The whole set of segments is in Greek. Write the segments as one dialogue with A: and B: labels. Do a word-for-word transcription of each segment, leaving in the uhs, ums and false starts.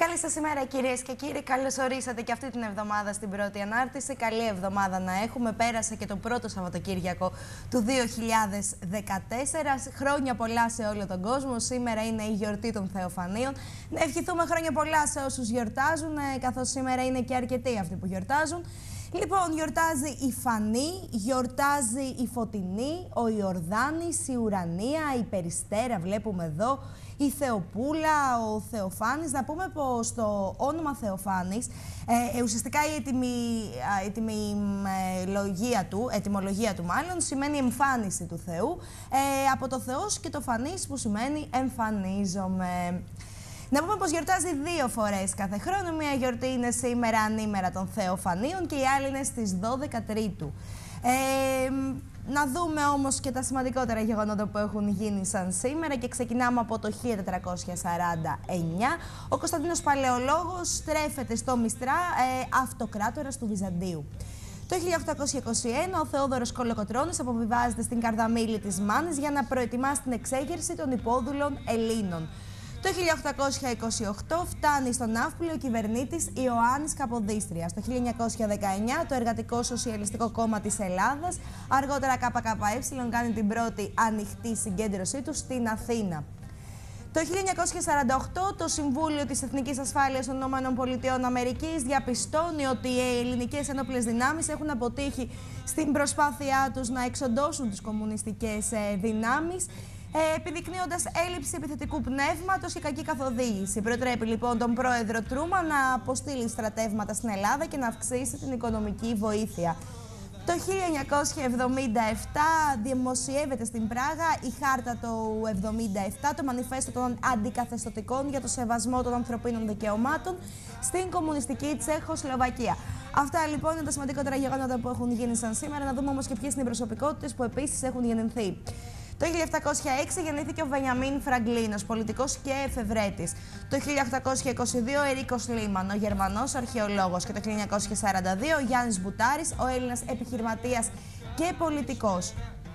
A: Καλή σας ημέρα, κυρίες και κύριοι. Καλώς ορίσατε και αυτή την εβδομάδα στην πρώτη ανάρτηση. Καλή εβδομάδα να έχουμε. Πέρασε και το πρώτο Σαββατοκύριακο του δύο χιλιάδες δεκατέσσερα. Χρόνια πολλά σε όλο τον κόσμο. Σήμερα είναι η γιορτή των Θεοφανίων. Να ευχηθούμε χρόνια πολλά σε όσους γιορτάζουν, καθώς σήμερα είναι και αρκετοί αυτοί που γιορτάζουν. Λοιπόν, γιορτάζει η Φανή, γιορτάζει η Φωτεινή, ο Ιορδάνης, η Ουρανία, η Περιστέρα, βλέπουμε εδώ, η Θεοπούλα, ο Θεοφάνης. Να πούμε πως το όνομα Θεοφάνης, ε, ουσιαστικά η ετυμολογία του, ετυμολογία του μάλλον, σημαίνει εμφάνιση του Θεού, ε, από το Θεός, και το Φανής που σημαίνει εμφανίζομαι. Να πούμε πως γιορτάζει δύο φορές κάθε χρόνο. Μία γιορτή είναι σήμερα ανήμερα των Θεοφανίων και η άλλη είναι στις δώδεκα Τρίτου. Ε, να δούμε όμως και τα σημαντικότερα γεγονότα που έχουν γίνει σαν σήμερα και ξεκινάμε από το χίλια τετρακόσια σαράντα εννιά. Ο Κωνσταντίνος Παλαιολόγος στρέφεται στο Μιστρά, ε, αυτοκράτορας του Βυζαντίου. Το χίλια οκτακόσια είκοσι ένα ο Θεόδωρος Κολοκοτρώνης αποβιβάζεται στην Καρδαμήλη της Μάνης για να προετοιμάσει την εξέγερση των υπόδουλων Ελλήνων. Το χίλια οκτακόσια είκοσι οκτώ φτάνει στον Ναύπλιο ο κυβερνήτης Ιωάννης Καποδίστριας. Το χίλια εννιακόσια δεκαεννιά το Εργατικό Σοσιαλιστικό Κόμμα της Ελλάδας, αργότερα ΚΚΕ, κάνει την πρώτη ανοιχτή συγκέντρωσή του στην Αθήνα. Το χίλια εννιακόσια σαράντα οκτώ το Συμβούλιο της Εθνικής Ασφάλειας των ΗΠΑ διαπιστώνει ότι οι ελληνικές ενόπλες δυνάμεις έχουν αποτύχει στην προσπάθειά τους να εξοντώσουν τις κομμουνιστικές δυνάμεις, Ε, επιδεικνύοντας έλλειψη επιθετικού πνεύματος και κακή καθοδήγηση. Προτρέπει λοιπόν τον πρόεδρο Τρούμαν να αποστείλει στρατεύματα στην Ελλάδα και να αυξήσει την οικονομική βοήθεια. Το χίλια εννιακόσια εβδομήντα επτά δημοσιεύεται στην Πράγα η Χάρτα του εβδομήντα επτά, το Μανιφέστο των Αντικαθεστωτικών για το Σεβασμό των Ανθρωπίνων Δικαιωμάτων στην κομμουνιστική Τσεχοσλοβακία. Αυτά λοιπόν είναι τα σημαντικότερα γεγονότα που έχουν γίνει σαν σήμερα. Να δούμε όμως και ποιες είναι οι προσωπικότητες που επίσης έχουν γεννηθεί. Το χίλια επτακόσια έξι γεννήθηκε ο Βενιαμίν Φραγκλίνος, πολιτικός και εφευρέτης. Το χίλια οκτακόσια είκοσι δύο ο Ερίκος Λίμαν, ο Γερμανός αρχαιολόγος. Και το χίλια εννιακόσια σαράντα δύο ο Γιάννης Μπουτάρης, ο Έλληνας επιχειρηματίας και πολιτικός.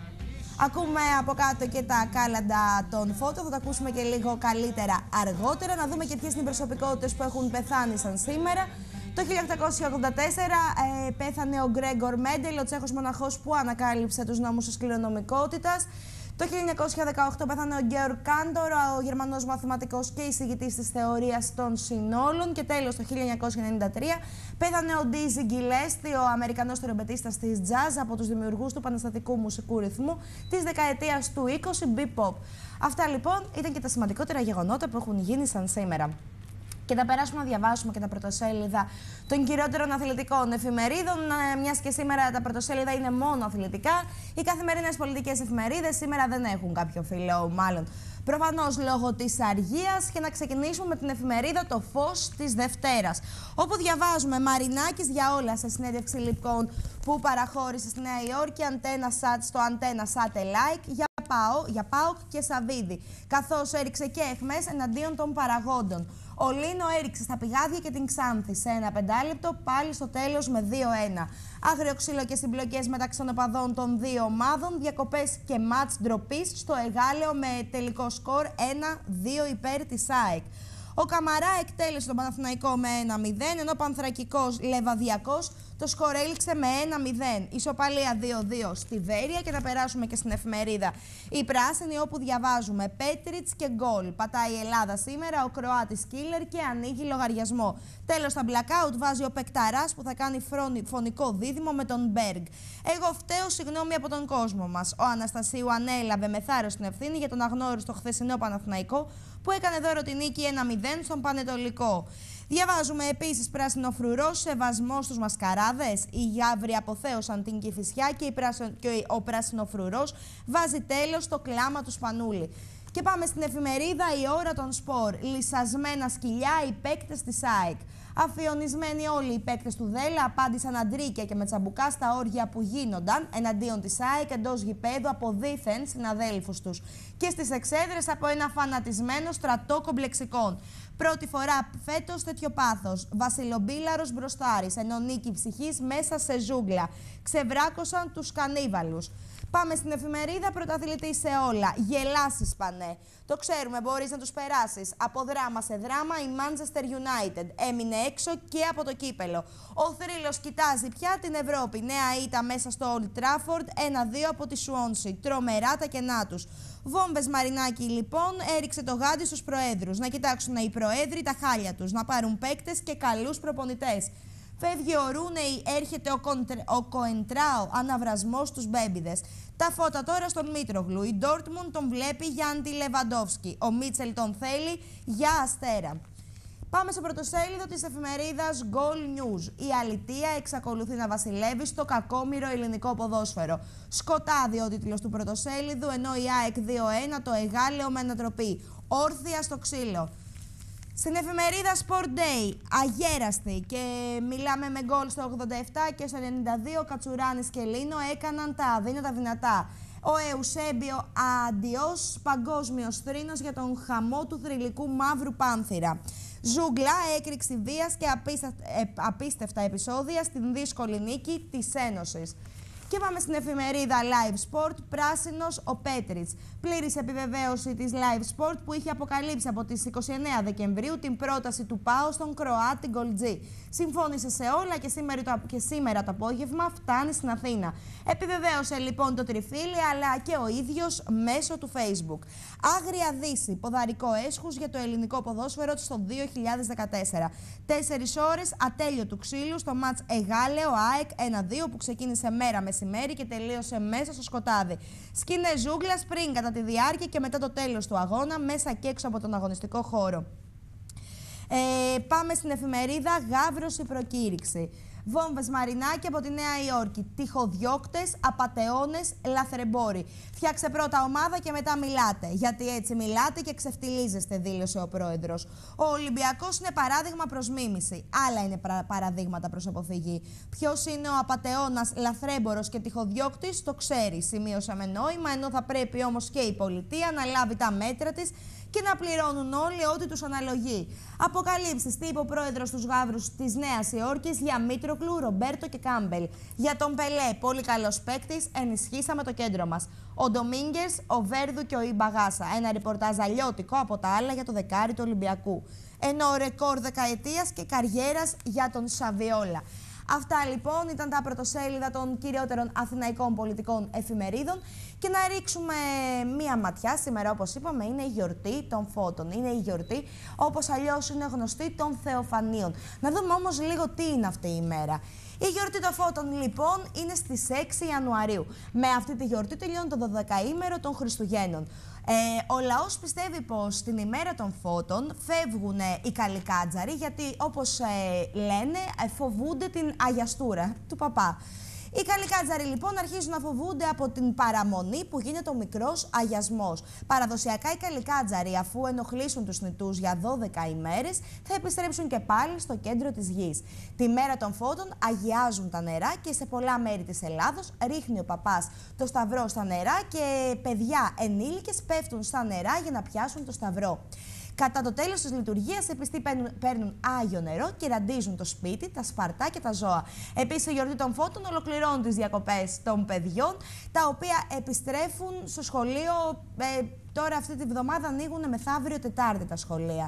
A: Ακούμε από κάτω και τα κάλαντα των φώτο, θα τα ακούσουμε και λίγο καλύτερα αργότερα. Να δούμε και ποιες είναι οι προσωπικότητες που έχουν πεθάνει σαν σήμερα. Το χίλια οκτακόσια ογδόντα τέσσερα ε, πέθανε ο Γκρέγκορ Μέντελ, ο Τσέχος μοναχός που ανακάλυψε τους νόμους της κληρονομικότητας. Το χίλια εννιακόσια δεκαοκτώ πέθανε ο Γκέοργκ Κάντορ, ο Γερμανός μαθηματικός και εισηγητής της θεωρίας των συνόλων. Και τέλος, το χίλια εννιακόσια ενενήντα τρία πέθανε ο Ντίζι Γκιλέστη, ο Αμερικανός τρομπετίστας της jazz, από τους δημιουργούς του επαναστατικού μουσικού ρυθμού της δεκαετίας του είκοσι, Bebop. Αυτά λοιπόν ήταν και τα σημαντικότερα γεγονότα που έχουν γίνει σαν σήμερα. Και θα περάσουμε να διαβάσουμε και τα πρωτοσέλιδα των κυριότερων αθλητικών εφημερίδων, μιας και σήμερα τα πρωτοσέλιδα είναι μόνο αθλητικά. Οι καθημερινές πολιτικές εφημερίδες σήμερα δεν έχουν κάποιο φίλο, μάλλον προφανώς λόγω της αργίας. Και να ξεκινήσουμε με την εφημερίδα Το Φως της Δευτέρας, όπου διαβάζουμε Μαρινάκης για όλα σε συνέντευξη λοιπόν που παραχώρησε στη Νέα Υόρκη Αντένα Σατ στο Αντένα Satellite για ΠΑΟ, για ΠΑΟΚ και Σαββίδη, καθώς έριξε και εχμές εναντίον των παραγόντων. Ο Λίνο έριξε στα πηγάδια και την Ξάνθη σε ένα πεντάλεπτο, πάλι στο τέλος με δύο ένα. Άγριο ξύλο και συμπλοκές μεταξύ των οπαδών των δύο ομάδων, διακοπές και μάτς ντροπής στο Εγάλεο με τελικό σκορ ένα δύο υπέρ της ΑΕΚ. Ο Καμαρά εκτέλεσε τον Παναθηναϊκό με ένα μηδέν, ενώ ο Πανθρακικός Λεβαδιακός το σκορ έληξε με ένα μηδέν. Ισοπαλία δύο δύο στη Βέρεια. Και θα περάσουμε και στην εφημερίδα Η Πράσινη, όπου διαβάζουμε Πέτριτς και γκολ. Πατάει η Ελλάδα σήμερα, ο Κροάτης Κίλερ και ανοίγει λογαριασμό. Τέλος, τα blackout βάζει ο Πεκταράς που θα κάνει φωνικό δίδυμο με τον Μπέργκ. Εγώ φταίω, συγγνώμη από τον κόσμο μας. Ο Αναστασίου ανέλαβε με θάρρος την ευθύνη για τον αγνώριστο χθεσινό Παναθηναϊκό που έκανε δώρο την νίκη ένα μηδέν στον Πανετολικό. Διαβάζουμε επίσης Πράσινο Φρουρό, σεβασμό στους μασκαράδες. Οι Γιάβροι αποθέωσαν την Κηφισιά και, πράσινο, και ο Πράσινο Φρουρός βάζει τέλος στο κλάμα του Σπανούλη. Και πάμε στην εφημερίδα Η Ώρα των Σπορ. Λυσασμένα σκυλιά οι παίκτες της ΑΕΚ. Αφιονισμένοι όλοι οι παίκτες του ΔΕΛΑ απάντησαν αντρίκια και με τσαμπουκά στα όργια που γίνονταν εναντίον της ΑΕΚ εντός γηπέδου από δίθεν συναδέλφους τους και στις εξέδρες από ένα φανατισμένο στρατό κομπλεξικών. Πρώτη φορά φέτος τέτοιο πάθος. Βασιλομπίλαρος μπροστάρης, ενώ νίκη ψυχής μέσα σε ζούγκλα. Ξεβράκωσαν τους κανίβαλους. Πάμε στην εφημερίδα Πρωταθλητή σε όλα. Γελάσεις πάνε. πάνε. Το ξέρουμε, μπορείς να τους περάσεις. Από δράμα σε δράμα, η Manchester United έμεινε έξω και από το κύπελο. Ο θρύλος κοιτάζει πια την Ευρώπη. Νέα ήττα μέσα στο Old Trafford, ένα δύο από τη Swansea. Τρομερά τα κενά τους. Βόμβες Μαρινάκη λοιπόν έριξε το γάντι στους προέδρους. Να κοιτάξουν οι προέδροι τα χάλια τους, να πάρουν παίκτες και καλούς προπονητές. Φεύγει ο Ρούνεϊ, έρχεται ο, Κοντρ... ο Κοεντράο, αναβρασμός στους μπέμπιδες. Τα φώτα τώρα στον Μήτρογλου. Η Ντόρτμουντ τον βλέπει για αντι-Λεβαντόφσκι. Ο Μίτσελ τον θέλει για Αστέρα. Πάμε στο πρωτοσέλιδο της εφημερίδας Goal News. Η αλητεία εξακολουθεί να βασιλεύει στο κακόμοιρο ελληνικό ποδόσφαιρο. Σκοτάδι ο τίτλος του πρωτοσέλιδου, ενώ η ΑΕΚ δύο ένα το εγάλεο με ανατροπή. Όρθια στο ξύλο. Στην εφημερίδα Sport Day, αγέραστη και μιλάμε με γκολ στο ογδόντα επτά και στο ενενήντα δύο, Κατσουράνης και Λίνο έκαναν τα αδύνατα δυνατά. Ο Εουσέμπιο αντιός, παγκόσμιος θρήνος για τον χαμό του θρυλικού μαύρου πάνθυρα. Ζούγκλα, έκρηξη βίας και απίστευτα επεισόδια στην δύσκολη νίκη της Ένωσης. Και πάμε στην εφημερίδα Live Sport, πράσινος ο Πέτριτς. Πλήρης επιβεβαίωση της Live Sport που είχε αποκαλύψει από τις είκοσι εννέα Δεκεμβρίου την πρόταση του ΠΑΟ στον Κροάτι Γκολτζή. Συμφώνησε σε όλα και σήμερα, το, και σήμερα το απόγευμα φτάνει στην Αθήνα. Επιβεβαίωσε λοιπόν το τριφύλι αλλά και ο ίδιος μέσω του Facebook. Άγρια δύση, ποδαρικό έσχους για το ελληνικό ποδόσφαιρο στο δύο χιλιάδες δεκατέσσερα. Τέσσερις ώρες ατέλειο του ξύλου στο μάτς Εγάλεο ΑΕΚ ένα δύο που ξεκίνησε μέρα μεσημέρι και τελείωσε μέσα στο σκοτάδι. Σκηνές ζούγκλας πριν, κατά τη διάρκεια και μετά το τέλος του αγώνα, μέσα και έξω από τον αγωνιστικό χώρο. Ε, πάμε στην εφημερίδα Γαύρος η προκήρυξη. Βόμβες Μαρινάκη από τη Νέα Υόρκη. Τυχοδιώκτες, απατεώνες, λαθρεμπόροι. Φτιάξε πρώτα ομάδα και μετά μιλάτε. Γιατί έτσι μιλάτε και ξεφτιλίζεστε, δήλωσε ο πρόεδρος. Ο Ολυμπιακός είναι παράδειγμα προς μίμηση. Άλλα είναι παραδείγματα προς αποφυγή. Ποιος είναι ο απατεώνας, λαθρέμπορος και τυχοδιώκτης, το ξέρει. Σημείωσα με νόημα, ενώ θα πρέπει όμως και η πολιτεία να λάβει τα μέτρα της και να πληρώνουν όλοι ό,τι τους αναλογεί. Αποκαλύψεις, τι είπε ο πρόεδρος τους Γαύρους της Νέας Υόρκης για Μήτροκλου, Ρομπέρτο και Κάμπελ. Για τον Πελέ, πολύ καλός παίκτης, ενισχύσαμε το κέντρο μας. Ο Ντομίνγκες, ο Βέρδου και ο Ιμπαγάσα. Ένα ρεπορτάζ αλλιώτικο από τα άλλα για το δεκάρι του Ολυμπιακού. Ενώ ρεκόρ δεκαετίας και καριέρας για τον Σαβιόλα. Αυτά λοιπόν ήταν τα πρωτοσέλιδα των κυριότερων αθηναϊκών πολιτικών εφημερίδων. Και να ρίξουμε μία ματιά. Σήμερα, όπως είπαμε, είναι η γιορτή των φώτων. Είναι η γιορτή, όπως αλλιώς είναι γνωστή, των Θεοφανίων. Να δούμε όμως λίγο τι είναι αυτή η μέρα. Η γιορτή των φώτων, λοιπόν, είναι στις έξι Ιανουαρίου. Με αυτή τη γιορτή τελειώνει το δωδεκαήμερο των Χριστουγέννων. Ε, ο λαός πιστεύει πως την ημέρα των φώτων φεύγουν οι καλικάτζαροι, γιατί όπως ε, λένε ε, φοβούνται την αγιαστούρα του παπά. Οι καλικάτζαροι λοιπόν αρχίζουν να φοβούνται από την παραμονή που γίνεται ο μικρός αγιασμός. Παραδοσιακά οι καλικάτζαροι, αφού ενοχλήσουν τους νητούς για δώδεκα ημέρες, θα επιστρέψουν και πάλι στο κέντρο της γης. Τη μέρα των φώτων αγιάζουν τα νερά και σε πολλά μέρη της Ελλάδος ρίχνει ο παπάς το σταυρό στα νερά και παιδιά ενήλικες πέφτουν στα νερά για να πιάσουν το σταυρό. Κατά το τέλος της λειτουργίας, οι πιστοί παίρνουν, παίρνουν άγιο νερό και ραντίζουν το σπίτι, τα σπαρτά και τα ζώα. Επίσης, η γιορτή των φώτων ολοκληρώνουν τις διακοπές των παιδιών, τα οποία επιστρέφουν στο σχολείο. Ε, τώρα, αυτή τη βδομάδα, ανοίγουν μεθαύριο Τετάρτη τα σχολεία.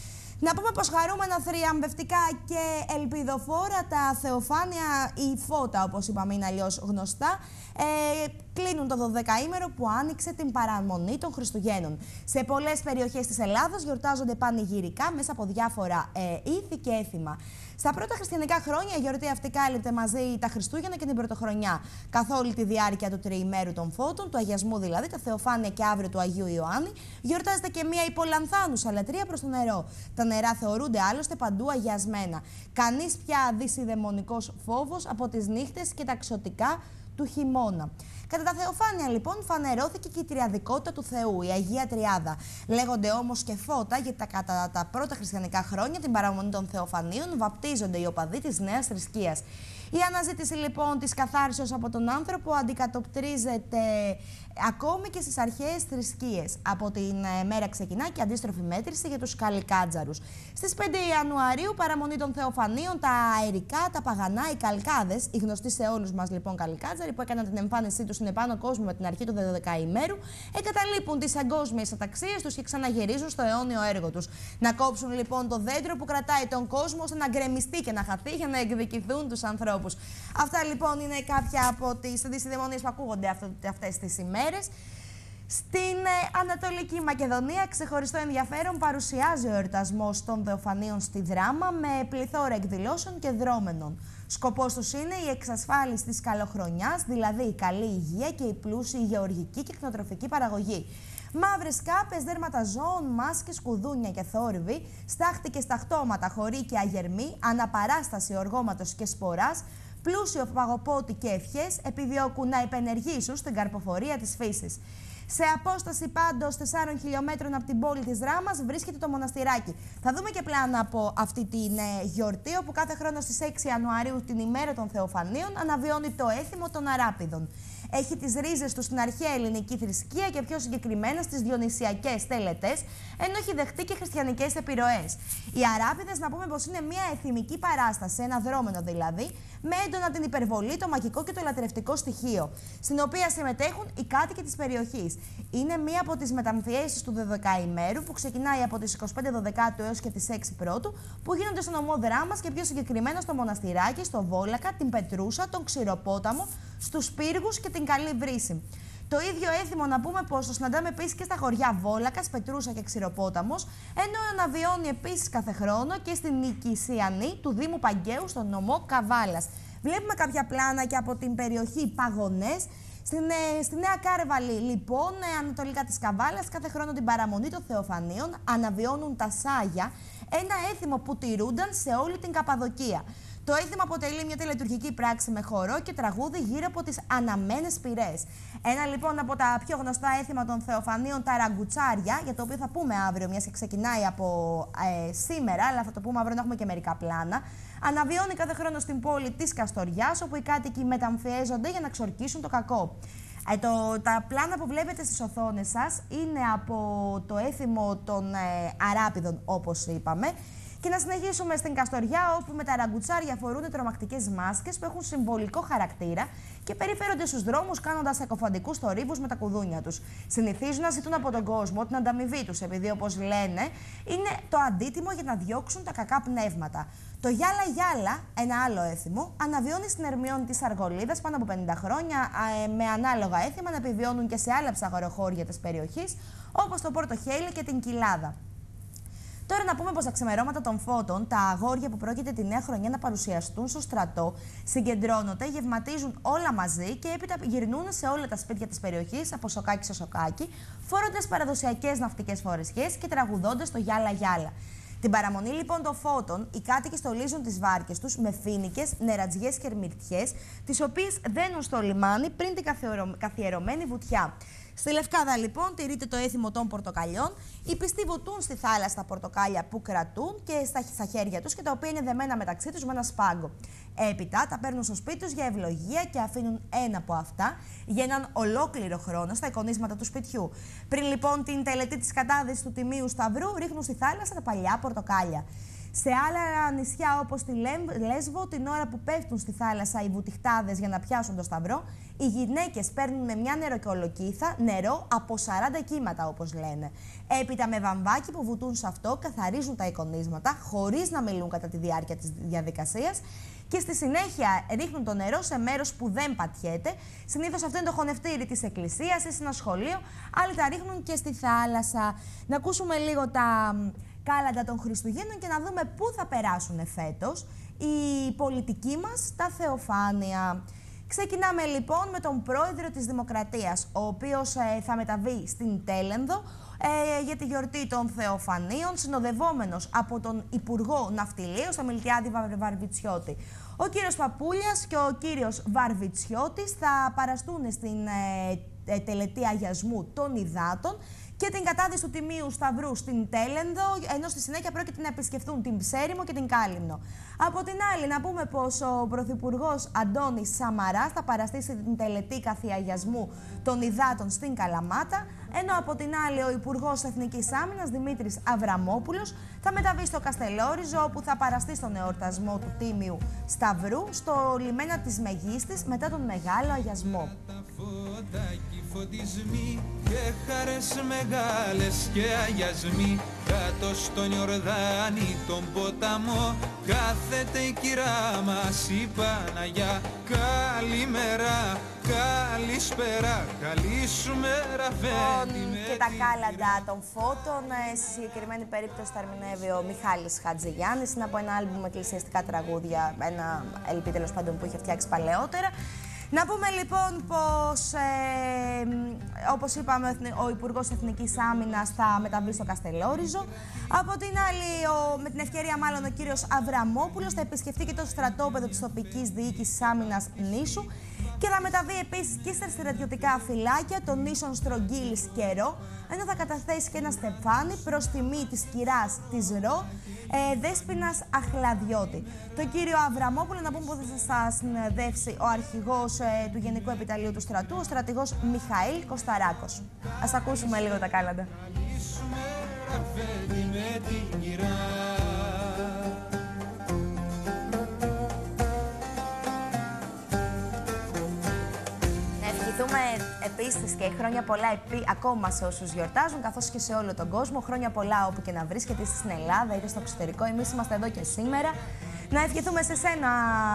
A: Να πούμε πως χαρούμενα, θριαμβευτικά και ελπιδοφόρα τα θεοφάνεια, η φώτα, όπως είπαμε, είναι αλλιώς γνωστά, ε, κλείνουν το δωδεκαήμερο που άνοιξε την παραμονή των Χριστουγέννων. Σε πολλές περιοχές της Ελλάδας γιορτάζονται πανηγυρικά μέσα από διάφορα ε, ήθη και έθιμα. Στα πρώτα χριστιανικά χρόνια η γιορτή αυτή κάλυπτε μαζί τα Χριστούγεννα και την Πρωτοχρονιά. Καθ' όλη τη διάρκεια του τριημέρου των φώτων, του αγιασμού δηλαδή, τα θεοφάνεια και αύριο του Αγίου Ιωάννη, γιορτάζεται και μια υπολανθάνουσα λατρεία προς το νερό. Τα νερά θεωρούνται άλλωστε παντού αγιασμένα. Κανείς πια δυσιδαιμονικός φόβος από τις νύχτες και τα ξωτικά του χειμώνα. Κατά τα θεοφάνεια, λοιπόν, φανερώθηκε και η τριαδικότητα του Θεού, η Αγία Τριάδα. Λέγονται όμως και φώτα, γιατί τα, κατά τα πρώτα χριστιανικά χρόνια, την παραμονή των θεοφανίων, βαπτίζονται οι οπαδοί της νέας θρησκείας. Η αναζήτηση λοιπόν της καθάρισεως από τον άνθρωπο αντικατοπτρίζεται ακόμη και στις αρχαίες θρησκείες. Από την ε, μέρα ξεκινά και αντίστροφη μέτρηση για τους Καλικάτζαρους. Στις πέντε Ιανουαρίου, παραμονή των Θεοφανίων, τα αερικά, τα παγανά, οι Καλκάδες, οι γνωστοί σε όλους μας λοιπόν Καλικάτζαροι, που έκαναν την εμφάνισή τους στην επάνω κόσμο με την αρχή του δωδεκαημέρου, εγκαταλείπουν τις εγκόσμιες αταξίες τους και ξαναγυρίζουν στο αιώνιο έργο τους. Να κόψουν λοιπόν το δέντρο που κρατάει τον κόσμο ώστε να γκρεμιστεί και να χαθεί για να εκδικηθούν τους ανθρώπους. Αυτά λοιπόν είναι κάποια από τις δυσιδαιμονίες που ακούγονται αυτές τις ημέρες. Στην ε, Ανατολική Μακεδονία, ξεχωριστό ενδιαφέρον παρουσιάζει ο εορτασμός των Θεοφανίων στη Δράμα με πληθώρα εκδηλώσεων και δρόμενων. Σκοπός τους είναι η εξασφάλιση της καλοχρονιάς, δηλαδή η καλή υγεία και η πλούσια γεωργική και κτηνοτροφική παραγωγή. Μαύρες κάπες, δέρματα ζώων, μάσκες, κουδούνια και θόρυβοι, στάχτη και σταχτώματα, χωρί και αγερμή, αναπαράσταση οργώματος και σποράς, πλούσιο παγοπότη και ευχές επιδιώκουν να υπενεργήσουν στην καρποφορία της φύσης. Σε απόσταση πάντως τεσσάρων χιλιόμετρων από την πόλη της Δράμας βρίσκεται το μοναστηράκι. Θα δούμε και πλάνα από αυτή την ε, γιορτή, όπου κάθε χρόνο στις έξι Ιανουαρίου, την ημέρα των Θεοφανίων, αναβιώνει το έθιμο των Αράπηδων. Έχει τις ρίζες του στην αρχαία ελληνική θρησκεία και πιο συγκεκριμένα στις διονυσιακές τελετές, ενώ έχει δεχτεί και χριστιανικές επιρροές. Οι Αράπηδες, να πούμε πως είναι μια εθιμική παράσταση, ένα δρόμενο δηλαδή, με έντονα την υπερβολή, το μαγικό και το λατρευτικό στοιχείο, στην οποία συμμετέχουν οι κάτοικοι της περιοχής. Είναι μία από τις μεταμφιέσεις του δωδεκαημέρου που ξεκινάει από τις είκοσι πέντε Δωδεκάτου έως και τις έξι Πρώτου, που γίνονται στο νομό Δράμας και πιο συγκεκριμένα στο Μοναστηράκι, στο Βόλακα, την Πετρούσα, τον Ξηροπόταμο, στους Πύργους και την Καλή Βρύση. Το ίδιο έθιμο να πούμε πως το συναντάμε επίσης και στα χωριά Βόλακας, Πετρούσα και Ξηροπόταμος, ενώ αναβιώνει επίσης κάθε χρόνο και στην Νικησιανή του Δήμου Παγκαίου, στον νομό Καβάλας. Βλέπουμε κάποια πλάνα και από την περιοχή Παγωνές. Στην, ε, στη Νέα Κάρβαλη, λοιπόν, ε, ανατολικά της Καβάλας, κάθε χρόνο την παραμονή των Θεοφανίων αναβιώνουν τα Σάγια, ένα έθιμο που τηρούνταν σε όλη την Καπαδοκία. Το έθιμο αποτελεί μια τελετουργική πράξη με χορό και τραγούδι γύρω από τις αναμένες πυρές. Ένα λοιπόν από τα πιο γνωστά έθιμα των Θεοφανίων, τα ραγκουτσάρια, για το οποίο θα πούμε αύριο, μιας και ξεκινάει από ε, σήμερα, αλλά θα το πούμε αύριο να έχουμε και μερικά πλάνα. Αναβιώνει κάθε χρόνο στην πόλη της Καστοριάς, όπου οι κάτοικοι μεταμφιέζονται για να ξορκίσουν το κακό. Ε, το, τα πλάνα που βλέπετε στις οθόνες σας είναι από το έθιμο των ε, Αράπηδων, όπως είπαμε. Και να συνεχίσουμε στην Καστοριά, όπου με τα ραγκουτσάρια φορούν τρομακτικές μάσκες που έχουν συμβολικό χαρακτήρα και περιφέρονται στους δρόμους κάνοντας εκοφαντικούς θορύβους με τα κουδούνια τους. Συνηθίζουν να ζητούν από τον κόσμο την ανταμοιβή τους, επειδή, όπως λένε, είναι το αντίτιμο για να διώξουν τα κακά πνεύματα. Το Γιάλα Γιάλα, ένα άλλο έθιμο, αναβιώνει στην Ερμιών της Αργολίδας πάνω από πενήντα χρόνια, με ανάλογα έθιμα να επιβιώνουν και σε άλλα ψαγοροχώρια της περιοχής, όπως το Πορτοχέλι και την Κοιλάδα. Τώρα να πούμε πως τα ξημερώματα των Φώτων, τα αγόρια που πρόκειται τη νέα χρονιά να παρουσιαστούν στο στρατό, συγκεντρώνονται, γευματίζουν όλα μαζί και έπειτα γυρνούν σε όλα τα σπίτια της περιοχής, από σοκάκι σε σοκάκι, φορώντας παραδοσιακές ναυτικές φορεσιές και τραγουδώντας το Γιάλα Γιάλα. Την παραμονή λοιπόν των Φώτων, οι κάτοικοι στολίζουν τις βάρκες τους με φοίνικες, νερατζιές και ερμυρτιές, τις οποίες δένουν στο λιμάνι πριν την καθιερωμένη βουτιά. Στη Λευκάδα, λοιπόν, τηρείται το έθιμο των πορτοκαλιών. Οι πιστοί βουτούν στη θάλασσα τα πορτοκάλια που κρατούν και στα, στα χέρια τους και τα οποία είναι δεμένα μεταξύ τους με ένα σπάγκο. Έπειτα τα παίρνουν στο σπίτι τους για ευλογία και αφήνουν ένα από αυτά για έναν ολόκληρο χρόνο στα εικονίσματα του σπιτιού. Πριν λοιπόν την τελετή της κατάδυσης του Τιμίου Σταυρού, ρίχνουν στη θάλασσα τα παλιά πορτοκάλια. Σε άλλα νησιά, όπως τη Λέσβο, την ώρα που πέφτουν στη θάλασσα οι βουτυχτάδες για να πιάσουν το σταυρό, οι γυναίκες παίρνουν με μια νεροκολοκύθα νερό από σαράντα κύματα, όπως λένε. Έπειτα με βαμβάκι που βουτούν σε αυτό, καθαρίζουν τα εικονίσματα, χωρίς να μιλούν κατά τη διάρκεια της διαδικασίας, και στη συνέχεια ρίχνουν το νερό σε μέρος που δεν πατιέται. Συνήθως αυτό είναι το χωνευτήρι της εκκλησίας ή σε ένα σχολείο, άλλοι τα ρίχνουν και στη θάλασσα. Να ακούσουμε λίγο τα κάλαντα των Χριστουγέννων και να δούμε πού θα περάσουν φέτος οι πολιτικοί μας τα Θεοφάνεια. Ξεκινάμε λοιπόν με τον πρόεδρο της Δημοκρατίας, ο οποίος ε, θα μεταβεί στην Τέλενδο ε, για τη γιορτή των Θεοφανίων, συνοδευόμενος από τον Υπουργό Ναυτιλίου, στο Μιλτιάδη Βαρβιτσιώτη. Ο κύριος Παπούλιας και ο κύριος Βαρβιτσιώτης θα παραστούν στην ε, ε, τελετή αγιασμού των υδάτων και την κατάδυση του Τιμίου Σταυρού στην Τέλενδο, ενώ στη συνέχεια πρόκειται να επισκεφθούν την Ψέριμο και την Κάλυμνο. Από την άλλη, να πούμε πως ο Πρωθυπουργός Αντώνης Σαμαράς θα παραστήσει την τελετή καθιαγιασμού των υδάτων στην Καλαμάτα, ενώ από την άλλη ο Υπουργός Εθνικής Άμυνας Δημήτρης Αβραμόπουλος θα μεταβεί στο Καστελόριζο, όπου θα παραστεί στον εορτασμό του Τίμιου Σταυρού στο λιμένα της Μεγίστης μετά τον μεγάλο αγιασμό.
B: Φωτισμοί και χαρές μεγάλες και αγιασμοί κάτω στον Ιορδάνη τον ποταμό κάθεται η κυρά μας η Παναγιά. Καλημέρα, καλησπέρα, καλή σου μέρα φέτη.
A: Και τα κάλαντα των φώτων, σε συγκεκριμένη περίπτωση θα ερμηνεύει ο Μιχάλης Χατζηγιάννης. Είναι από ένα άλμπουμ με εκκλησιαστικά τραγούδια, ένα ελ πι τέλος πάντων που είχε φτιάξει παλαιότερα. Να πούμε λοιπόν πως, ε, όπως είπαμε, ο Υπουργός Εθνικής Άμυνας θα μεταβεί στο Καστελόριζο. Από την άλλη, ο, με την ευκαιρία μάλλον, ο κύριος Αβραμόπουλος θα επισκεφτεί και το στρατόπεδο της τοπικής διοίκησης άμυνας νήσου και θα μεταβεί επίσης και στα στρατιωτικά φυλάκια των νήσων Στρογγύλης και Ρο, ενώ θα καταθέσει και ένα στεφάνι προς τιμή της κυράς της Ρο, ε, Δέσποινας Αχλαδιώτη. Τον κύριο Αβραμόπουλο να πούμε πως θα σας συνδεύσει ο αρχηγός ε, του Γενικού Επιταλείου του Στρατού, ο στρατηγός Μιχαήλ Κωσταράκος. Ας ακούσουμε λίγο τα κάλαντα. Ευχηθούμε επίσης και χρόνια πολλά επί, ακόμα σε όσους γιορτάζουν, καθώς και σε όλο τον κόσμο. Χρόνια πολλά όπου και να βρίσκεται, είτε στην Ελλάδα είτε στο εξωτερικό. Εμείς είμαστε εδώ και σήμερα. Να ευχηθούμε σε σένα,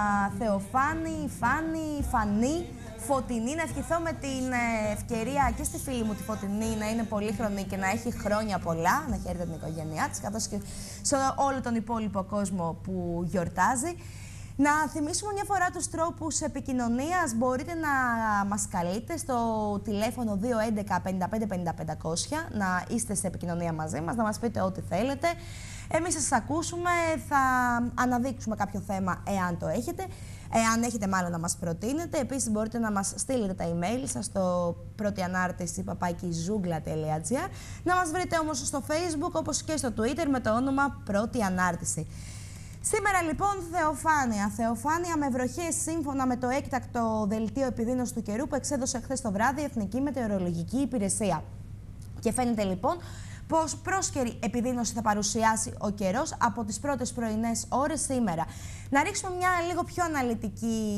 A: Θεοφάνη, Φάνη, Φανή, Φωτεινή. Να ευχηθώ με την ευκαιρία και στη φίλη μου τη Φωτεινή να είναι πολύχρονη και να έχει χρόνια πολλά, να χαίρεται την οικογένειά της, καθώς και σε όλο τον υπόλοιπο κόσμο που γιορτάζει. Να θυμίσουμε μια φορά τους τρόπους επικοινωνίας. Μπορείτε να μας καλείτε στο τηλέφωνο δύο έντεκα πενήντα πέντε πενήντα πέντε μισό, να είστε σε επικοινωνία μαζί μας, να μας πείτε ό,τι θέλετε. Εμείς θα σας ακούσουμε, θα αναδείξουμε κάποιο θέμα εάν το έχετε, εάν έχετε μάλλον να μας προτείνετε. Επίσης μπορείτε να μας στείλετε τα email σας στο πρώτη ανάρτηση παπάκι ζούγκλα τελεία τζι άρ. Να μας βρείτε όμως στο Facebook όπως και στο Twitter με το όνομα Πρώτη Ανάρτηση. Σήμερα λοιπόν Θεοφάνεια. Θεοφάνεια με βροχές σύμφωνα με το έκτακτο δελτίο επιδείνωσης του καιρού που εξέδωσε χθες το βράδυ η Εθνική Μετεωρολογική Υπηρεσία. Και φαίνεται λοιπόν πως πρόσκαιρη επιδείνωση θα παρουσιάσει ο καιρός από τις πρώτες πρωινές ώρες σήμερα. Να ρίξουμε μια λίγο πιο αναλυτική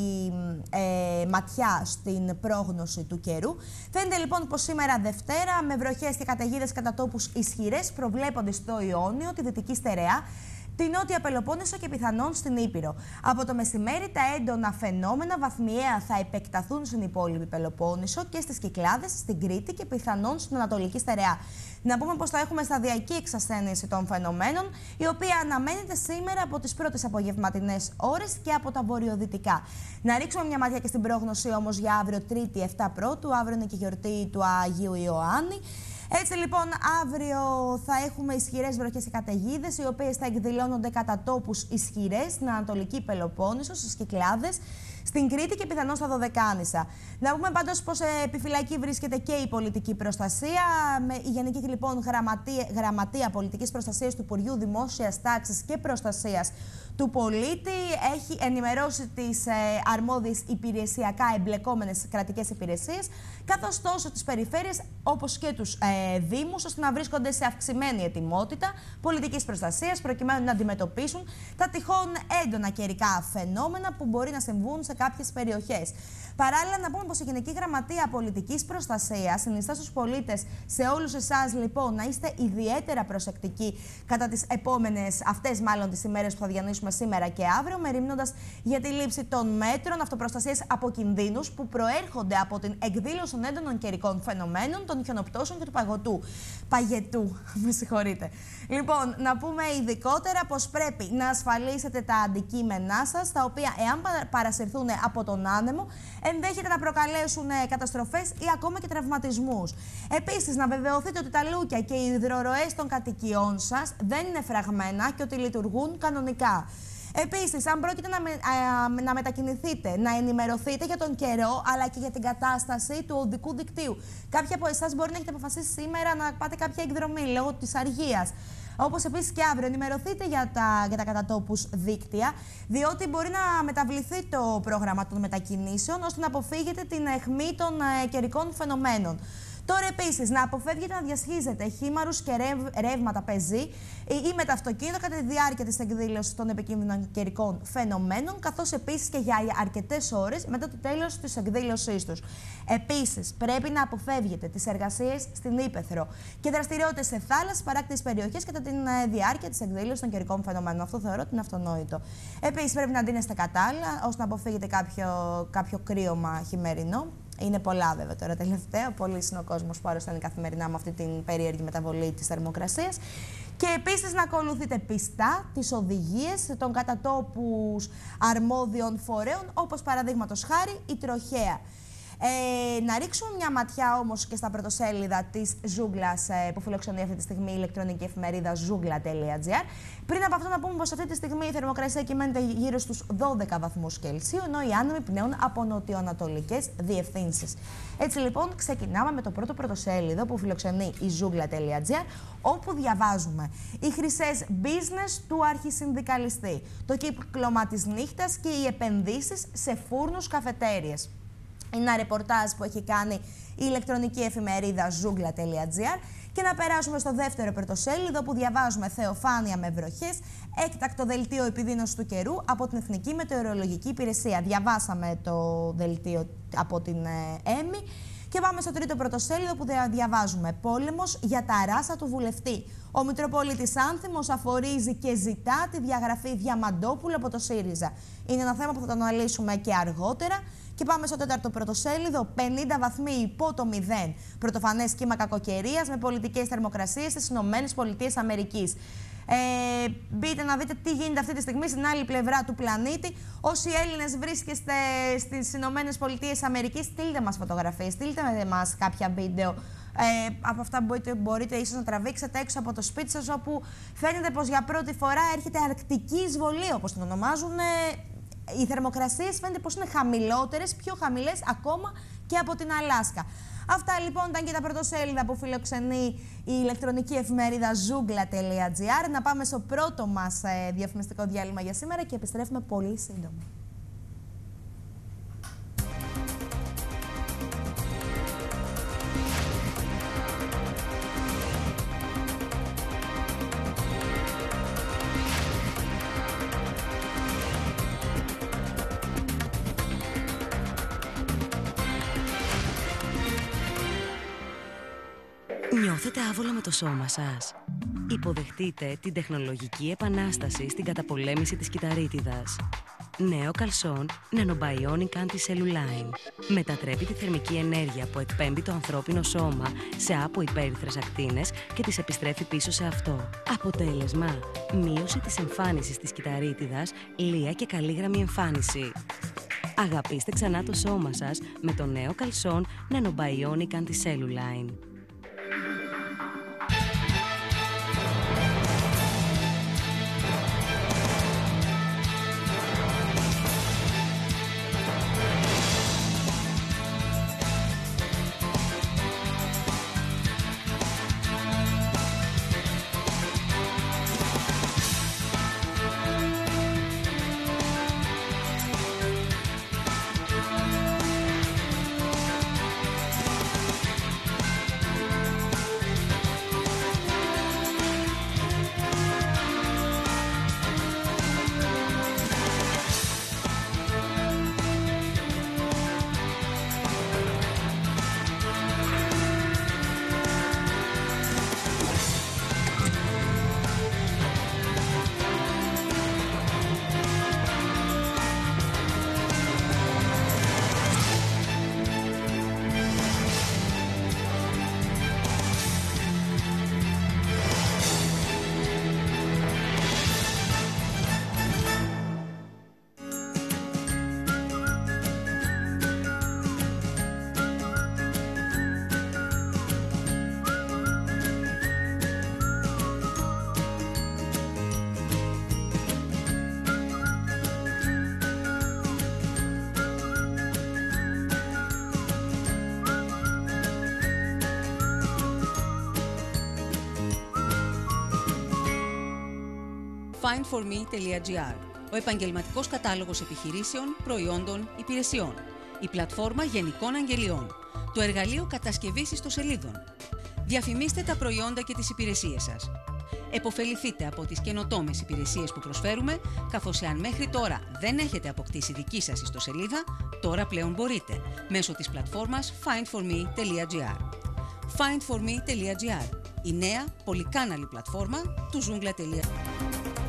A: ε, ματιά στην πρόγνωση του καιρού. Φαίνεται λοιπόν πως σήμερα Δευτέρα με βροχές και καταιγίδες κατά τόπους ισχυρές προβλέπονται στο Ιόνιο, τη Δυτική Στερεά, τη Νότια Πελοπόννησο και πιθανόν στην Ήπειρο. Από το μεσημέρι τα έντονα φαινόμενα βαθμιαία θα επεκταθούν στην υπόλοιπη Πελοπόννησο και στις Κυκλάδες, στην Κρήτη και πιθανόν στην Ανατολική Στερεά. Να πούμε πως θα έχουμε σταδιακή εξασθένιση των φαινομένων, η οποία αναμένεται σήμερα από τις πρώτες απογευματινές ώρες και από τα βορειοδυτικά. Να ρίξουμε μια ματιά και στην πρόγνωση όμως για αύριο Τρίτη επτά Πρώτου. Αύριο είναι και η γιορτή του Αγίου Ιωάννη. Έτσι λοιπόν, αύριο θα έχουμε ισχυρές βροχές και καταιγίδες, οι οποίες θα εκδηλώνονται κατά τόπους ισχυρές στην Ανατολική Πελοπόννησο, στις Κυκλάδες, στην Κρήτη και πιθανόν στα Δωδεκάνησα. Να πούμε πάντως πως επιφυλακή βρίσκεται και η πολιτική προστασία. Με η Γενική λοιπόν Γραμματεία, Γραμματεία Πολιτικής Προστασίας του Υπουργείου Δημόσιας Τάξης και Προστασίας του Πολίτη έχει ενημερώσει τις ε, αρμόδιες υπηρεσιακά εμπλεκόμενες κρατικές υπηρεσίες, καθώς τόσο τις περιφέρειες όπως και τους ε, δήμους, ώστε να βρίσκονται σε αυξημένη ετοιμότητα πολιτικής προστασίας, προκειμένου να αντιμετωπίσουν τα τυχόν έντονα καιρικά φαινόμενα που μπορεί να συμβούν σε κάποιες περιοχές. Παράλληλα, να πούμε πως η Γενική Γραμματεία Πολιτικής Προστασίας συνιστά στους πολίτες, σε όλους εσάς λοιπόν, να είστε ιδιαίτερα προσεκτικοί κατά τις επόμενες, αυτές μάλλον τις ημέρες που θα διανύσουμε σήμερα και αύριο, μεριμνώντας για τη λήψη των μέτρων αυτοπροστασίας από κινδύνους που προέρχονται από την εκδήλωση των έντονων καιρικών φαινομένων, των χιονοπτώσεων και του παγωτού. Παγετού, με συγχωρείτε. Λοιπόν, να πούμε ειδικότερα πως πρέπει να ασφαλίσετε τα αντικείμενά σας, τα οποία εάν παρασυρθούν από τον άνεμο, ενδέχεται να προκαλέσουν καταστροφές ή ακόμα και τραυματισμούς. Επίσης, να βεβαιωθείτε ότι τα λούκια και οι υδροροές των κατοικιών σας δεν είναι φραγμένα και ότι λειτουργούν κανονικά. Επίσης, αν πρόκειται να, με, α, να μετακινηθείτε, να ενημερωθείτε για τον καιρό αλλά και για την κατάσταση του οδικού δικτύου. Κάποιοι από εσάς μπορεί να έχετε αποφασίσει σήμερα να πάτε κάποια εκδρομή λόγω της αργίας. Όπως επίσης και αύριο, ενημερωθείτε για τα, για τα κατατόπους δίκτυα, διότι μπορεί να μεταβληθεί το πρόγραμμα των μετακινήσεων ώστε να αποφύγετε την αιχμή των ε, καιρικών φαινομένων. Τώρα επίσης, να αποφεύγετε να διασχίζετε χήμαρους και ρευ, ρεύματα πεζή ή με το αυτοκίνητο κατά τη διάρκεια της εκδήλωσης των επικίνδυνων καιρικών φαινομένων, καθώς επίσης και για αρκετές ώρες μετά το τέλος της εκδήλωσής τους. Επίσης, πρέπει να αποφεύγετε τις εργασίες στην ύπαιθρο και δραστηριότητες σε θάλασσες, παράκτιες περιοχές κατά τη διάρκεια της εκδήλωσης των καιρικών φαινομένων. Αυτό θεωρώ ότι είναι αυτονόητο. Επίσης, πρέπει να ντύνεστε κατάλληλα ώστε να αποφύγετε κάποιο, κάποιο κρύωμα χειμερινό. Είναι πολλά βέβαια τώρα τελευταία. Πολύ είναι ο κόσμος που αρρωσταίνει καθημερινά με αυτή την περίεργη μεταβολή της θερμοκρασίας. Και επίσης να ακολουθείτε πιστά τις οδηγίες των κατατόπους αρμόδιων φορέων, όπως παραδείγματος χάρη η τροχέα. Ε, να ρίξουμε μια ματιά όμως και στα πρωτοσέλιδα της Ζούγκλας ε, που φιλοξενεί αυτή τη στιγμή η ηλεκτρονική εφημερίδα ζούγκλα τελεία τζι άρ. Πριν από αυτό να πούμε πως αυτή τη στιγμή η θερμοκρασία κυμαίνεται γύρω στους δώδεκα βαθμούς Κελσίου, ενώ οι άνεμοι πνέουν από νοτιοανατολικές διευθύνσεις. Έτσι λοιπόν ξεκινάμε με το πρώτο πρωτοσέλιδο που φιλοξενεί η ζούγκλα τελεία τζι άρ, όπου διαβάζουμε οι χρυσές business του αρχισυνδικαλιστή, το κύκλωμα της νύχτας και οι επενδύσεις σε φούρνους καφετέριες. Είναι ένα ρεπορτάζ που έχει κάνει η ηλεκτρονική εφημερίδα ζούγκλα τελεία τζι άρ. Και να περάσουμε στο δεύτερο πρωτοσέλιδο που διαβάζουμε θεοφάνεια με βροχές, έκτακτο δελτίο επιδείνωσης του καιρού από την Εθνική Μετεωρολογική Υπηρεσία. Διαβάσαμε το δελτίο από την ΕΜΗ. Και πάμε στο τρίτο πρωτοσέλιδο που διαβάζουμε πόλεμος για τα ράσα του βουλευτή. Ο Μητροπολίτης Άνθιμος αφορίζει και ζητά τη διαγραφή Διαμαντόπουλου από το ΣΥΡΙΖΑ. Είναι ένα θέμα που θα το αναλύσουμε και αργότερα. Και πάμε στο τέταρτο πρωτοσέλιδο, πενήντα βαθμοί υπό το μηδέν. Πρωτοφανές κύμα κακοκαιρίας με πολιτικές θερμοκρασίες στις ΗΠΑ. Ε, μπείτε να δείτε τι γίνεται αυτή τη στιγμή στην άλλη πλευρά του πλανήτη. Όσοι Έλληνες βρίσκεστε στις ΗΠΑ, στείλτε μας φωτογραφίες, στείλτε μας κάποια βίντεο ε, από αυτά που μπορείτε, μπορείτε ίσως να τραβήξετε έξω από το σπίτι σας, όπου φαίνεται πως για πρώτη φορά έρχεται αρκτική εισβολή, όπως την ονομάζουν. Ε, οι θερμοκρασίες φαίνεται πως είναι χαμηλότερες, πιο χαμηλές ακόμα και από την Αλάσκα. Αυτά λοιπόν ήταν και τα πρωτοσέλιδα που φιλοξενεί η ηλεκτρονική εφημερίδα ζούγκλα τελεία τζι άρ. Να πάμε στο πρώτο μας ε, διαφημιστικό διάλειμμα για σήμερα και επιστρέφουμε πολύ σύντομα.
C: Νιώθετε άβολα με το σώμα σας? Υποδεχτείτε την τεχνολογική επανάσταση στην καταπολέμηση της κυταρίτιδας. Νέο καλσόν Nanobionic Anti-Cellulline. Μετατρέπει τη θερμική ενέργεια που εκπέμπει το ανθρώπινο σώμα σε αποϊπέρυθρες ακτίνες και τις επιστρέφει πίσω σε αυτό. Αποτέλεσμα, μείωση της εμφάνισης της κυταρίτιδας, λία και καλή γραμμή εμφάνιση. Αγαπήστε ξανά το σώμα σας με το νέο καλσόν Nanobionic Anti-Cellulline.
D: φάιντ φορ μι τελεία τζι άρ, ο επαγγελματικός κατάλογος επιχειρήσεων, προϊόντων, υπηρεσιών, η πλατφόρμα γενικών αγγελιών, το εργαλείο κατασκευής ιστοσελίδων. Διαφημίστε τα προϊόντα και τις υπηρεσίες σας. Εποφεληθείτε από τις καινοτόμες υπηρεσίες που προσφέρουμε, καθώς εάν μέχρι τώρα δεν έχετε αποκτήσει δική σας ιστοσελίδα, τώρα πλέον μπορείτε, μέσω της πλατφόρμας φάιντ φορ μι τελεία τζι άρ. φάιντ φορ μι τελεία τζι άρ, η νέα πολυκάναλη πλατφόρμα του ζούγκλα τελεία τζι άρ.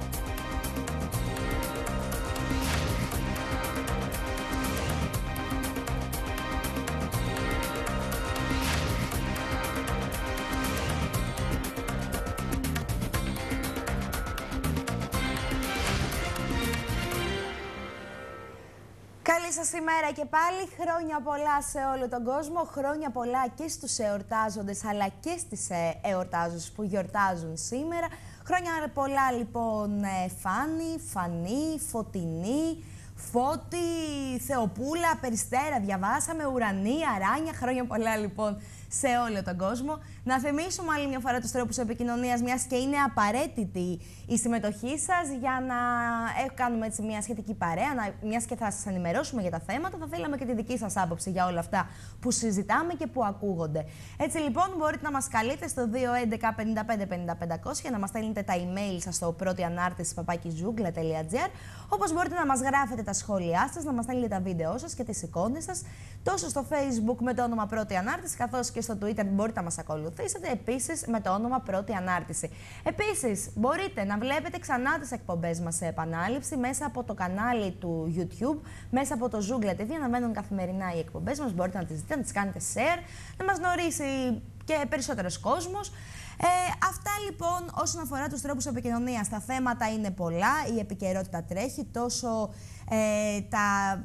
A: Καλή σας ημέρα και πάλι, χρόνια πολλά σε όλο τον κόσμο, χρόνια πολλά και στους εορτάζοντες αλλά και στις εορτάζοντες που γιορτάζουν σήμερα. Χρόνια πολλά λοιπόν Φάνη, Φανή, Φωτεινή, Φώτη, Θεοπούλα, Περιστέρα, διαβάσαμε, Ουρανή, Αράνια, χρόνια πολλά λοιπόν σε όλο τον κόσμο. Να θυμίσουμε άλλη μια φορά τους τρόπους επικοινωνίας, μιας και είναι απαραίτητη η συμμετοχή σας για να κάνουμε έτσι μια σχετική παρέα, να, μιας και θα σας ενημερώσουμε για τα θέματα, θα θέλαμε και τη δική σας άποψη για όλα αυτά που συζητάμε και που ακούγονται. Έτσι λοιπόν μπορείτε να μας καλείτε στο δύο έντεκα πενήντα πέντε πενήντα πεντακόσια, να μας στέλνετε τα email σας στο πρώτη ανάρτηση παπάκι ζούγκλα τελεία τζι άρ, όπως μπορείτε να μας γράφετε τα σχόλιά σας, να μας στέλνετε τα βίντεό σας και τις εικόνες σας, τόσο στο Facebook με το όνομα πρώτη ανάρτηση, καθώς και στο Twitter μπορείτε να μας ακολουθήσετε, επίσης με το όνομα πρώτη ανάρτηση. Επίσης, μπορείτε να βλέπετε ξανά τις εκπομπές μας σε επανάληψη μέσα από το κανάλι του YouTube, μέσα από το Ζούγκλα τι βι, αναμένουν καθημερινά οι εκπομπές μας, μπορείτε να τις δείτε, να τις κάνετε share, να μας γνωρίσει και περισσότερος κόσμος. Ε, αυτά λοιπόν όσον αφορά τους τρόπους επικοινωνίας. Τα θέματα είναι πολλά, η επικαιρότητα τρέχει, τόσο ε, τα...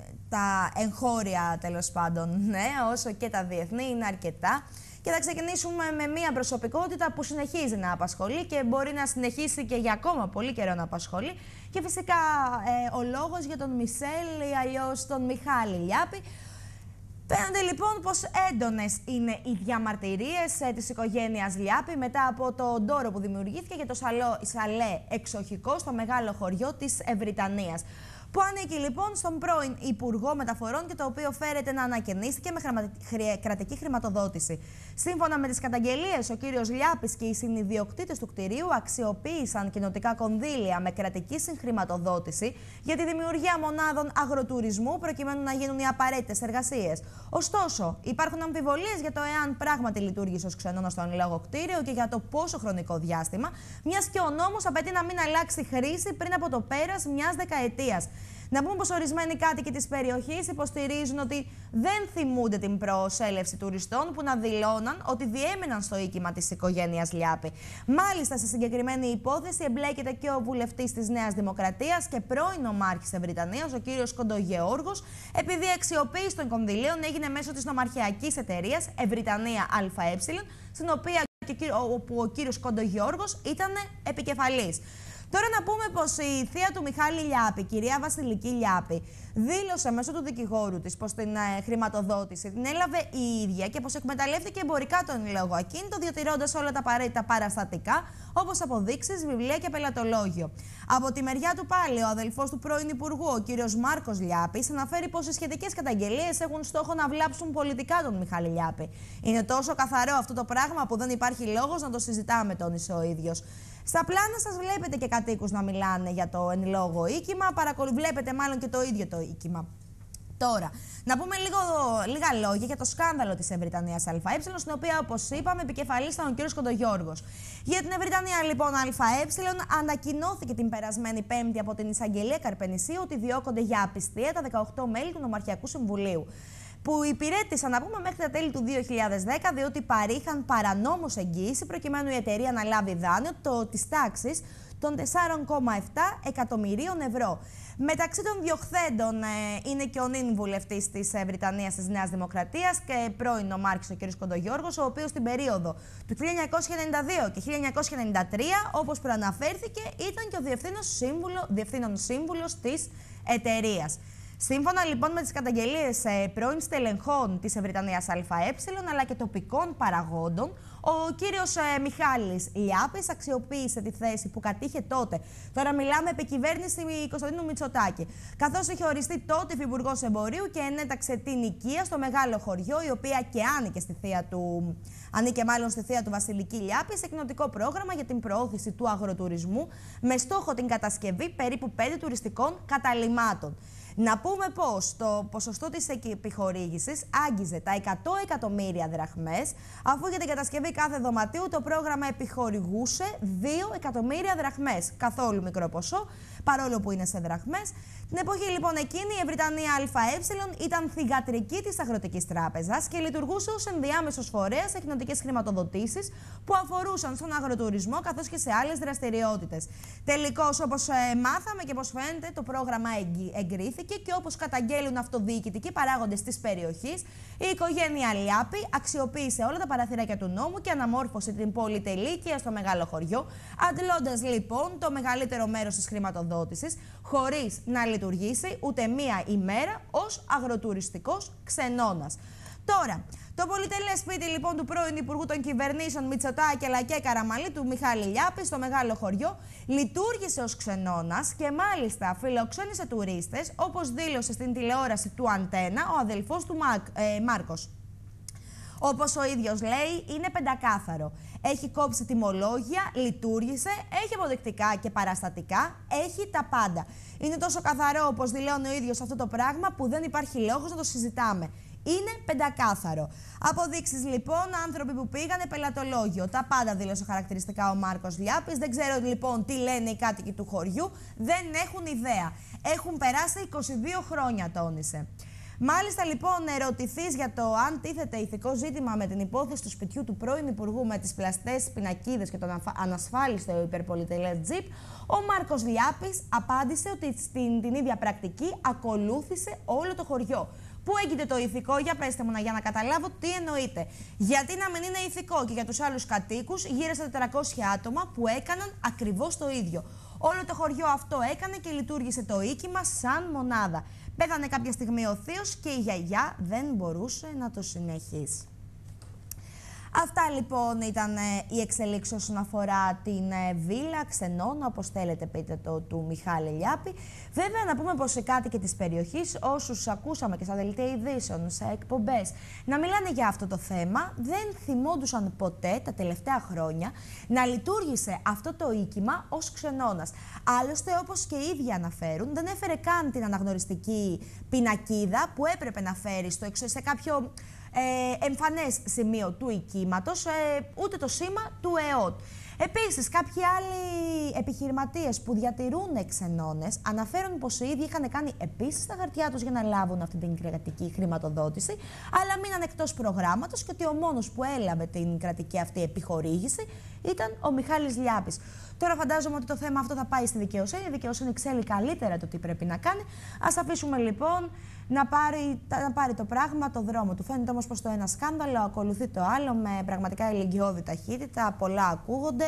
A: τα εγχώρια τέλος πάντων, ναι, όσο και τα διεθνή είναι αρκετά. Και θα ξεκινήσουμε με μια προσωπικότητα που συνεχίζει να απασχολεί και μπορεί να συνεχίσει και για ακόμα πολύ καιρό να απασχολεί. Και φυσικά ε, ο λόγος για τον Μισελ ή αλλιώς τον Μιχάλη Λιάπη. Φαίνεται λοιπόν πως έντονες είναι οι διαμαρτυρίες ε, της οικογένειας Λιάπη μετά από το ντόρο που δημιουργήθηκε για το σαλό, σαλέ εξοχικό στο μεγάλο χωριό της Ευρυτανίας, που ανήκει λοιπόν στον πρώην Υπουργό Μεταφορών και το οποίο φέρεται να ανακαινίστηκε με κρατική χρηματοδότηση. Σύμφωνα με τις καταγγελίες, ο κύριος Λιάπης και οι συνιδιοκτήτες του κτηρίου αξιοποίησαν κοινοτικά κονδύλια με κρατική συγχρηματοδότηση για τη δημιουργία μονάδων αγροτουρισμού προκειμένου να γίνουν οι απαραίτητες εργασίες. Ωστόσο, υπάρχουν αμφιβολίες για το εάν πράγματι λειτουργήσε ως ξενώνα στο εν λόγω κτίριο και για το πόσο χρονικό διάστημα, μιας και ο νόμος απαιτεί να μην αλλάξει χρήση πριν από το πέρας μιας δεκαετίας. Να πούμε πως ορισμένοι κάτοικοι της περιοχής υποστηρίζουν ότι δεν θυμούνται την προσέλευση τουριστών που να δηλώναν ότι διέμεναν στο οίκημα της οικογένειας Λιάπη. Μάλιστα, σε συγκεκριμένη υπόθεση εμπλέκεται και ο βουλευτής της Νέας Δημοκρατίας και πρώην ομάρχης Ευρυτανίας, ο κύριος Κοντογεώργος, επειδή η αξιοποίηση των κονδυλίων έγινε μέσω της νομαρχιακής εταιρείας Ευρυτανία ΑΕ, στην οποία όπου ο κύριος Κοντογεώργος ήταν επικεφαλής. Τώρα να πούμε πως η θεία του Μιχάλη Λιάπη, κυρία Βασιλική Λιάπη, δήλωσε μέσω του δικηγόρου της πως την ε, χρηματοδότηση την έλαβε η ίδια και πως εκμεταλλεύτηκε εμπορικά τον λόγο ακίνητο, διατηρώντας όλα τα απαραίτητα παραστατικά, όπως αποδείξεις, βιβλία και πελατολόγιο. Από τη μεριά του πάλι, ο αδελφός του πρώην Υπουργού, ο κύριος Μάρκος Λιάπης, αναφέρει πως οι σχετικές καταγγελίες έχουν στόχο να βλάψουν πολιτικά τον Μιχάλη Λιάπη. Είναι τόσο καθαρό αυτό το πράγμα που δεν υπάρχει λόγος να το συζητάμε, τόνισε ο ίδιος. Στα πλάνα σας βλέπετε και κατοίκους να μιλάνε για το εν λόγω οίκημα, βλέπετε μάλλον και το ίδιο το οίκημα. Τώρα, να πούμε λίγο, λίγα λόγια για το σκάνδαλο της Ευρυτανίας ΑΕ, στην οποία, όπως είπαμε, επικεφαλής ήταν ο κ. Κοντογεώργος. Για την Ευρυτανία, λοιπόν, ΑΕ, ανακοινώθηκε την περασμένη Πέμπτη από την Εισαγγελία Καρπενησίου ότι διώκονται για απιστία τα δεκαοκτώ μέλη του Νομαρχιακού Συμβουλίου, που υπηρέτησαν, να πούμε, μέχρι τα τέλη του δύο χιλιάδες δέκα, διότι παρήχαν παρανόμως εγγύηση προκειμένου η εταιρεία να λάβει δάνειο το, της τάξης των τεσσάρων κόμμα επτά εκατομμυρίων ευρώ. Μεταξύ των διωχθέντων ε, είναι και ο νυν βουλευτής της Βρυτανίας της Νέας Δημοκρατίας και πρώην ομάρχης ο κ. Κοντογεώργος, ο οποίος στην περίοδο του χίλια εννιακόσια ενενήντα δύο και χίλια εννιακόσια ενενήντα τρία, όπως προαναφέρθηκε, ήταν και ο διευθύνων σύμβουλο, διευθύνων σύμβουλος της εταιρείας. Σύμφωνα λοιπόν με τις καταγγελίες ε, πρώην στελεχών της Ευρυτανίας ΑΕ αλλά και τοπικών παραγόντων, Ο κύριος ε, Μιχάλης Λιάπης αξιοποίησε τη θέση που κατήχε τότε. Τώρα μιλάμε επί κυβέρνηση Κωνσταντίνου Μητσοτάκη. Καθώς είχε οριστεί τότε υφυπουργός εμπορίου και ενέταξε την οικία στο Μεγάλο Χωριό, η οποία και άνοικε στη θεία του. Ανήκε μάλλον στη θεία του Βασιλική Λιάπη σε κοινοτικό πρόγραμμα για την προώθηση του αγροτουρισμού με στόχο την κατασκευή περίπου πέντε τουριστικών καταλυμάτων. Να πούμε πως το ποσοστό της επιχορήγησης άγγιζε τα εκατό εκατομμύρια δραχμές, αφού για την κατασκευή κάθε δωματίου το πρόγραμμα επιχορηγούσε δύο εκατομμύρια δραχμές. Καθόλου μικρό ποσό, παρόλο που είναι σε δραχμές. Την εποχή λοιπόν εκείνη η Βρυτανία ΑΕ ήταν θυγατρική της Αγροτικής Τράπεζας και λειτουργούσε ως ενδιάμεσος φορέας σε κοινοτικές χρηματοδοτήσεις που αφορούσαν στον αγροτουρισμό καθώς και σε άλλες δραστηριότητες. Τελικώς, όπως ε, μάθαμε και όπως φαίνεται, το πρόγραμμα εγκρίθηκε και όπως καταγγέλουν αυτοδιοικητικοί παράγοντες της περιοχής, η οικογένεια Λιάπη αξιοποίησε όλα τα παραθυράκια του νόμου και αναμόρφωσε την πολυτελήκεια στο Μεγάλο Χωριό, αντλώντας λοιπόν το μεγαλύτερο μέρος της χρηματοδότησης, χωρίς να λειτουργήσει ούτε μία ημέρα ως αγροτουριστικός ξενώνας. Τώρα, το πολυτελές σπίτι λοιπόν του πρώην Υπουργού των Κυβερνήσεων Μητσοτάκη αλλά και Καραμανλή, του Μιχάλη Λιάπη, στο Μεγάλο Χωριό, λειτουργήσε ως ξενώνας και μάλιστα φιλοξένησε τουρίστες, όπως δήλωσε στην τηλεόραση του Αντένα ο αδελφός του Μάρκ, ε, Μάρκος. Όπως ο ίδιος λέει, είναι πεντακάθαρο. Έχει κόψει τιμολόγια, λειτουργήσε, έχει αποδεικτικά και παραστατικά, έχει τα πάντα. Είναι τόσο καθαρό, όπως δηλώνει ο ίδιος αυτό το πράγμα, που δεν υπάρχει λόγος να το συζητάμε. Είναι πεντακάθαρο. Αποδείξεις λοιπόν, άνθρωποι που πήγανε πελατολόγιο. Τα πάντα δήλωσε χαρακτηριστικά ο Μάρκος Λιάπης. Δεν ξέρω λοιπόν τι λένε οι κάτοικοι του χωριού. Δεν έχουν ιδέα. Έχουν περάσει είκοσι δύο χρόνια, τόνισε. Μάλιστα λοιπόν, ερωτηθείς για το αν τίθεται ηθικό ζήτημα με την υπόθεση του σπιτιού του πρώην Υπουργού με τις πλαστές πινακίδες και τον ανασφάλιστο υπερπολιτελές τζιπ, ο Μάρκος Λιάπης απάντησε ότι στην την ίδια πρακτική ακολούθησε όλο το χωριό. Πού έγινε το ηθικό, για πέστε μου για να καταλάβω τι εννοείται. Γιατί να μην είναι ηθικό και για τους άλλους κατοίκους, γύρω στα τετρακόσια άτομα που έκαναν ακριβώς το ίδιο. Όλο το χωριό αυτό έκανε και λειτουργήσε το οίκημα σαν μονάδα. Πέθανε κάποια στιγμή ο θείος και η γιαγιά δεν μπορούσε να το συνεχίσει. Αυτά λοιπόν ήταν ε, οι εξελίξεις όσον αφορά την ε, βίλα, ξενώνα, όπως θέλετε πείτε το, του Μιχάλη Λιάπη. Βέβαια να πούμε πως οι κάτοικοι της περιοχής, όσους ακούσαμε και στα δελτία ειδήσεων, σε εκπομπές, να μιλάνε για αυτό το θέμα, δεν θυμόντουσαν ποτέ τα τελευταία χρόνια να λειτουργήσε αυτό το οίκημα ως ξενώνας. Άλλωστε, όπως και οι ίδιοι αναφέρουν, δεν έφερε καν την αναγνωριστική πινακίδα που έπρεπε να φέρει στο εξω, σε κάποιο Ε, εμφανές σημείο του οικήματος, ε, ούτε το σήμα του ΕΟΤ. Επίσης, κάποιοι άλλοι επιχειρηματίες που διατηρούν ξενώνες αναφέρουν πως οι ίδιοι είχαν κάνει επίσης τα χαρτιά τους για να λάβουν αυτή την κρατική χρηματοδότηση, αλλά μείναν εκτός προγράμματος και ότι ο μόνος που έλαβε την κρατική αυτή επιχορήγηση ήταν ο Μιχάλης Λιάπης. Τώρα φαντάζομαι ότι το θέμα αυτό θα πάει στη δικαιοσύνη. Η δικαιοσύνη ξέρει καλύτερα το τι πρέπει να κάνει. Ας αφήσουμε λοιπόν να πάρει, να πάρει το πράγμα το δρόμο του. Φαίνεται όμως πως το ένα σκάνδαλο ακολουθεί το άλλο με πραγματικά ηλικιώδη ταχύτητα. Πολλά ακούγονται,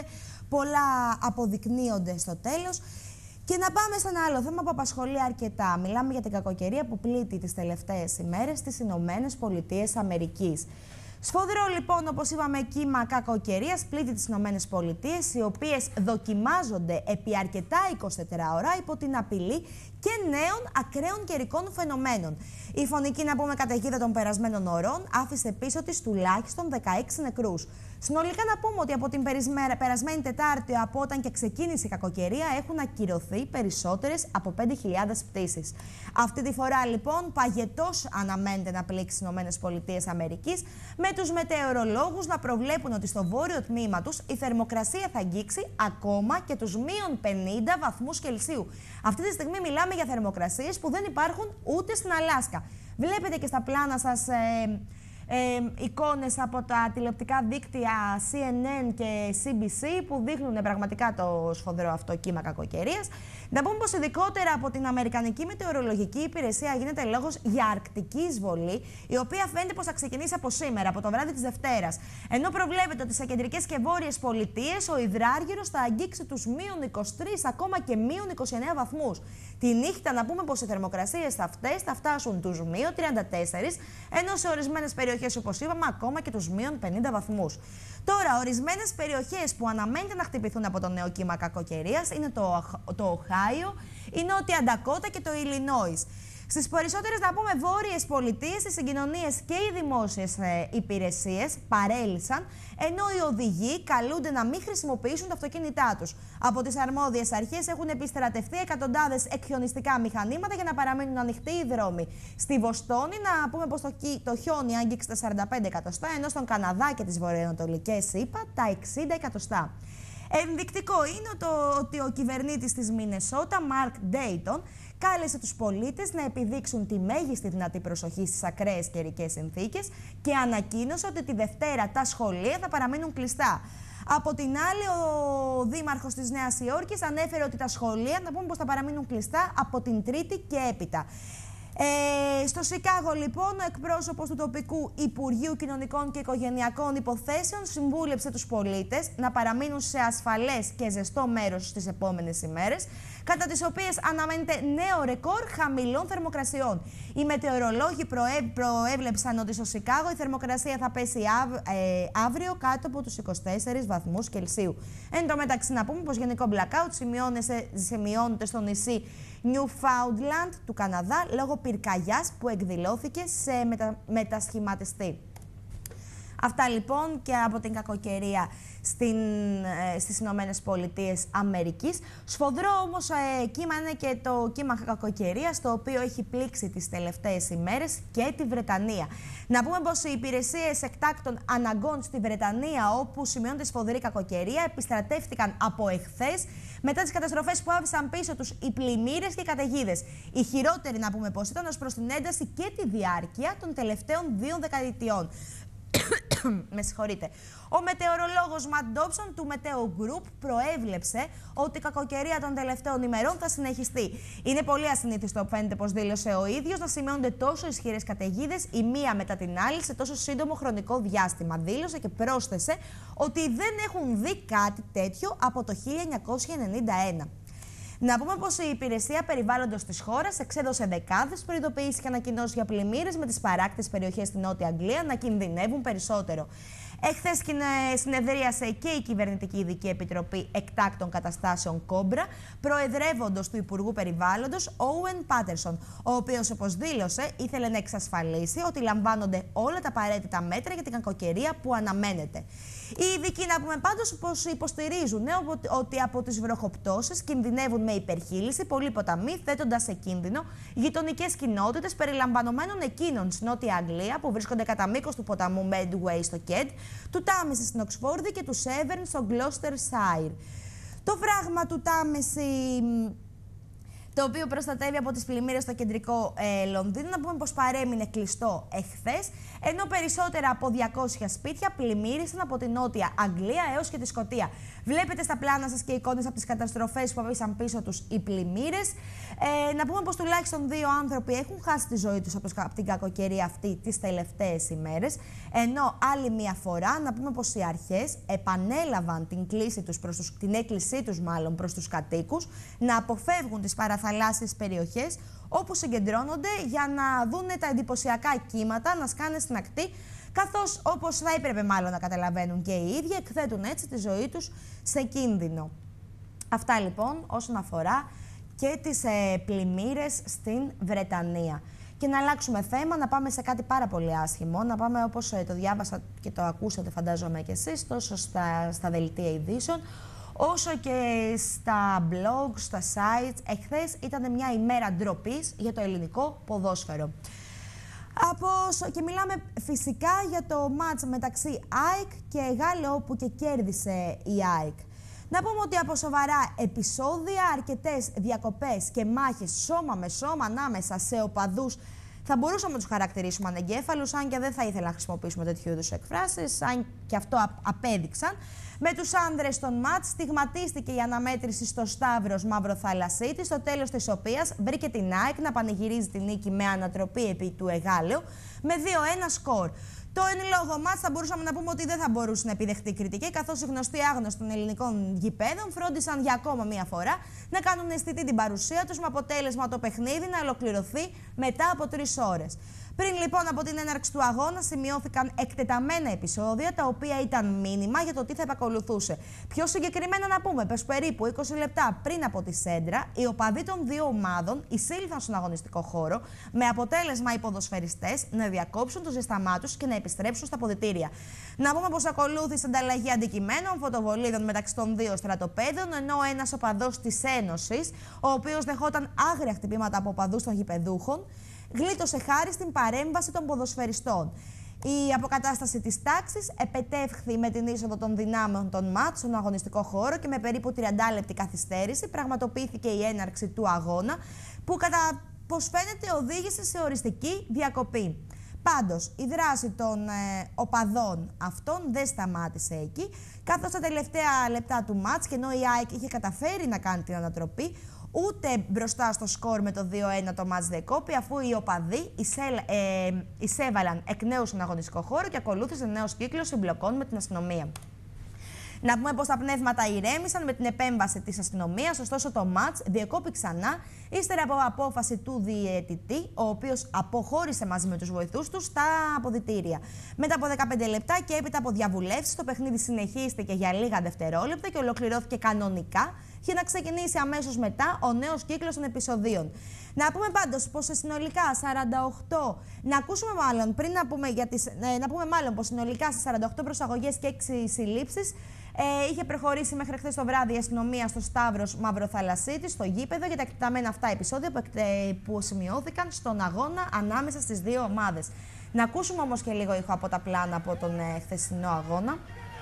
A: πολλά αποδεικνύονται στο τέλος. Και να πάμε σε ένα άλλο θέμα που απασχολεί αρκετά. Μιλάμε για την κακοκαιρία που πλήττει τις τελευταίες ημέρες στις Ηνωμένες Πολιτείες Αμερικής. Σφοδρό λοιπόν, όπως είπαμε, κύμα κακοκαιρίας πλήττει τις Ηνωμένες Πολιτείες, οι οποίες δοκιμάζονται επί αρκετά εικοσιτετράωρα υπό την απειλή και νέων ακραίων καιρικών φαινομένων. Η φωνική, να πούμε, καταιγίδα των περασμένων ωρών άφησε πίσω της τουλάχιστον δεκαέξι νεκρούς. Συνολικά να πούμε ότι από την περασμένη Τετάρτη, από όταν και ξεκίνησε η κακοκαιρία, έχουν ακυρωθεί περισσότερες από πέντε χιλιάδες πτήσεις. Αυτή τη φορά λοιπόν παγετός αναμένεται να πλήξει τις ΗΠΑ, με τους μετεωρολόγους να προβλέπουν ότι στο βόρειο τμήμα τους η θερμοκρασία θα αγγίξει ακόμα και τους μείον πενήντα βαθμούς Κελσίου. Αυτή τη στιγμή μιλάμε για θερμοκρασίες που δεν υπάρχουν ούτε στην Αλάσκα. Βλέπετε και στα πλάνα σας ε, Ε, εικόνες από τα τηλεοπτικά δίκτυα σι εν εν και σι μπι σι που δείχνουν πραγματικά το σφοδρό αυτό κύμα κακοκαιρίας. Να πούμε πως ειδικότερα από την Αμερικανική Μετεωρολογική Υπηρεσία γίνεται λόγος για αρκτική εισβολή, η οποία φαίνεται πως θα ξεκινήσει από σήμερα, από το βράδυ της Δευτέρας. Ενώ προβλέπεται ότι σε κεντρικές και βόρειες πολιτείες ο υδράργυρος θα αγγίξει τους μείον είκοσι τρεις ακόμα και μείον είκοσι εννέα βαθμούς. Τη νύχτα να πούμε πως οι θερμοκρασίες αυτές θα φτάσουν τους μείον τριάντα τέσσερα, ενώ σε ορισμένες περιοχές περιοχές, όπως είπαμε, ακόμα και τους μείον πενήντα βαθμούς. Τώρα, ορισμένες περιοχές που αναμένεται να χτυπηθούν από το νέο κύμα κακοκαιρίας είναι το, το Οχάιο, η Νότια Ντακότα και το Illinois. Στις περισσότερες, να πούμε, βόρειες πολιτείες, οι συγκοινωνίες και οι δημόσιες ε, υπηρεσίες παρέλυσαν, ενώ οι οδηγοί καλούνται να μην χρησιμοποιήσουν τα αυτοκίνητά τους. Από τις αρμόδιες αρχές έχουν επιστρατευτεί εκατοντάδες εκχιονιστικά μηχανήματα για να παραμείνουν ανοιχτοί οι δρόμοι. Στη Βοστόνη, να πούμε πως το, το χιόνι άγγιξε τα σαράντα πέντε εκατοστά, ενώ στον Καναδά και τις βορειοανατολικές ΗΠΑ τα εξήντα εκατοστά. Ενδεικτικό είναι το ότι ο κυβερνήτης της Μινεσότα, Μαρκ Ντέιτον, κάλεσε τους πολίτες να επιδείξουν τη μέγιστη δυνατή προσοχή στις ακραίες καιρικές συνθήκες και ανακοίνωσε ότι τη Δευτέρα τα σχολεία θα παραμείνουν κλειστά. Από την άλλη, ο δήμαρχος της Νέας Υόρκης ανέφερε ότι τα σχολεία, να πούμε πως θα παραμείνουν κλειστά από την Τρίτη και έπειτα. Ε, στο Σικάγο, λοιπόν, ο εκπρόσωπος του τοπικού Υπουργείου Κοινωνικών και Οικογενειακών Υποθέσεων συμβούλεψε τους πολίτες να παραμείνουν σε ασφαλές και ζεστό μέρος στις επόμενες ημέρες, κατά τις οποίες αναμένεται νέο ρεκόρ χαμηλών θερμοκρασιών. Οι μετεωρολόγοι προέ, προέβλεψαν ότι στο Σικάγο η θερμοκρασία θα πέσει αυ, ε, αύριο κάτω από τους είκοσι τέσσερις βαθμούς Κελσίου. Εν τω μεταξύ, να πούμε πως γενικό blackout σημειώνεται στο νησί Newfoundland του Καναδά λόγω πυρκαγιάς που εκδηλώθηκε σε μετα... μετασχηματιστή. Αυτά λοιπόν και από την κακοκαιρία στην, ε, στις Ηνωμένες Πολιτείες Αμερικής. Σφοδρό όμως ε, κύμα είναι και το κύμα κακοκαιρίας, το οποίο έχει πλήξει τις τελευταίες ημέρες και τη Βρετανία. Να πούμε πως οι υπηρεσίες εκτάκτων αναγκών στη Βρετανία, όπου σημειώνεται σφοδρή κακοκαιρία, επιστρατεύτηκαν από εχθές μετά τις καταστροφές που άφησαν πίσω τους οι πλημμύρες και οι καταιγίδες. Η χειρότερη, να πούμε πως ήταν, ως προς την ένταση και τη διάρκεια των τελευταίων δύο δεκαετιών. Με συγχωρείτε. Ο μετεωρολόγος Ματ Ντόψον του Meteo Group προέβλεψε ότι η κακοκαιρία των τελευταίων ημερών θα συνεχιστεί. Είναι πολύ ασυνήθιστο, φαίνεται πως δήλωσε ο ίδιος, να σημειώνονται τόσο ισχυρές καταιγίδες η μία μετά την άλλη σε τόσο σύντομο χρονικό διάστημα. Δήλωσε και πρόσθεσε ότι δεν έχουν δει κάτι τέτοιο από το χίλια εννιακόσια ενενήντα ένα. Να πούμε πως η Υπηρεσία Περιβάλλοντος της χώρας εξέδωσε δεκάδες προειδοποιήσεις και ανακοινώσεις για πλημμύρες, με τις παράκτητες περιοχές στην Νότια Αγγλία να κινδυνεύουν περισσότερο. Εχθές συνεδρίασε και η Κυβερνητική Ειδική Επιτροπή Εκτάκτων Καταστάσεων Κόμπρα, προεδρεύοντος του Υπουργού Περιβάλλοντος Όουεν Πάτερσον, ο οποίος, όπως δήλωσε, ήθελε να εξασφαλίσει ότι λαμβάνονται όλα τα απαραίτητα μέτρα για την κακοκαιρία που αναμένεται. Οι ειδικοί, να πούμε πάντως, πως υποστηρίζουν ναι, ότι από τις βροχοπτώσεις κινδυνεύουν με υπερχείληση πολλοί ποταμοί, θέτοντας σε κίνδυνο γειτονικές κοινότητες περιλαμβανομένων εκείνων στην Νότια Αγγλία που βρίσκονται κατά μήκος του ποταμού Medway στο Κέντ, του Τάμεση στην Οξφόρδη και του Σέβερν στο Gloucestershire. Το φράγμα του Τάμεση, το οποίο προστατεύει από τις πλημμύρες στο κεντρικό ε, Λονδίνο, να πούμε πως παρέμεινε κλειστό εχθές, ενώ περισσότερα από διακόσια σπίτια πλημμύρισαν από την Νότια Αγγλία έως και τη Σκωτία. Βλέπετε στα πλάνα σας και εικόνες από τις καταστροφές που αφήσαν πίσω τους οι πλημμύρες. Ε, να πούμε πως τουλάχιστον δύο άνθρωποι έχουν χάσει τη ζωή τους από την κακοκαιρία αυτή τις τελευταίες ημέρες, ενώ άλλη μία φορά να πούμε πως οι αρχές επανέλαβαν την, κλίση τους προς τους, την έκκλησή τους μάλλον προς τους κατοίκους να αποφεύγουν τις παραθαλάσσιες περιοχές όπου συγκεντρώνονται για να δούνε τα εντυπωσιακά κύματα να σκάνε στην ακτή, καθώς, όπως θα έπρεπε μάλλον να καταλαβαίνουν και οι ίδιοι, εκθέτουν έτσι τη ζωή τους σε κίνδυνο. Αυτά λοιπόν όσον αφορά και τις ε, πλημμύρες στην Βρετανία. Και να αλλάξουμε θέμα, να πάμε σε κάτι πάρα πολύ άσχημο, να πάμε, όπως ε, το διάβασα και το ακούσατε φαντάζομαι και εσείς, τόσο στα, στα δελτία ειδήσεων, όσο και στα blogs, στα sites. Εχθές ήταν μια ημέρα ντροπής για το ελληνικό ποδόσφαιρο. Από... Και μιλάμε φυσικά για το μάτς μεταξύ ΑΕΚ και Γάλλο, όπου και κέρδισε η ΑΕΚ. Να πούμε ότι από σοβαρά επεισόδια, αρκετές διακοπές και μάχες σώμα με σώμα ανάμεσα σε οπαδούς, θα μπορούσαμε να τους χαρακτηρίσουμε ανεγκέφαλους, αν και δεν θα ήθελα να χρησιμοποιήσουμε τέτοιου είδους εκφράσεις, αν και αυτό απέδειξαν. Με τους άνδρες στον μάτς στιγματίστηκε η αναμέτρηση στο Σταύρος Μαυροθαλασσίτη, στο τέλος της οποίας βρήκε την ΑΕΚ να πανηγυρίζει την νίκη με ανατροπή επί του Εγάλεου με δύο ένα σκορ. Το εν λόγω μάτς θα μπορούσαμε να πούμε ότι δεν θα μπορούσε να επιδεχτεί κριτική, καθώς οι γνωστοί άγνωστοι των ελληνικών γηπέδων φρόντισαν για ακόμα μία φορά να κάνουν αισθητή την παρουσία τους, με αποτέλεσμα το παιχνίδι να ολοκληρωθεί μετά από τρεις ώρες. Πριν λοιπόν από την έναρξη του αγώνα, σημειώθηκαν εκτεταμένα επεισόδια, τα οποία ήταν μήνυμα για το τι θα επακολουθούσε. Πιο συγκεκριμένα να πούμε, πως περίπου είκοσι λεπτά πριν από τη σέντρα, οι οπαδοί των δύο ομάδων εισήλθαν στον αγωνιστικό χώρο, με αποτέλεσμα οι ποδοσφαιριστές να διακόψουν το ζεσταμά τους και να επιστρέψουν στα αποδυτήρια. Να πούμε πως ακολούθησε ανταλλαγή αντικειμένων, φωτοβολίδων μεταξύ των δύο στρατοπέδων, ενώ ένας οπαδός της Ένωσης, ο οποίος δεχόταν άγρια χτυπήματα από οπαδούς των γηπεδούχων, γλίτωσε χάρη στην παρέμβαση των ποδοσφαιριστών. Η αποκατάσταση της τάξης επετεύχθη με την είσοδο των δυνάμεων των ΜΑΤ στον αγωνιστικό χώρο και με περίπου τριάντα λεπτή καθυστέρηση πραγματοποιήθηκε η έναρξη του αγώνα, που κατά πως φαίνεται οδήγησε σε οριστική διακοπή. Πάντως, η δράση των ε, οπαδών αυτών δεν σταμάτησε εκεί, καθώς τα τελευταία λεπτά του μάτς, και ενώ η ΑΕΚ είχε καταφέρει να κάνει την ανατροπή, ούτε μπροστά στο σκορ με το δύο ένα το μάτς δεκόπη, αφού οι οπαδοί εισέλ, ε, εισέβαλαν εκ νέου στον αγωνιστικό χώρο και ακολούθησε νέος κύκλος συμπλοκών με την αστυνομία. Να πούμε πως τα πνεύματα ηρέμησαν με την επέμβαση της αστυνομίας, ωστόσο το μάτς διεκόπη ξανά, ύστερα από απόφαση του διαιτητή, ο οποίος αποχώρησε μαζί με τους βοηθούς του στα αποδυτήρια. Μετά από δεκαπέντε λεπτά και έπειτα από διαβουλεύσεις, το παιχνίδι συνεχίστηκε για λίγα δευτερόλεπτα και ολοκληρώθηκε κανονικά, για να ξεκινήσει αμέσως μετά ο νέος κύκλος των επεισοδίων. Να πούμε πάντως πως συνολικά σαράντα οκτώ, να ακούσουμε μάλλον, πριν να πούμε, για τις, ε, να πούμε μάλλον πως συνολικά στις σαράντα οκτώ προσαγωγές και έξι συλλήψεις ε, είχε προχωρήσει μέχρι χθες το βράδυ η αστυνομία στο Σταύρος Μαυροθαλασσίτη, στο γήπεδο, για τα εκτεταμένα αυτά επεισόδια που, εκτε, που σημειώθηκαν στον αγώνα ανάμεσα στις δύο ομάδες. Να ακούσουμε όμως και λίγο ήχο από τα πλάνα από τον ε, χθεσινό αγώνα.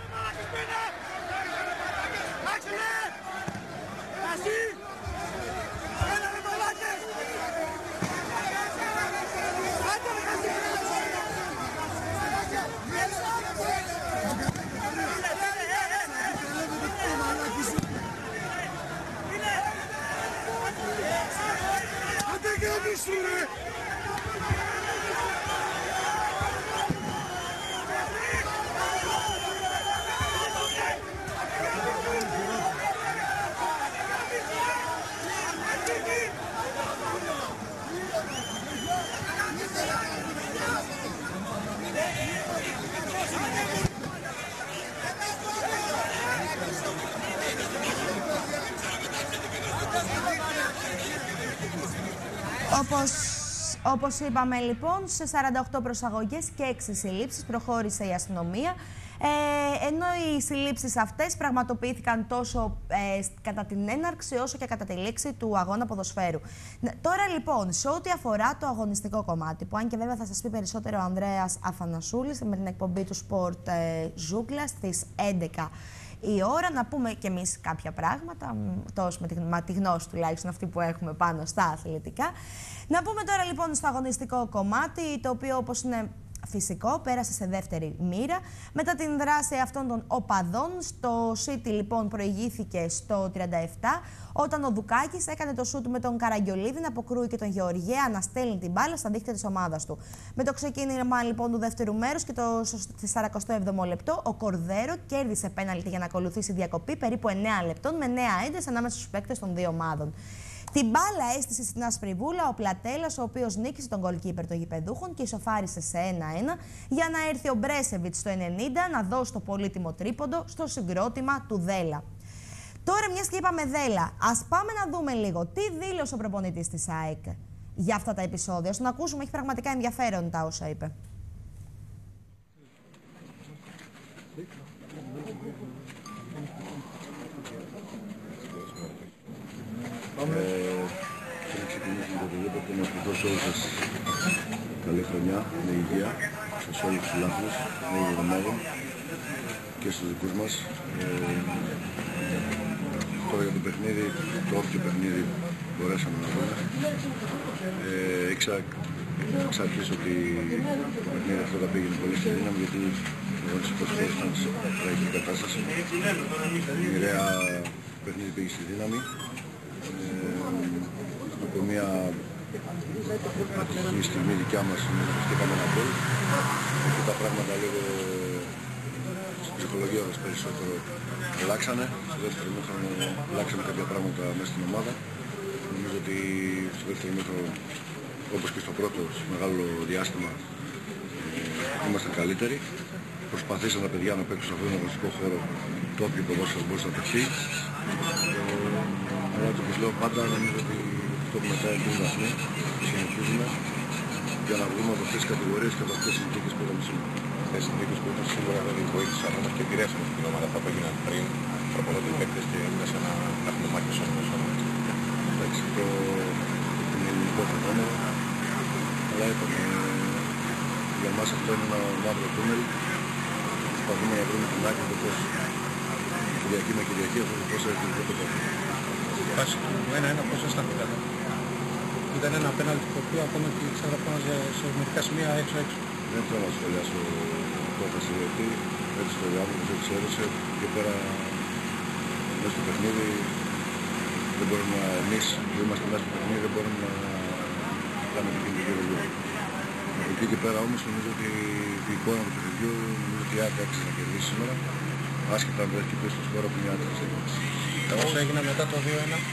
A: Όπως, όπως είπαμε λοιπόν, σε σαράντα οκτώ προσαγωγές και έξι συλλήψεις προχώρησε η αστυνομία, ε, ενώ οι συλλήψεις αυτές πραγματοποιήθηκαν τόσο ε, κατά την έναρξη όσο και κατά τη λήξη του αγώνα ποδοσφαίρου. Τώρα λοιπόν, σε ό,τι αφορά το αγωνιστικό κομμάτι, που αν και βέβαια θα σας πει περισσότερο ο Ανδρέας Αθανασούλης με την εκπομπή του Sport ε, Ζούγκλα στις έντεκα η ώρα, να πούμε και εμείς κάποια πράγματα, τόσο με τη, με τη γνώση τουλάχιστον αυτή που έχουμε πάνω στα αθλητικά. Να πούμε τώρα λοιπόν στο αγωνιστικό κομμάτι, το οποίο όπως είναι φυσικό πέρασε σε δεύτερη μοίρα. Μετά την δράση αυτών των οπαδών, στο City λοιπόν προηγήθηκε στο τριάντα επτά, όταν ο Δουκάκης έκανε το σούτ με τον Καραγγιολίδη να αποκρούει και τον Γεωργέα να στέλνει την μπάλα στα δίχτυα της ομάδας του. Με το ξεκίνημα λοιπόν του δεύτερου μέρους και το σαρανταεπτό έβδομο λεπτό, ο Κορδέρο κέρδισε πέναλτι για να ακολουθήσει διακοπή περίπου εννέα λεπτών με νέα ένταση ανάμεσα στους παίκτες των δύο ομάδων. Την μπάλα έστησε στην άσπρη βούλα ο Πλατέλας, ο οποίος νίκησε τον γκολκίπερ των γηπεδούχων και ισοφάρισε σε ένα ένα, για να έρθει ο Μπρέσεβιτς στο ενενήντα να δώσει το πολύτιμο τρίποντο στο συγκρότημα του Δέλα. Τώρα, μιας και είπαμε Δέλα, ας πάμε να δούμε λίγο τι δήλωσε ο προπονητής της ΑΕΚ για αυτά τα επεισόδια. Στον ακούσουμε, έχει πραγματικά ενδιαφέρον τα όσα είπε.
E: Πάμε. Ε, και να ξεκινήσουμε το γήπεδο και να σας δώσω όλους σας καλή χρονιά, με υγεία, στους όλους τους λάθους, με υγιεινομάδων και στους δικούς μας. Ε, τώρα για το παιχνίδι, το όποιο παιχνίδι μπορέσαμε να δούμε. Ε, ήξερα εξ αρχής ότι το παιχνίδι αυτό θα πήγαινε πολύ στη δύναμη, γιατί εγώ τις υποσχέσεις ήταν σε τραγική κατάσταση. Η μοιραία παιχνίδι πήγε στη δύναμη. Από μια ατυχή στιγμή δικιά μας μεταφερθήκαμε ένα γκολ και τα πράγματα λίγο στην ψυχολογία μας περισσότερο αλλάξανε. Στο δεύτερο μήχρονο αλλάξαμε κάποια πράγματα μέσα στην ομάδα. Νομίζω ότι στο δεύτερο μήχρονο όπως και στο πρώτο μεγάλο διάστημα ήμασταν καλύτεροι. Προσπαθήσαν τα παιδιά να παίξουν σε αυτόν τον αγωνιστικό χώρο το όποιο ποδόσφαιρο μπορούσε να παιχθεί. Αλλά το πως λέω πάντα νομίζω ότι αυτό που μετά είναι βαθμοί, συνεχίζουμε για να βγούμε από αυτές τις κατηγορίες και από αυτές τις συνθήκες που είδαμε σήμερα.
F: Αυτές οι συνθήκες που ήταν σίγουρα δεν βοήθησαν όμως και επηρέασαν την ομάδα αυτά που έγιναν πριν, προπονούνται οι παίκτες και μέσα να έχουμε μάχες όμως.
E: Εντάξει, το είναι ελληνικό φαινόμενο, αλλά είπαμε, για μας αυτό είναι ένα μαύρο τούνελ. Προσπαθούμε να βρούμε την άκρη του πώς Κυριακή με Κυριακή αυτό το πώς έρχεται το πρώτο.
F: Βάσει του ένα ένα πώς αισθάνθηκατε? Ήταν ένα πέναλτι το οποίο ακόμα και ξέρω πάνω σε μερικά σημεία έξω-έξω.
E: Δεν θέλω να σχολιάσω την απόφαση γιατί έτσι το άνθρωπος έτσι έδωσε και πέρα μέσα στο παιχνίδι δεν μπορούμε να, εμείς που είμαστε μέσα στο παιχνίδι δεν μπορούμε να κάνουμε την κινητική ρολόγια. Εκεί και πέρα όμως νομίζω ότι η εικόνα του παιχνιδιού νομίζω ότι η Άκη άξιζε να κερδίσει σήμερα, άσχετα αν βρέθηκε πίσω στο σκόρο που είναι άτυχη στιγμή.
F: Τα όσα έγιναν μετά το δύο ένα.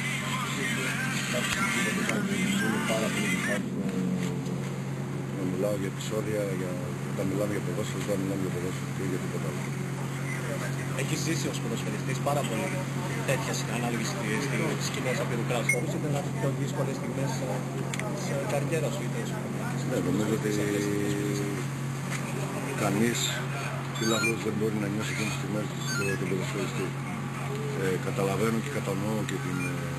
E: Είναι πάρα πολύ ευχάριστο να μιλάω για επεισόδια, για... όταν μιλάμε για ποδόσφαιρο, όταν μιλάμε για ποδόσφαιρο και για τίποτα άλλο.
F: Έχεις ζήσει ως ποδοσφαιριστής πάρα πολύ τέτοια ανάλογη στις σκηνές απειρού κράτους. Πώς ήταν από τις πιο δύσκολες στιγμές της καριέρας σου?
E: Ναι, νομίζω ότι κανείς φίλαθλος δεν μπορεί να νιώσει εκείνες τις στιγμές τον ποδοσφαιριστή. Ε, καταλαβαίνω και κατανοώ και την,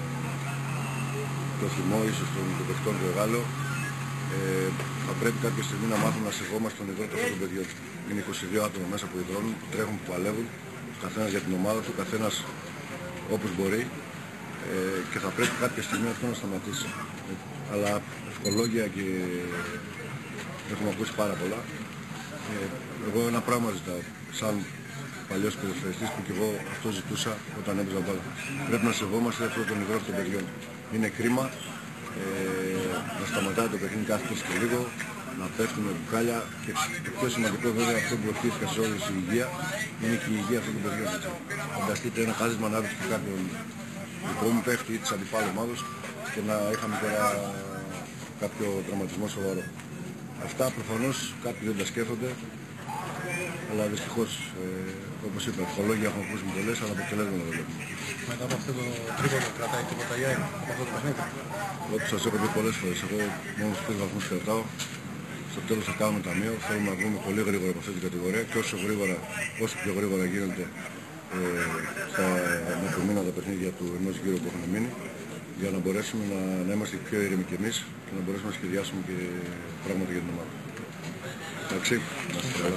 E: το θυμό ίσως των παιχτών του Εγάλεο. Ε, θα πρέπει κάποια στιγμή να μάθουμε να σεβόμαστε τον ιδρύτο αυτών των παιδιών. Είναι είκοσι δύο άτομα μέσα που ιδρώνουν, που τρέχουν, που παλεύουν, καθένας για την ομάδα του, καθένας όπως μπορεί ε, και θα πρέπει κάποια στιγμή αυτό να σταματήσει. Ε, αλλά ευχολόγια και έχουμε ακούσει πάρα πολλά. Ε, εγώ ένα πράγμα ζητάω, σαν παλιός ποδοσφαιριστής που και εγώ αυτό ζητούσα όταν έπαιζα μπάλα. Πρέπει να σεβόμαστε αυτό τον ιδρύτο των παιδιών. Είναι κρίμα ε, να σταματάει το παιχνίδι κάθε τόσο και λίγο, να πέφτουν μπουκάλια και το πιο σημαντικό βέβαια αυτό που ευχήθηκα σε όλους η υγεία είναι και η υγεία αυτών των παιδιών. Φανταστείτε ένα χάσμα ανάπτυξη του κάποιον δικό μου παίχτη ή της αντιπάλου ομάδος και να είχαμε τώρα κάποιο τραυματισμό σοβαρό. Αυτά προφανώς κάποιοι δεν τα σκέφτονται, αλλά δυστυχώς, ε, όπως είπα, ευχολόγια έχουμε ακούσει με πολλές, αλλά αποτελέσματα δεν βλέπουμε.
F: Μετά από αυτό το τρίποντο κρατάει τίποτα η ΑΕΚ από αυτό το παιχνίδι?
E: Όπως σας έχω πει πολλές φορές, εγώ μόνο στους βαθμούς κρατάω. Στο τέλος θα κάνουμε ταμείο, θέλουμε να βγούμε πολύ γρήγορα από αυτή την κατηγορία και όσο, γρήγορα, όσο πιο γρήγορα γίνεται ε, στα μεθομήνα τα παιχνίδια του ενός γύρου που έχουν μείνει, για να μπορέσουμε να, να είμαστε πιο ήρεμοι κι εμείς και να μπορέσουμε να σχεδιάσουμε και πράγματα για την ομάδα. Εντάξει, να είστε καλά.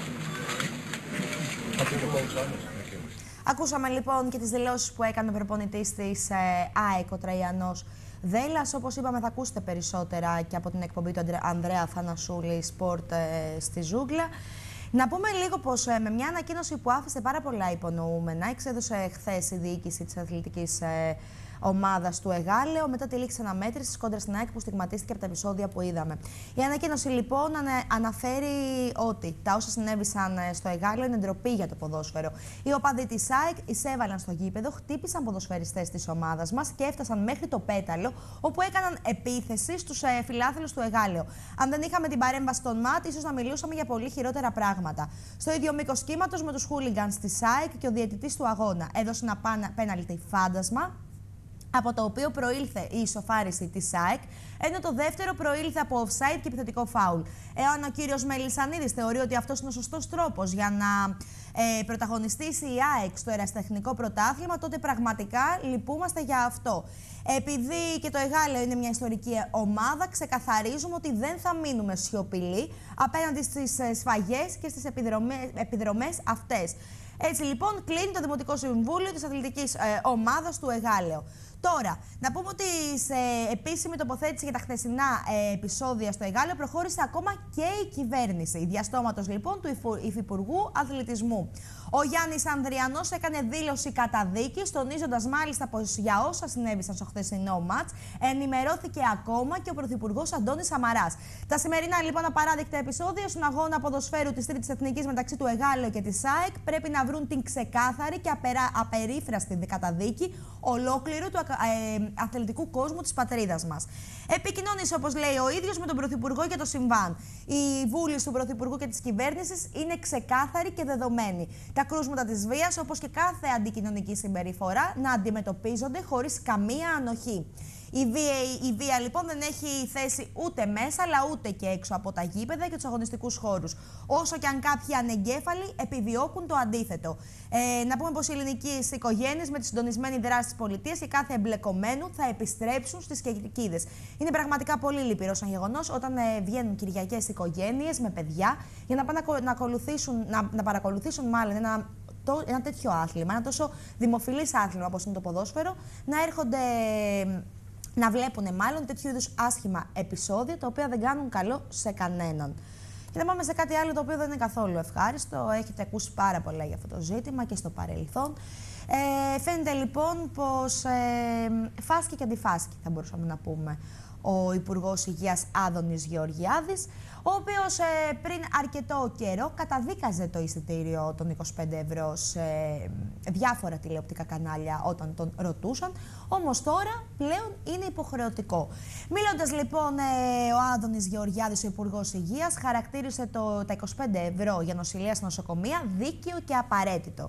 A: Ακούσαμε λοιπόν και τις δηλώσεις που έκανε ο προπονητής της ε, ΑΕΚ, ο Τραϊανός Δέλλας. Όπως είπαμε, θα ακούσετε περισσότερα και από την εκπομπή του Ανδρέα Θανασούλη Σπορτ ε, στη Ζούγκλα. Να πούμε λίγο πως ε, με μια ανακοίνωση που άφησε πάρα πολλά υπονοούμενα, εξέδωσε χθες η διοίκηση της αθλητικής ε, ομάδας του Εγάλεο μετά τη λήξη αναμέτρησης κόντρα στην ΑΕΚ που στιγματίστηκε από τα επεισόδια που είδαμε. Η ανακοίνωση λοιπόν ανε, αναφέρει ότι τα όσα συνέβησαν στο Εγάλεο είναι ντροπή για το ποδόσφαιρο. Οι οπαδοί της ΑΕΚ εισέβαλαν στο γήπεδο, χτύπησαν ποδοσφαιριστές της ομάδας μας και έφτασαν μέχρι το Πέταλο, όπου έκαναν επίθεση στους ε, φιλάθλους του Εγάλεο. Αν δεν είχαμε την παρέμβαση των ΜΑΤ, ίσως να μιλούσαμε για πολύ χειρότερα πράγματα. Στο ίδιο μήκος κύματος με τους χούλιγκανς της ΑΕΚ και ο διαιτητής του αγώνα έδωσε ένα πέναλτι φάντασμα, από το οποίο προήλθε η ισοφάριση της ΑΕΚ, ενώ το δεύτερο προήλθε από offside και επιθετικό φάουλ. Εάν ο κύριος Μελισσανίδης θεωρεί ότι αυτός είναι ο σωστός τρόπος για να ε, πρωταγωνιστήσει η ΑΕΚ στο ερασιτεχνικό πρωτάθλημα, τότε πραγματικά λυπούμαστε για αυτό. Επειδή και το Εγάλεο είναι μια ιστορική ομάδα, ξεκαθαρίζουμε ότι δεν θα μείνουμε σιωπηλοί απέναντι στις σφαγές και στις επιδρομές αυτές. Έτσι λοιπόν κλείνει το Δημοτικό Συμβούλιο της Αθλητικής ε, Ομάδας του Εγάλεο. Τώρα, να πούμε ότι σε επίσημη τοποθέτηση για τα χθεσινά ε, επεισόδια στο Εγάλεο προχώρησε ακόμα και η κυβέρνηση. Διαστόματος λοιπόν του Υφυπουργού Αθλητισμού. Ο Γιάννης Ανδριανός έκανε δήλωση καταδίκης, τονίζοντας μάλιστα πως για όσα συνέβησαν στο χθεσινό μάτς ενημερώθηκε ακόμα και ο Πρωθυπουργός Αντώνης Σαμαράς. Τα σημερινά λοιπόν απαράδεκτα επεισόδια στον αγώνα ποδοσφαίρου της Τρίτης Εθνικής μεταξύ του Εγάλεο και της ΑΕΚ πρέπει να βρουν την ξεκάθαρη και απερά, απερίφραστη καταδίκη ολόκληρου του ε, αθλητικού κόσμου της πατρίδας μας. Επικοινώνησε, όπως λέει ο ίδιος, με τον Πρωθυπουργό για το συμβάν. Η βούληση του Πρωθυπουργού και της κυβέρνησης είναι ξεκάθαρη και δεδομένη. Τα κρούσματα της βίας, όπως και κάθε αντικοινωνική συμπεριφορά, να αντιμετωπίζονται χωρίς καμία ανοχή. Η βία, η βία λοιπόν δεν έχει θέση ούτε μέσα αλλά ούτε και έξω από τα γήπεδα και τους αγωνιστικούς χώρους. Όσο και αν κάποιοι ανεγκέφαλοι επιδιώκουν το αντίθετο. Ε, να πούμε πως οι ελληνικές οικογένειες με τη συντονισμένη δράση της πολιτείας και κάθε εμπλεκομένου θα επιστρέψουν στις κερκίδες. Είναι πραγματικά πολύ λυπηρό σαν γεγονός όταν ε, βγαίνουν κυριακές οικογένειες με παιδιά για να πάνε να, να, ακολουθήσουν, να, να παρακολουθήσουν μάλλον ένα. Ένα τέτοιο άθλημα, ένα τόσο δημοφιλής άθλημα όπως είναι το ποδόσφαιρο, να έρχονται, να βλέπουν μάλλον τέτοιου είδους άσχημα επεισόδια, τα οποία δεν κάνουν καλό σε κανέναν. Και να πάμε σε κάτι άλλο το οποίο δεν είναι καθόλου ευχάριστο. Έχετε ακούσει πάρα πολλά για αυτό το ζήτημα και στο παρελθόν. Ε, φαίνεται λοιπόν πως ε, φάσκει και αντιφάσκει, θα μπορούσαμε να πούμε, ο Υπουργός Υγείας Άδωνης Γεωργιάδης, ο οποίος ε, πριν αρκετό καιρό καταδίκαζε το εισιτήριο των είκοσι πέντε ευρώ σε διάφορα τηλεοπτικά κανάλια όταν τον ρωτούσαν, όμως τώρα πλέον είναι υποχρεωτικό. Μιλώντας λοιπόν ε, ο Άδωνης Γεωργιάδης, ο Υπουργός Υγείας, χαρακτήρισε το, τα είκοσι πέντε ευρώ για νοσηλεία στα νοσοκομεία δίκαιο και απαραίτητο.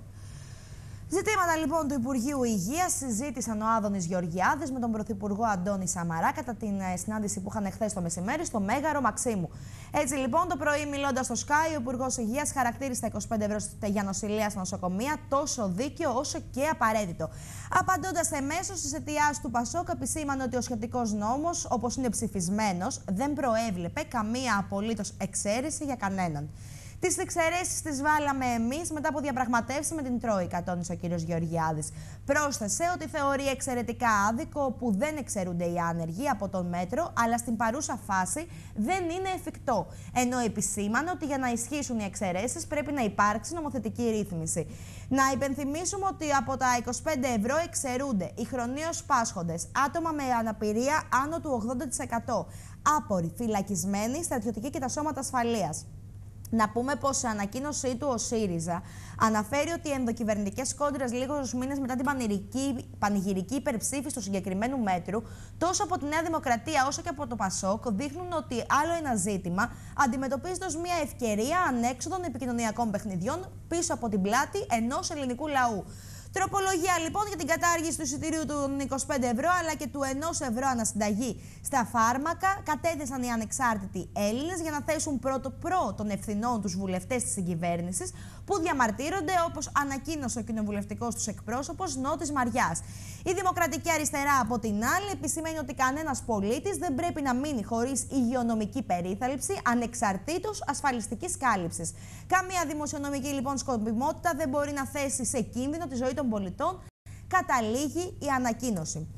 A: Ζητήματα λοιπόν του Υπουργείου Υγείας συζήτησαν ο Άδωνης Γεωργιάδης με τον Πρωθυπουργό Αντώνη Σαμαρά κατά την συνάντηση που είχαν χθες το μεσημέρι στο Μέγαρο Μαξίμου. Έτσι λοιπόν, το πρωί, μιλώντας στο Sky, ο Υπουργός Υγείας χαρακτήρισε τα είκοσι πέντε ευρώ για νοσηλεία στα νοσοκομεία τόσο δίκαιο όσο και απαραίτητο. Απαντώντας εμέσως στις αιτιάσεις του Πασόκ, επισήμανε ότι ο σχετικός νόμος, όπως είναι ψηφισμένος, δεν προέβλεπε καμία απολύτως εξαίρεση για κανέναν. Τις εξαιρέσεις τις βάλαμε εμείς μετά από διαπραγματεύσεις με την Τρόικα, τόνισε ο κ. Γεωργιάδης. Πρόσθεσε ότι θεωρεί εξαιρετικά άδικο που δεν εξαιρούνται οι άνεργοι από το μέτρο, αλλά στην παρούσα φάση δεν είναι εφικτό. Ενώ επισήμανε ότι για να ισχύσουν οι εξαιρέσεις πρέπει να υπάρξει νομοθετική ρύθμιση. Να υπενθυμίσουμε ότι από τα είκοσι πέντε ευρώ εξαιρούνται οι χρονίως πάσχοντες, άτομα με αναπηρία άνω του ογδόντα τοις εκατό, άποροι, φυλακισμένοι, στρατιωτικοί και τα σώματα ασφαλείας. Να πούμε πως σε ανακοίνωσή του ο ΣΥΡΙΖΑ αναφέρει ότι οι ενδοκυβερνητικές κόντρες λίγους μήνες μετά την πανηγυρική, πανηγυρική υπερψήφιση του συγκεκριμένου μέτρου, τόσο από τη Νέα Δημοκρατία όσο και από το Πασόκ, δείχνουν ότι άλλο ένα ζήτημα αντιμετωπίζεται ως μια ευκαιρία ανέξοδων επικοινωνιακών παιχνιδιών πίσω από την πλάτη ενός ελληνικού λαού. Τροπολογία λοιπόν για την κατάργηση του εισιτηρίου των είκοσι πέντε ευρώ αλλά και του ενός ευρώ ανασυνταγή στα φάρμακα κατέθεσαν οι ανεξάρτητοι Έλληνες για να θέσουν πρώτο προ των ευθυνών τους βουλευτές της συγκυβέρνησης που διαμαρτύρονται, όπως ανακοίνωσε ο κοινοβουλευτικός τους εκπρόσωπος Νότης Μαριάς. Η Δημοκρατική Αριστερά, από την άλλη, επισημαίνει ότι κανένας πολίτης δεν πρέπει να μείνει χωρίς υγειονομική περίθαλψη ανεξαρτήτως ασφαλιστικής κάλυψης. Καμία δημοσιονομική λοιπόν σκοπιμότητα δεν μπορεί να θέσει σε κίνδυνο τη ζωή των πολιτών, καταλήγει η ανακοίνωση.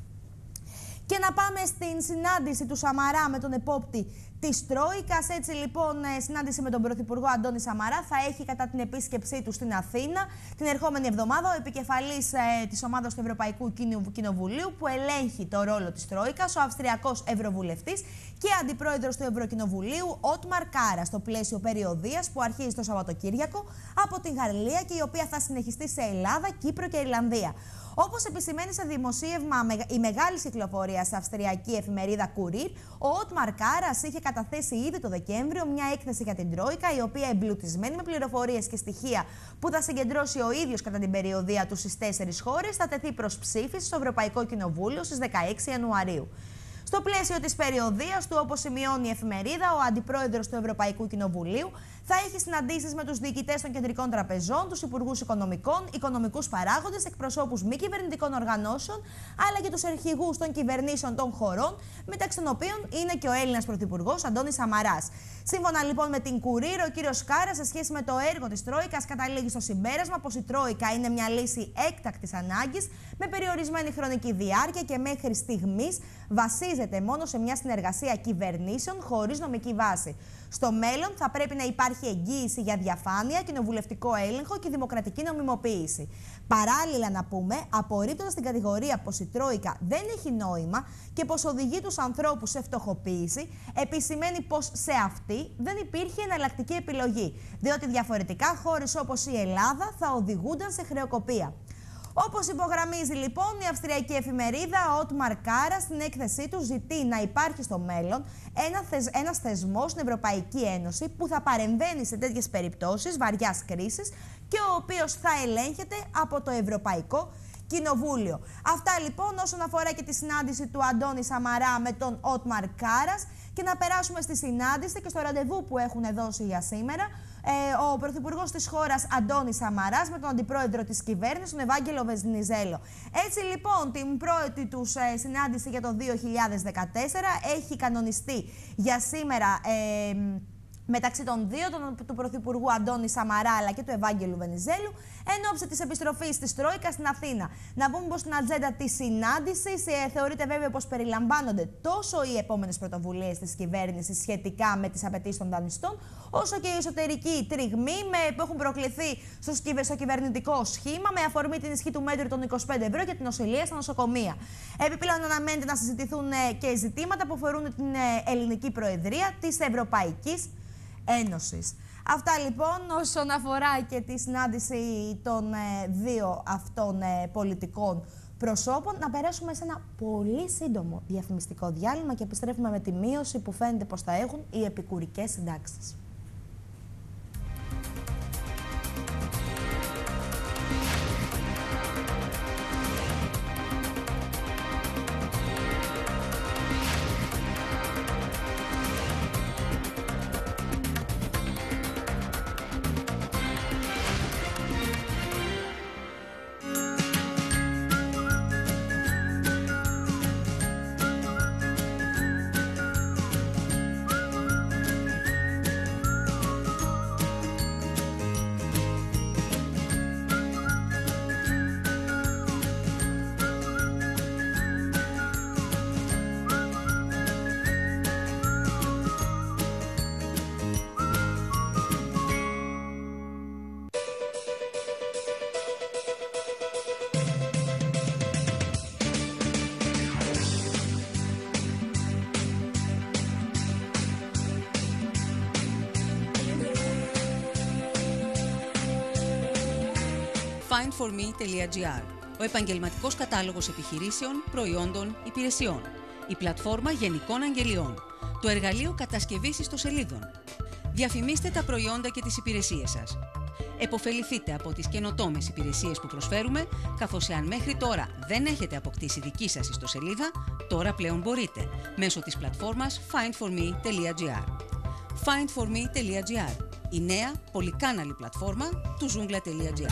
A: Και να πάμε στην συνάντηση του Σαμαρά με τον επόπτη της Τρόικας. Έτσι λοιπόν, συνάντηση με τον Πρωθυπουργό Αντώνη Σαμαρά θα έχει κατά την επίσκεψή του στην Αθήνα την ερχόμενη εβδομάδα ο επικεφαλής ε, της ομάδας του Ευρωπαϊκού Κοινοβουλίου που ελέγχει το ρόλο της Τρόικας, ο Αυστριακός Ευρωβουλευτής και αντιπρόεδρος του Ευρωκοινοβουλίου Ότμαρ Κάρας, στο πλαίσιο περιοδίας που αρχίζει το Σαββατοκύριακο από την Γαλλία και η οποία θα συνεχιστεί σε Ελλάδα, Κύπρο και Ιρλανδία. Όπως επισημαίνει σε δημοσίευμα η μεγάλη κυκλοφορία σε αυστριακή εφημερίδα Κουρίρ, ο Ότμαρ Κάρας είχε καταθέσει ήδη το Δεκέμβριο μια έκθεση για την Τρόικα, η οποία εμπλουτισμένη με πληροφορίες και στοιχεία που θα συγκεντρώσει ο ίδιος κατά την περιοδία του στις τέσσερις χώρες, θα τεθεί προς ψήφιση στο Ευρωπαϊκό Κοινοβούλιο στις δεκαέξι Ιανουαρίου. Στο πλαίσιο της περιοδίας του, όπως σημειώνει η εφημερίδα, ο αντιπρόεδρος του Ευρωπαϊκού Κοινοβουλίου θα έχει συναντήσεις με τους διοικητές των κεντρικών τραπεζών, τους υπουργούς οικονομικών, οικονομικούς παράγοντες, εκπροσώπους μη κυβερνητικών οργανώσεων, αλλά και τους αρχηγούς των κυβερνήσεων των χωρών, μεταξύ των οποίων είναι και ο Έλληνας Πρωθυπουργός Αντώνης Σαμαράς. Σύμφωνα λοιπόν με την Κουρίρ, ο κύριος Κάρας, σε σχέση με το έργο της Τρόικας, καταλήγει στο συμπέρασμα πως η Τρόικα είναι μια λύση έκτακτης ανάγκης, με περιορισμένη χρονική διάρκεια και μέχρι στιγμής βασίζεται μόνο σε μια συνεργασία κυβερνήσεων χωρίς νομική βάση. Στο μέλλον θα πρέπει να υπάρχει εγγύηση για διαφάνεια, κοινοβουλευτικό έλεγχο και δημοκρατική νομιμοποίηση. Παράλληλα, να πούμε, απορρίπτοντας την κατηγορία πως η Τρόικα δεν έχει νόημα και πως οδηγεί τους ανθρώπους σε φτωχοποίηση, επισημαίνει πως σε αυτή δεν υπήρχε εναλλακτική επιλογή, διότι διαφορετικά χώρες όπως η Ελλάδα θα οδηγούνταν σε χρεοκοπία. Όπως υπογραμμίζει λοιπόν η αυστριακή εφημερίδα Otmar Karas στην έκθεσή του, ζητεί να υπάρχει στο μέλλον ένα θεσ, ένας θεσμός στην Ευρωπαϊκή Ένωση που θα παρεμβαίνει σε τέτοιες περιπτώσεις βαριάς κρίσης και ο οποίος θα ελέγχεται από το Ευρωπαϊκό Κοινοβούλιο. Αυτά λοιπόν όσον αφορά και τη συνάντηση του Αντώνη Σαμαρά με τον Otmar Karas, και να περάσουμε στη συνάντηση και στο ραντεβού που έχουν δώσει για σήμερα ε, ο Πρωθυπουργός της χώρας Αντώνης Σαμαράς με τον Αντιπρόεδρο της κυβέρνησης, τον Ευάγγελο Βενιζέλο. Έτσι λοιπόν την πρώτη τους ε, συνάντηση για το δύο χιλιάδες δεκατέσσερα έχει κανονιστεί για σήμερα ε, μεταξύ των δύο, τον, του Πρωθυπουργού Αντώνη Σαμαρά αλλά και του Ευάγγελου Βενιζέλου, εν ώψη της επιστροφής της Τρόικας στην Αθήνα. Να πούμε πως στην ατζέντα της συνάντησης ε, θεωρείται βέβαιο πως περιλαμβάνονται τόσο οι επόμενες πρωτοβουλίες της κυβέρνησης σχετικά με τις απαιτήσεις των δανειστών, όσο και η εσωτερική τριγμή με, που έχουν προκληθεί στο, στο κυβερνητικό σχήμα με αφορμή την ισχύ του μέτρου των είκοσι πέντε ευρώ και την νοσηλεία στα νοσοκομεία. Επιπλέον, αναμένεται να συζητηθούν ε, και ζητήματα που αφορούν την ε, ελληνική προεδρία της Ευρωπαϊκής Ένωσης. Αυτά λοιπόν όσον αφορά και τη συνάντηση των ε, δύο αυτών ε, πολιτικών προσώπων. Να περάσουμε σε ένα πολύ σύντομο διαφημιστικό διάλειμμα και επιστρέφουμε με τη μείωση που φαίνεται πως θα έχουν οι επικουρικές συντάξεις.
D: find for me τελεία gr, ο επαγγελματικός κατάλογος επιχειρήσεων, προϊόντων, υπηρεσιών, η πλατφόρμα γενικών αγγελιών, το εργαλείο κατασκευής ιστοσελίδων. Διαφημίστε τα προϊόντα και τις υπηρεσίες σας. Εποφεληθείτε από τις καινοτόμες υπηρεσίες που προσφέρουμε, καθώς εάν μέχρι τώρα δεν έχετε αποκτήσει δική σας ιστοσελίδα, τώρα πλέον μπορείτε, μέσω της πλατφόρμας find for me τελεία gr. find for me τελεία gr, η νέα πολυκάναλη πλατφόρμα του ζούγκλα τελεία gr.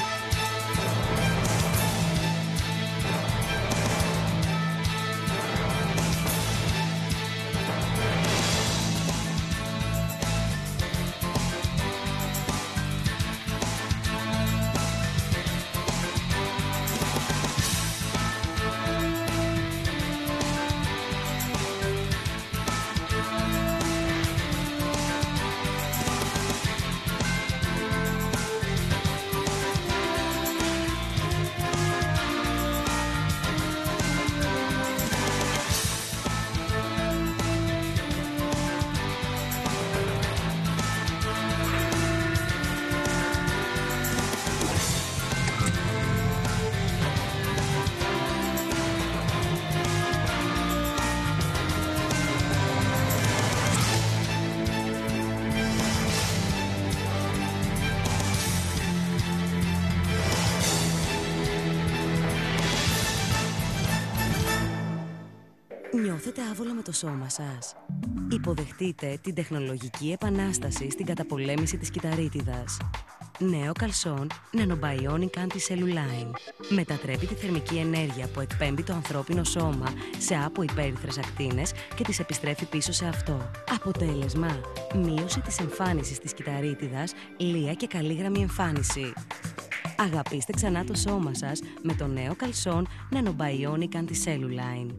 C: Νιώθετε άβολα με το σώμα σας? Υποδεχτείτε την τεχνολογική επανάσταση στην καταπολέμηση της κυταρίτιδας. Νέο καλσόν Nanobionic Anti-Cellulline. Μετατρέπει τη θερμική ενέργεια που εκπέμπει το ανθρώπινο σώμα σε αποϊπέρυθρες ακτίνες και τις επιστρέφει πίσω σε αυτό. Αποτέλεσμα, μείωση της εμφάνισης της κυταρίτιδας, λία και καλή γραμμή εμφάνιση. Αγαπήστε ξανά το σώμα σας με το νέο καλσόν Nanobionic Anti-Cellulline.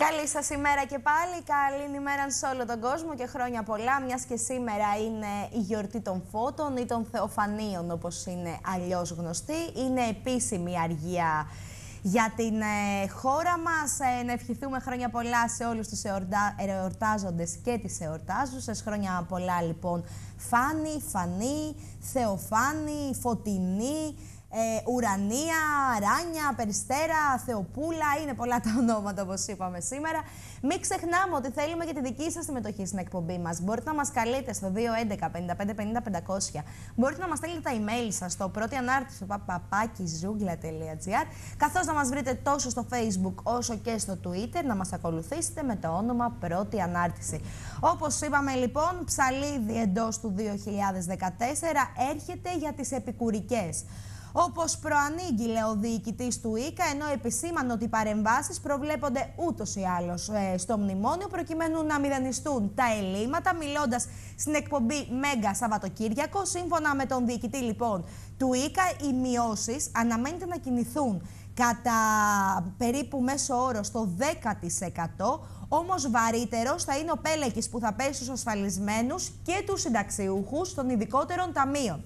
A: Καλή σας ημέρα και πάλι, καλή ημέρα σε όλο τον κόσμο και χρόνια πολλά, μιας και σήμερα είναι η γιορτή των Φώτων ή των Θεοφανίων, όπως είναι αλλιώς γνωστή. Είναι επίσημη αργία για την ε, χώρα μας. Ε, να ευχηθούμε χρόνια πολλά σε όλους τους εορτά, εορτάζοντες και τις εορτάζουσες. Χρόνια πολλά λοιπόν Φάνη, Φανή, Θεοφάνη, Φωτεινή, Ε, Ουρανία, Ράνια, Περιστέρα, Θεοπούλα, είναι πολλά τα ονόματα όπως είπαμε σήμερα. Μην ξεχνάμε ότι θέλουμε και τη δική σας συμμετοχή στην εκπομπή μας. Μπορείτε να μας καλείτε στο δύο έντεκα πενήντα πέντε πενήντα πεντακόσια. Μπορείτε να μας στείλετε τα email σας στο πρώτη ανάρτηση παπάκι ζούγκλα τελεία τζι άρ, καθώς να μας βρείτε τόσο στο Facebook όσο και στο Twitter, να μας ακολουθήσετε με το όνομα Πρώτη Ανάρτηση. Όπως είπαμε λοιπόν, ψαλίδι εντός του δύο χιλιάδες δεκατέσσερα έρχεται για τις επικουρικές. Όπως προανήγγειλε ο διοικητής του ΙΚΑ, ενώ επισήμανε ότι οι παρεμβάσεις προβλέπονται ούτως ή άλλως ε, στο μνημόνιο, προκειμένου να μηδενιστούν τα ελλείμματα, μιλώντας στην εκπομπή Μέγκα Σαββατοκύριακο. Σύμφωνα με τον διοικητή λοιπόν του ΙΚΑ, οι μειώσεις αναμένεται να κινηθούν κατά περίπου μέσο όρο στο δέκα τοις εκατό, όμως βαρύτερος θα είναι ο πέλεκης που θα πέσει στους ασφαλισμένους και τους συνταξιούχους των ειδικότερων ταμείων.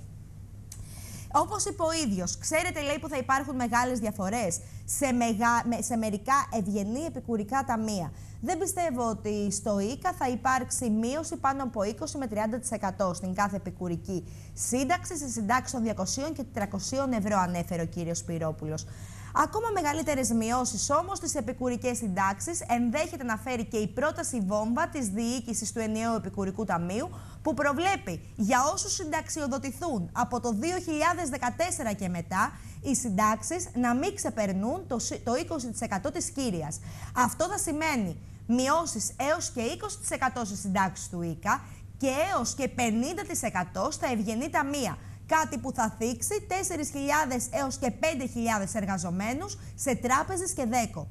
A: Όπως είπε ο ίδιος, ξέρετε λέει που θα υπάρχουν μεγάλες διαφορές σε, μεγα... σε μερικά ευγενή επικουρικά ταμεία. Δεν πιστεύω ότι στο ΙΚΑ θα υπάρξει μείωση πάνω από είκοσι με τριάντα τοις εκατό στην κάθε επικουρική σύνταξη, σε συντάξεις των διακοσίων και τετρακοσίων ευρώ, ανέφερε ο κύριος Σπυρόπουλος. Ακόμα μεγαλύτερες μειώσεις όμως στις επικουρικές συντάξεις ενδέχεται να φέρει και η πρόταση βόμβα της διοίκησης του ενιαίου επικουρικού ταμείου, που προβλέπει για όσους συνταξιοδοτηθούν από το δύο χιλιάδες δεκατέσσερα και μετά οι συντάξεις να μην ξεπερνούν το είκοσι τοις εκατό της κύριας. Αυτό θα σημαίνει μειώσεις έως και είκοσι τοις εκατό στις συντάξεις του ΙΚΑ και έως και πενήντα τοις εκατό στα ευγενή ταμεία. Κάτι που θα θίξει τέσσερις χιλιάδες έως και πέντε χιλιάδες εργαζομένους σε τράπεζες και δέκο.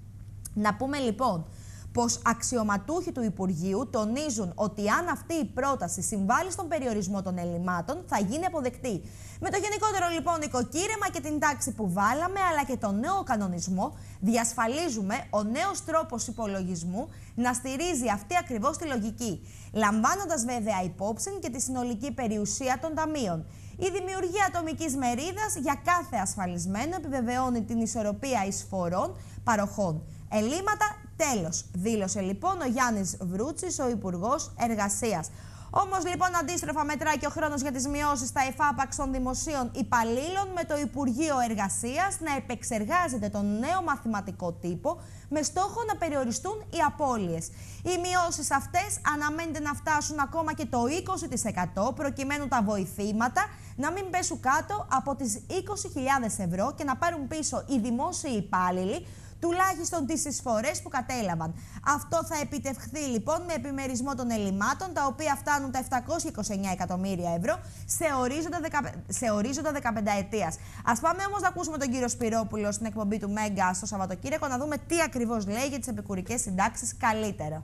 A: Να πούμε λοιπόν πως αξιωματούχοι του Υπουργείου τονίζουν ότι αν αυτή η πρόταση συμβάλλει στον περιορισμό των ελλημάτων, θα γίνει αποδεκτή. Με το γενικότερο λοιπόν οικοκύρεμα και την τάξη που βάλαμε, αλλά και τον νέο κανονισμό, διασφαλίζουμε ο νέος τρόπος υπολογισμού να στηρίζει αυτή ακριβώς τη λογική, λαμβάνοντας βέβαια υπόψη και τη συνολική περιουσία των ταμείων. Η δημιουργία ατομικής μερίδας για κάθε ασφαλισμένο επιβεβαιώνει την ισορροπία εισφορών παροχών. Ελλείμματα, τέλος, δήλωσε λοιπόν ο Γιάννης Βρούτσης, ο Υπουργός Εργασίας. Όμως λοιπόν αντίστροφα μετράει και ο χρόνος για τις μειώσεις στα εφάπαξ των δημοσίων υπαλλήλων, με το Υπουργείο Εργασίας να επεξεργάζεται τον νέο μαθηματικό τύπο με στόχο να περιοριστούν οι απώλειες. Οι μειώσεις αυτές αναμένεται να φτάσουν ακόμα και το είκοσι τοις εκατό, προκειμένου τα βοηθήματα να μην πέσουν κάτω από τις είκοσι χιλιάδες ευρώ και να πάρουν πίσω οι δημόσιοι υπάλληλοι τουλάχιστον τις εισφορές που κατέλαβαν. Αυτό θα επιτευχθεί λοιπόν με επιμερισμό των ελλημάτων, τα οποία φτάνουν τα επτακόσια είκοσι εννέα εκατομμύρια ευρώ σε ορίζοντα, δεκα... σε ορίζοντα δεκαπενταετίας. Ας πάμε όμως να ακούσουμε τον κύριο Σπυρόπουλο στην εκπομπή του Μέγκα στο Σαββατοκύριακο, να δούμε τι ακριβώς λέει για τις επικουρικές συντάξεις καλύτερα.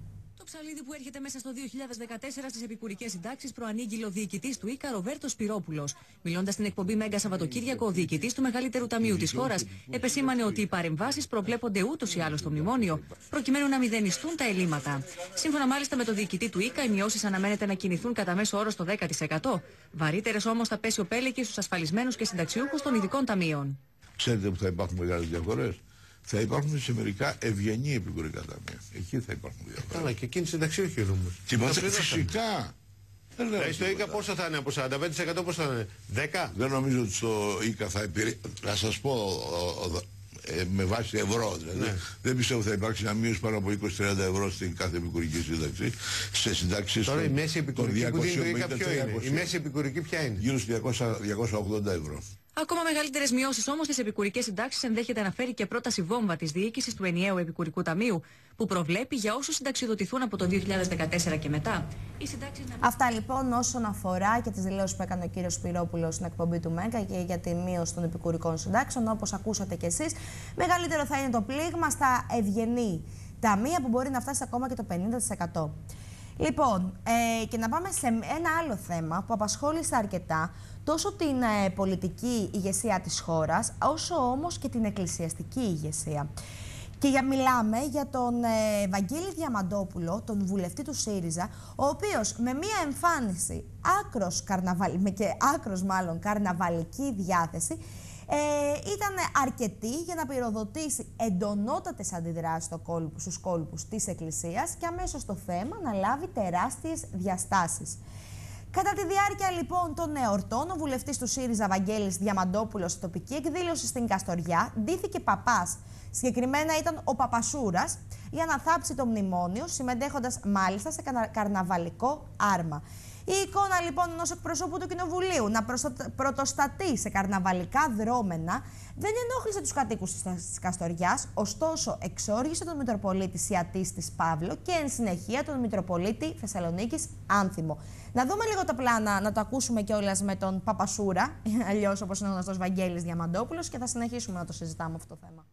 G: Το ψαλίδι που έρχεται μέσα στο δύο χιλιάδες δεκατέσσερα στις επικουρικές συντάξεις προανήγγειλε ο διοικητής του ΙΚΑ, Ροβέρτο Σπυρόπουλος. Μιλώντας στην εκπομπή Μέγκα Σαββατοκύριακο, ο διοικητής του μεγαλύτερου ταμείου της χώρας επεσήμανε ότι οι παρεμβάσεις προβλέπονται ούτως ή άλλως στο μνημόνιο, προκειμένου να μηδενιστούν τα ελλείμματα. Σύμφωνα μάλιστα με το διοικητή του ΙΚΑ, οι μειώσεις αναμένεται να κινηθούν κατά μέσο όρο στο δέκα τοις εκατό. Βαρύτερες όμως θα πέσει ο πέλεκης στους ασφαλισμένους και συνταξιούχους των ειδικών ταμείων.
H: Ξέρετε που θα υπάρχουν μεγάλες διαφορές. Θα υπάρχουν σε μερικά ευγενή επικουρικά ταμεία. Εκεί θα υπάρχουν διαφορές.
I: Καλά, και εκείνοι συνταξιούχοι όμως.
H: Φυσικά.
I: Δηλαδή στο ΙΚΑ πόσο θα είναι, από σαράντα πέντε τοις εκατό πόσο θα είναι, δέκα.
H: Δεν νομίζω ότι στο ΙΚΑ θα επηρεάσει. Θα σας πω ε, με βάση ευρώ. Δηλαδή. Ναι. Δεν πιστεύω θα υπάρξει μια μείωση πάνω από είκοσι με τριάντα ευρώ στην κάθε επικουρική σύνταξη. Σε συντάξεις
I: Τώρα
H: των,
I: η μέση επικουρική που δίνει το ΙΚΑ ποιο είναι. Η μέση επικουρική ποια είναι.
H: Γύρω στους διακόσια ογδόντα ευρώ.
G: Ακόμα μεγαλύτερες μειώσεις όμως στις επικουρικές συντάξεις ενδέχεται να φέρει και πρόταση βόμβα της διοίκησης του ενιαίου επικουρικού ταμείου, που προβλέπει για όσους συνταξιοδοτηθούν από το δύο χιλιάδες δεκατέσσερα και μετά. Οι συντάξεις να...
A: Αυτά λοιπόν όσον αφορά και τις δηλώσεις που έκανε ο κύριος Σπυρόπουλος στην εκπομπή του Μέγκα και για τη μείωση των επικουρικών συντάξεων. Όπως ακούσατε κι εσείς, μεγαλύτερο θα είναι το πλήγμα στα ευγενή ταμεία, που μπορεί να φτάσει ακόμα και το πενήντα τοις εκατό. Λοιπόν, ε, και να πάμε σε ένα άλλο θέμα που απασχόλησε αρκετά τόσο την ε, πολιτική ηγεσία της χώρας, όσο όμως και την εκκλησιαστική ηγεσία. Και για, μιλάμε για τον ε, Βαγγέλη Διαμαντόπουλο, τον βουλευτή του ΣΥΡΙΖΑ, ο οποίος με μία εμφάνιση άκρος, καρναβαλ... με και άκρος μάλλον καρναβαλική διάθεση, ε, ήταν αρκετή για να πυροδοτήσει εντονότατες αντιδράσεις στο κόλπο, στους κόλπους της Εκκλησίας και αμέσως το θέμα να λάβει τεράστιες διαστάσεις. Κατά τη διάρκεια λοιπόν των εορτών, ο βουλευτής του ΣΥΡΙΖΑ Βαγγέλης Διαμαντόπουλος, σε τοπική εκδήλωση στην Καστοριά, ντύθηκε παπάς. Συγκεκριμένα ήταν ο Παπασούρας για να θάψει το μνημόνιο, συμμετέχοντας μάλιστα σε καρναβαλικό άρμα. Η εικόνα λοιπόν ενός εκπροσώπου του Κοινοβουλίου να πρωτοστατεί σε καρναβαλικά δρόμενα δεν ενόχλησε τους κατοίκους της Καστοριάς, ωστόσο εξόργησε τον Μητροπολίτη Σιατίστης Παύλο και εν συνεχεία τον Μητροπολίτη Θεσσαλονίκης Άνθιμο. Να δούμε λίγο τα πλάνα, να το ακούσουμε κιόλας με τον Παπασούρα, αλλιώς όπως είναι γνωστός Βαγγέλης Διαμαντόπουλος, και θα συνεχίσουμε να το συζητάμε αυτό το θέμα.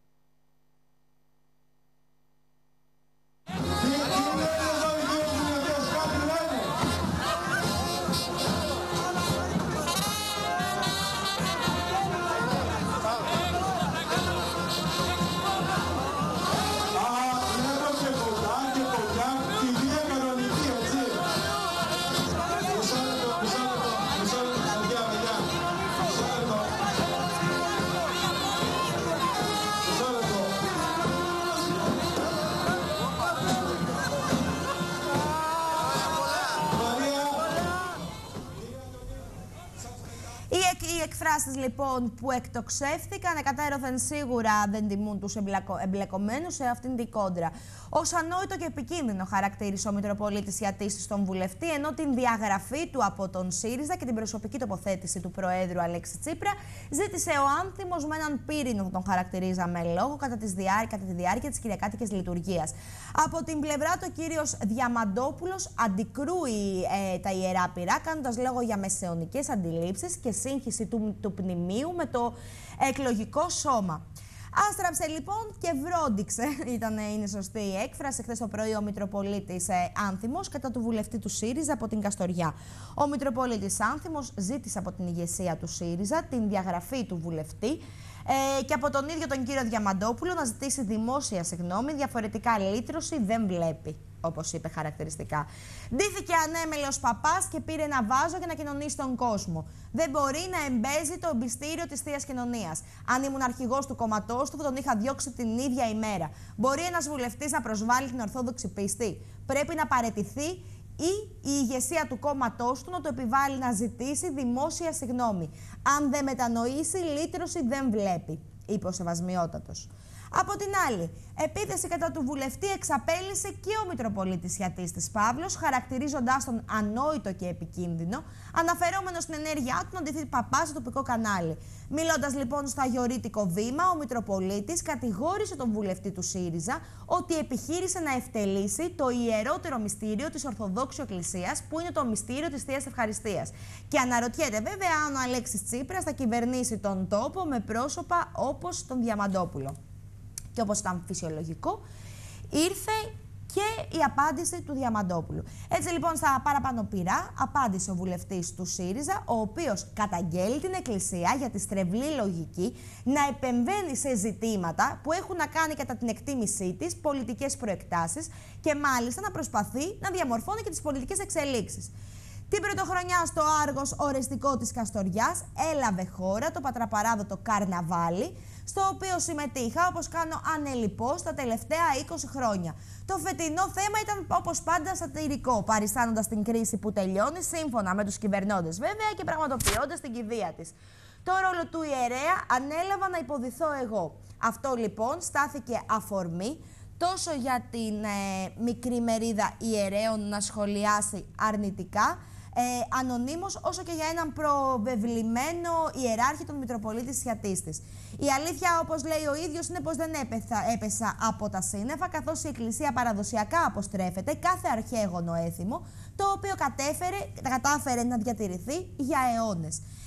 A: Οι εκφράσεις λοιπόν που εκτοξεύτηκαν εκατέρωθεν σίγουρα δεν τιμούν τους εμπλεκομένους σε αυτήν την κόντρα. Ως ανόητο και επικίνδυνο χαρακτήρισε ο Μητροπολίτης Ιατίστης τον βουλευτή, ενώ την διαγραφή του από τον ΣΥΡΙΖΑ και την προσωπική τοποθέτηση του Προέδρου Αλέξη Τσίπρα ζήτησε ο Άνθιμος με έναν πύρινο που τον χαρακτηρίζαμε λόγο κατά, τις διά... κατά τη διάρκεια της κυριακάτικης λειτουργίας. Από την πλευρά του, ο κύριος Διαμαντόπουλος αντικρούει ε, τα ιερά πυρά, κάνοντας λόγο για μεσαιωνικές αντιλήψεις και σύγχυση του, του πνημείου με το εκλογικό σώμα. Άστραψε λοιπόν και βρόντιξε, ήταν, είναι σωστή η έκφραση, χθες το πρωί ο Μητροπολίτης ε, Άνθιμος κατά του βουλευτή του ΣΥΡΙΖΑ από την Καστοριά. Ο Μητροπολίτης Άνθιμος ζήτησε από την ηγεσία του ΣΥΡΙΖΑ την διαγραφή του βουλευτή ε, και από τον ίδιο τον κύριο Διαμαντόπουλο να ζητήσει δημόσια συγγνώμη, διαφορετικά λύτρωση δεν βλέπει, όπως είπε χαρακτηριστικά. Ντύθηκε ανέμελος παπάς και πήρε ένα βάζο για να κοινωνήσει τον κόσμο. Δεν μπορεί να εμπέζει το εμπιστήριο της Θείας Κοινωνίας. Αν ήμουν αρχηγός του κόμματός του, θα τον είχα διώξει την ίδια ημέρα. Μπορεί ένας βουλευτής να προσβάλλει την ορθόδοξη πίστη? Πρέπει να παραιτηθεί ή η ηγεσία του κόμματός του να το επιβάλλει να ζητήσει δημόσια συγγνώμη. Αν δεν μετανοήσει, λύτρωση δεν βλέπει, είπε ο Σεβασμιότατος. Από την άλλη, επίθεση κατά του βουλευτή εξαπέλυσε και ο Μητροπολίτης Ιατίστης Παύλος, χαρακτηρίζοντάς τον ανόητο και επικίνδυνο, αναφερόμενο στην ενέργειά του να ντυθεί παπά στο τοπικό κανάλι. Μιλώντας λοιπόν στο αγιορείτικο βήμα, ο Μητροπολίτης κατηγόρησε τον βουλευτή του ΣΥΡΙΖΑ ότι επιχείρησε να ευτελίσει το ιερότερο μυστήριο της Ορθοδόξου Εκκλησίας, που είναι το μυστήριο της Θείας Ευχαριστίας. Και αναρωτιέται βέβαια αν ο Αλέξης Τσίπρας θα κυβερνήσει τον τόπο με πρόσωπα όπως τον Διαμαντόπουλο. Και όπως ήταν φυσιολογικό, ήρθε και η απάντηση του Διαμαντόπουλου. Έτσι λοιπόν, στα παραπάνω πειρά, απάντησε ο βουλευτής του ΣΥΡΙΖΑ, ο οποίος καταγγέλει την Εκκλησία για τη στρεβλή λογική να επεμβαίνει σε ζητήματα που έχουν να κάνει κατά την εκτίμησή της πολιτικές προεκτάσεις και μάλιστα να προσπαθεί να διαμορφώνει και τις πολιτικές εξελίξεις. Την πρωτοχρονιά στο Άργος ορεστικό της Καστοριάς έλαβε χώρα το πατραπαράδοτο καρναβάλι, στο οποίο συμμετείχα όπως κάνω ανελιπώς τα τελευταία είκοσι χρόνια. Το φετινό θέμα ήταν όπως πάντα σατυρικό, παριστάνοντας την κρίση που τελειώνει σύμφωνα με τους κυβερνώντες βέβαια και πραγματοποιώντας την κηδεία της. Το ρόλο του ιερέα ανέλαβα να υποδηθώ εγώ. Αυτό λοιπόν στάθηκε αφορμή τόσο για την ε, μικρή μερίδα ιερέων να σχολιάσει αρνητικά, Ε, ανωνύμως, όσο και για έναν προβεβλημένο ιεράρχη, τον Μητροπολίτη Σιατίστης. Η αλήθεια, όπως λέει ο ίδιος, είναι πως δεν έπεθα, έπεσα από τα σύννεφα, καθώς η Εκκλησία παραδοσιακά αποστρέφεται κάθε αρχαίγωνο έθιμο, το οποίο κατέφερε, κατάφερε να διατηρηθεί για αιώνες.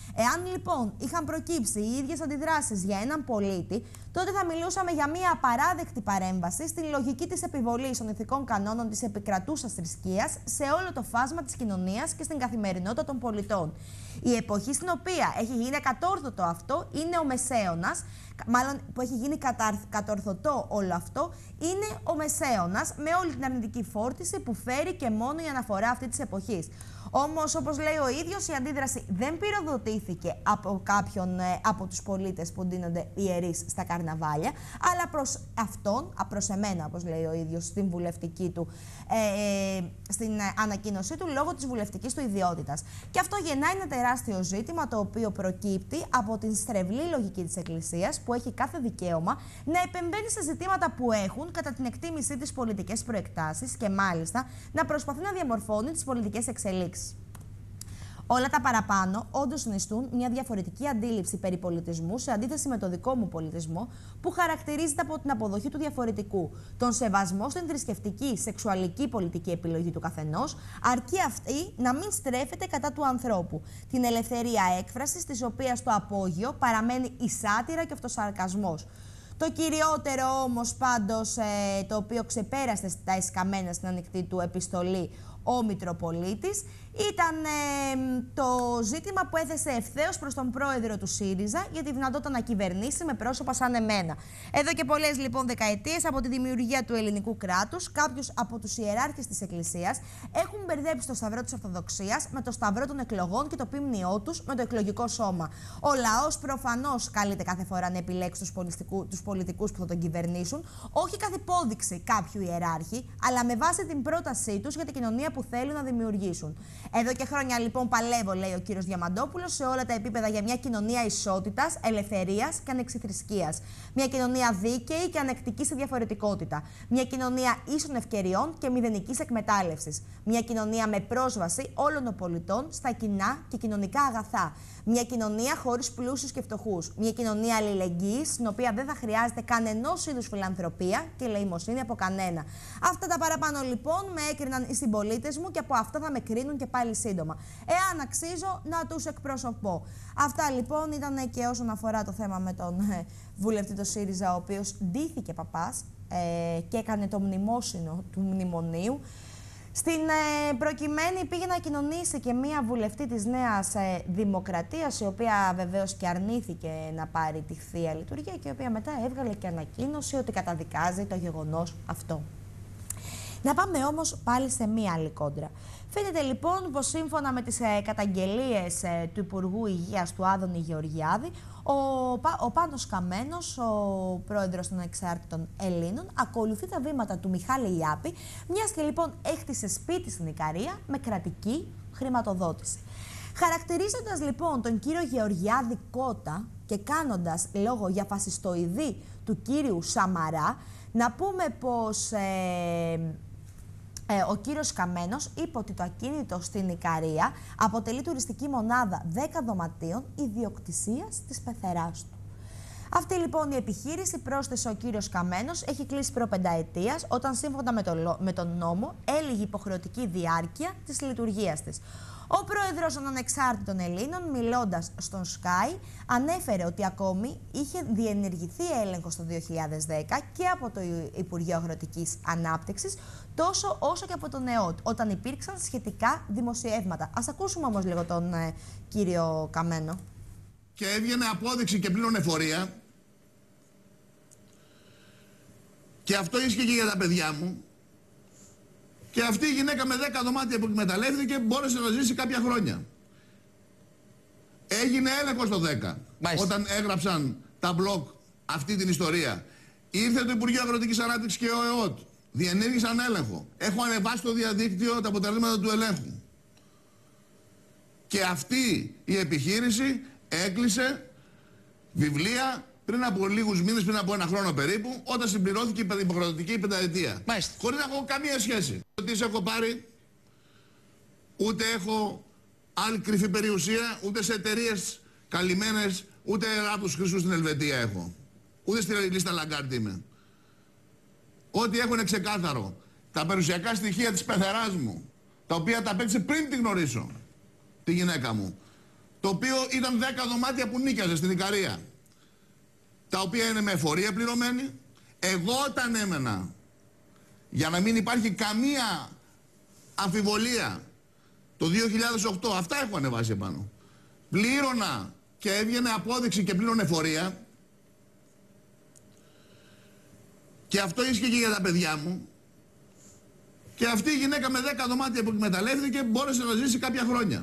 A: Εάν λοιπόν είχαν προκύψει οι ίδιες αντιδράσεις για έναν πολίτη, τότε θα μιλούσαμε για μια απαράδεκτη παρέμβαση στη λογική της επιβολής των ηθικών κανόνων της επικρατούσας θρησκείας σε όλο το φάσμα της κοινωνίας και στην καθημερινότητα των πολιτών. Η εποχή στην οποία έχει γίνει κατόρθωτο αυτό είναι ο Μεσαίωνας, μάλλον που έχει γίνει κατορθωτό όλο αυτό, είναι ο Μεσαίωνας, με όλη την αρνητική φόρτιση που φέρει και μόνο η αναφορά αυτή της εποχής. Όμως, όπως λέει ο ίδιος, η αντίδραση δεν πυροδοτήθηκε από κάποιον ε, από τους πολίτες που ντύνονται ιερείς στα καρναβάλια, αλλά προς αυτόν, προς εμένα, όπως λέει ο ίδιος, στην βουλευτική του, ε, στην ανακοίνωσή του, λόγω της βουλευτικής του ιδιότητας. Και αυτό γεννάει ένα τεράστιο ζήτημα, το οποίο προκύπτει από την στρεβλή λογική της Εκκλησίας, που έχει κάθε δικαίωμα να επεμβαίνει σε ζητήματα που έχουν, κατά την εκτίμησή της, πολιτικές προεκτάσεις και μάλιστα να προσπαθεί να διαμορφώνει τις πολιτικές εξελίξεις. Όλα τα παραπάνω όντως συνιστούν μια διαφορετική αντίληψη περί πολιτισμού σε αντίθεση με το δικό μου πολιτισμό, που χαρακτηρίζεται από την αποδοχή του διαφορετικού, τον σεβασμό στην θρησκευτική, σεξουαλική, πολιτική επιλογή του καθενός, αρκεί αυτή να μην στρέφεται κατά του ανθρώπου, την ελευθερία έκφρασης, της οποίας το απόγειο παραμένει η σάτυρα και ο αυτοσαρκασμός. Το κυριότερο όμως πάντως, ε, το οποίο ξεπέρασε τα εσκαμμένα στην ανοιχτή του επιστολή ο Μητροπολίτης, ήταν ε, το ζήτημα που έθεσε ευθέως προς τον πρόεδρο του ΣΥΡΙΖΑ για τη δυνατότητα να κυβερνήσει με πρόσωπα σαν εμένα. Εδώ και πολλές λοιπόν δεκαετίες από τη δημιουργία του ελληνικού κράτους, κάποιους από τους ιεράρχες της Εκκλησίας έχουν μπερδέψει το σταυρό της Ορθοδοξίας με το σταυρό των εκλογών και το ποίμνιό τους με το εκλογικό σώμα. Ο λαός προφανώς καλείται κάθε φορά να επιλέξει τους, τους πολιτικούς που θα τον κυβερνήσουν, όχι καθ' υπόδειξη κάποιου ιεράρχη, αλλά με βάση την πρότασή τους για την κοινωνία που θέλουν να δημιουργήσουν. Εδώ και χρόνια λοιπόν παλεύω, λέει ο κύριος Διαμαντόπουλος, σε όλα τα επίπεδα για μια κοινωνία ισότητας, ελευθερίας και ανεξιθρησκείας. Μια κοινωνία δίκαιη και ανεκτική στη διαφορετικότητα. Μια κοινωνία ίσων ευκαιριών και μηδενικής εκμετάλλευσης. Μια κοινωνία με πρόσβαση όλων των πολιτών στα κοινά και κοινωνικά αγαθά. Μια κοινωνία χωρίς πλούσιους και φτωχούς. Μια κοινωνία αλληλεγγύης, στην οποία δεν θα χρειάζεται κανενός είδους φιλανθρωπία και ελεημοσύνη από κανένα. Αυτά τα παραπάνω λοιπόν με έκριναν οι συμπολίτες μου και από αυτά θα με κρίνουν και πάλι σύντομα. Εάν αξίζω να τους εκπροσωπώ. Αυτά λοιπόν ήταν και όσον αφορά το θέμα με τον ε, βουλευτή του ΣΥΡΙΖΑ, ο οποίος ντύθηκε παπάς ε, και έκανε το μνημόσυνο του μνημονίου. Στην ε, προκειμένη πήγε να κοινωνήσει και μία βουλευτή της Νέας ε, Δημοκρατίας, η οποία βεβαίως και αρνήθηκε να πάρει τη Θεία Λειτουργία και η οποία μετά έβγαλε και ανακοίνωση ότι καταδικάζει το γεγονός αυτό. Να πάμε όμως πάλι σε μία άλλη κόντρα. Φαίνεται λοιπόν πως σύμφωνα με τις ε, καταγγελίες ε, του Υπουργού Υγείας του Άδωνη Γεωργιάδη, ο, ο Πάνος Καμένος, ο πρόεδρος των Ανεξάρτητων Ελλήνων, ακολουθεί τα βήματα του Μιχάλη Ιάπη, μιας και λοιπόν έχτισε σπίτι στην Ικαρία με κρατική χρηματοδότηση. Χαρακτηρίζοντας λοιπόν τον κύριο Γεωργιάδη κότα και κάνοντας λόγο για φασιστοειδή του κύριου Σαμαρά, να πούμε πως ε, ε, ο κύριος Καμένος είπε ότι το ακίνητο στην Ικαρία αποτελεί τουριστική μονάδα δέκα δωματίων ιδιοκτησίας της πεθεράς του. Αυτή λοιπόν η επιχείρηση, πρόσθεσε ο κύριος Καμένος, έχει κλείσει προπενταετίας, όταν σύμφωνα με, το, με τον νόμο έλυγε υποχρεωτική διάρκεια της λειτουργίας της. Ο πρόεδρος των Ανεξάρτητων Ελλήνων, μιλώντας στον Sky, ανέφερε ότι ακόμη είχε διενεργηθεί έλεγχος το δύο χιλιάδες δέκα και από το Υπουργείο Αγροτικής Ανάπτυξης, τόσο όσο και από τον ΕΟΤ, όταν υπήρξαν σχετικά δημοσιεύματα. Ας ακούσουμε όμως λίγο τον ε, κύριο Καμένο.
J: Και έβγαινε απόδειξη και πλήρων εφορία. Και αυτό ίσχυε και για τα παιδιά μου. Και αυτή η γυναίκα με δέκα δωμάτια που εκμεταλλεύτηκε μπόρεσε να ζήσει κάποια χρόνια. Έγινε έλεγχος το δέκα. Μάλιστα. Όταν έγραψαν τα μπλοκ αυτή την ιστορία. Ήρθε το Υπουργείο Αγροτικής Ανάπτυξης και ο ΕΟΤ. Διενέργησαν έλεγχο. Έχω ανεβάσει στο διαδίκτυο τα αποτελέσματα του ελέγχου. Και αυτή η επιχείρηση έκλεισε βιβλία πριν από λίγους μήνες, πριν από ένα χρόνο περίπου, όταν συμπληρώθηκε η υποχρεωτική πενταετία. Μάλιστα. Χωρίς να έχω καμία σχέση. Ότι σε έχω πάρει, ούτε έχω άλλη κρυφή περιουσία, ούτε σε εταιρείες καλυμμένες, ούτε ράπτους χρυσού στην Ελβετία έχω. Ούτε στη λίστα Λαγκάρτ είμαι. Ό,τι έχω είναι ξεκάθαρο. Τα περιουσιακά στοιχεία της πεθεράς μου, τα οποία τα απέκτησε πριν τη γνωρίσω, τη γυναίκα μου. το οποίο ήταν δέκα δωμάτια που νίκιαζε στην Ικαρία, τα οποία είναι με εφορία πληρωμένη. Εγώ όταν έμενα, για να μην υπάρχει καμία αμφιβολία, το δύο χιλιάδες οκτώ, αυτά έχω ανεβάσει επάνω, πλήρωνα και έβγαινε απόδειξη και πλήρωνε εφορία, και αυτό ίσχυε και για τα παιδιά μου, και αυτή η γυναίκα με δέκα δωμάτια που εκμεταλλεύτηκε μπόρεσε να ζήσει κάποια χρόνια.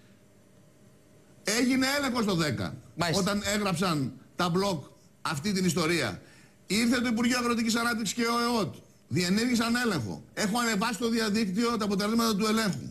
J: Έγινε έλεγχος το δέκα, μάλιστα, όταν έγραψαν τα μπλοκ αυτή την ιστορία. Ήρθε το Υπουργείο Αγροτικής Ανάπτυξης και ο ΕΟΤ, διενήργησαν έλεγχο. Έχω ανεβάσει στο διαδίκτυο τα αποτελέσματα του ελέγχου.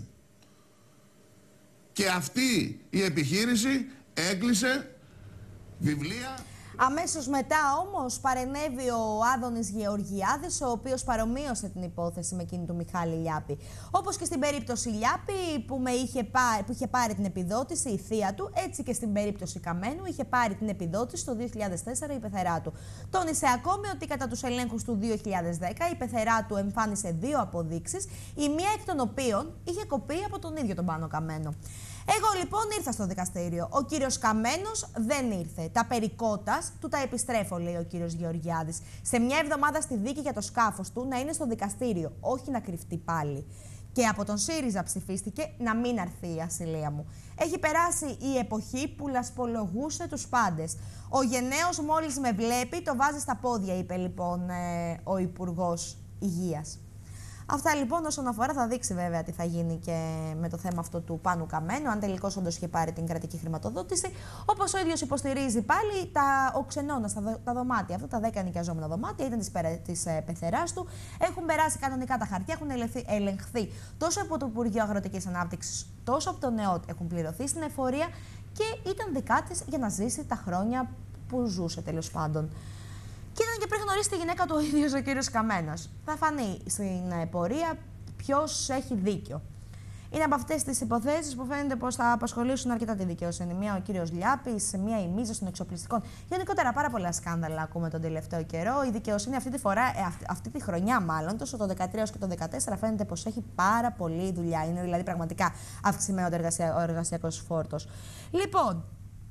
J: Και αυτή η επιχείρηση έκλεισε βιβλία.
A: Αμέσως μετά όμως παρενέβη ο Άδωνης Γεωργιάδης, ο οποίος παρομοίωσε την υπόθεση με εκείνη του Μιχάλη Λιάπη. Όπως και στην περίπτωση Λιάπη που, με είχε, πάρει, που είχε πάρει την επιδότηση η θεία του, έτσι και στην περίπτωση Καμένου είχε πάρει την επιδότηση το δύο χιλιάδες τέσσερα η πεθερά του. Τόνισε ακόμη ότι κατά τους ελέγχους του δύο χιλιάδες δέκα η πεθερά του εμφάνισε δύο αποδείξεις, η μία εκ των οποίων είχε κοπεί από τον ίδιο τον Πάνο Καμένο. Εγώ λοιπόν ήρθα στο δικαστήριο. Ο κύριος Καμένος δεν ήρθε. Τα περικότας του τα επιστρέφω, λέει ο κύριος Γεωργιάδης. Σε μια εβδομάδα στη δίκη για το σκάφος του να είναι στο δικαστήριο, όχι να κρυφτεί πάλι. Και από τον ΣΥΡΙΖΑ ψηφίστηκε να μην αρθεί η ασυλία μου. Έχει περάσει η εποχή που λασπολογούσε τους πάντες. Ο γενναίος μόλις με βλέπει το βάζει στα πόδια, είπε λοιπόν ε, ο Υπουργός Υγείας. Αυτά λοιπόν όσον αφορά, θα δείξει βέβαια τι θα γίνει και με το θέμα αυτό του Πάνου Καμένου, αν τελικώς όντως είχε πάρει την κρατική χρηματοδότηση. Όπως ο ίδιος υποστηρίζει πάλι, τα, ο ξενώνας, τα, τα δωμάτια, αυτά τα δέκα νοικιαζόμενα δωμάτια, ήταν της, της ε, πεθεράς του, έχουν περάσει κανονικά τα χαρτιά, έχουν ελεγχθεί, ελεγχθεί τόσο από το Υπουργείο Αγροτικής Ανάπτυξης, τόσο από τον ΕΟΤ, έχουν πληρωθεί στην εφορία και ήταν δικά της για να ζήσει τα χρόνια που ζούσε τέλος πάντων. Και ήταν και πριν γνωρίσει τη γυναίκα του ο ίδιος ο κύριος Καμένος. Θα φανεί στην πορεία ποιος έχει δίκιο. Είναι από αυτές τις υποθέσεις που φαίνεται πως θα απασχολήσουν αρκετά τη δικαιοσύνη. Μία ο κύριος Λιάπης, μία η μίζα των εξοπλιστικών. Γενικότερα πάρα πολλά σκάνδαλα ακούμε τον τελευταίο καιρό. Η δικαιοσύνη αυτή τη φορά, ε, αυτή, αυτή τη χρονιά μάλλον, τόσο το δεκατρία και το δεκατέσσερα, φαίνεται πως έχει πάρα πολλή δουλειά. Είναι δηλαδή πραγματικά αυξημένο ο, εργασια, ο εργασιακός φόρτος. Λοιπόν.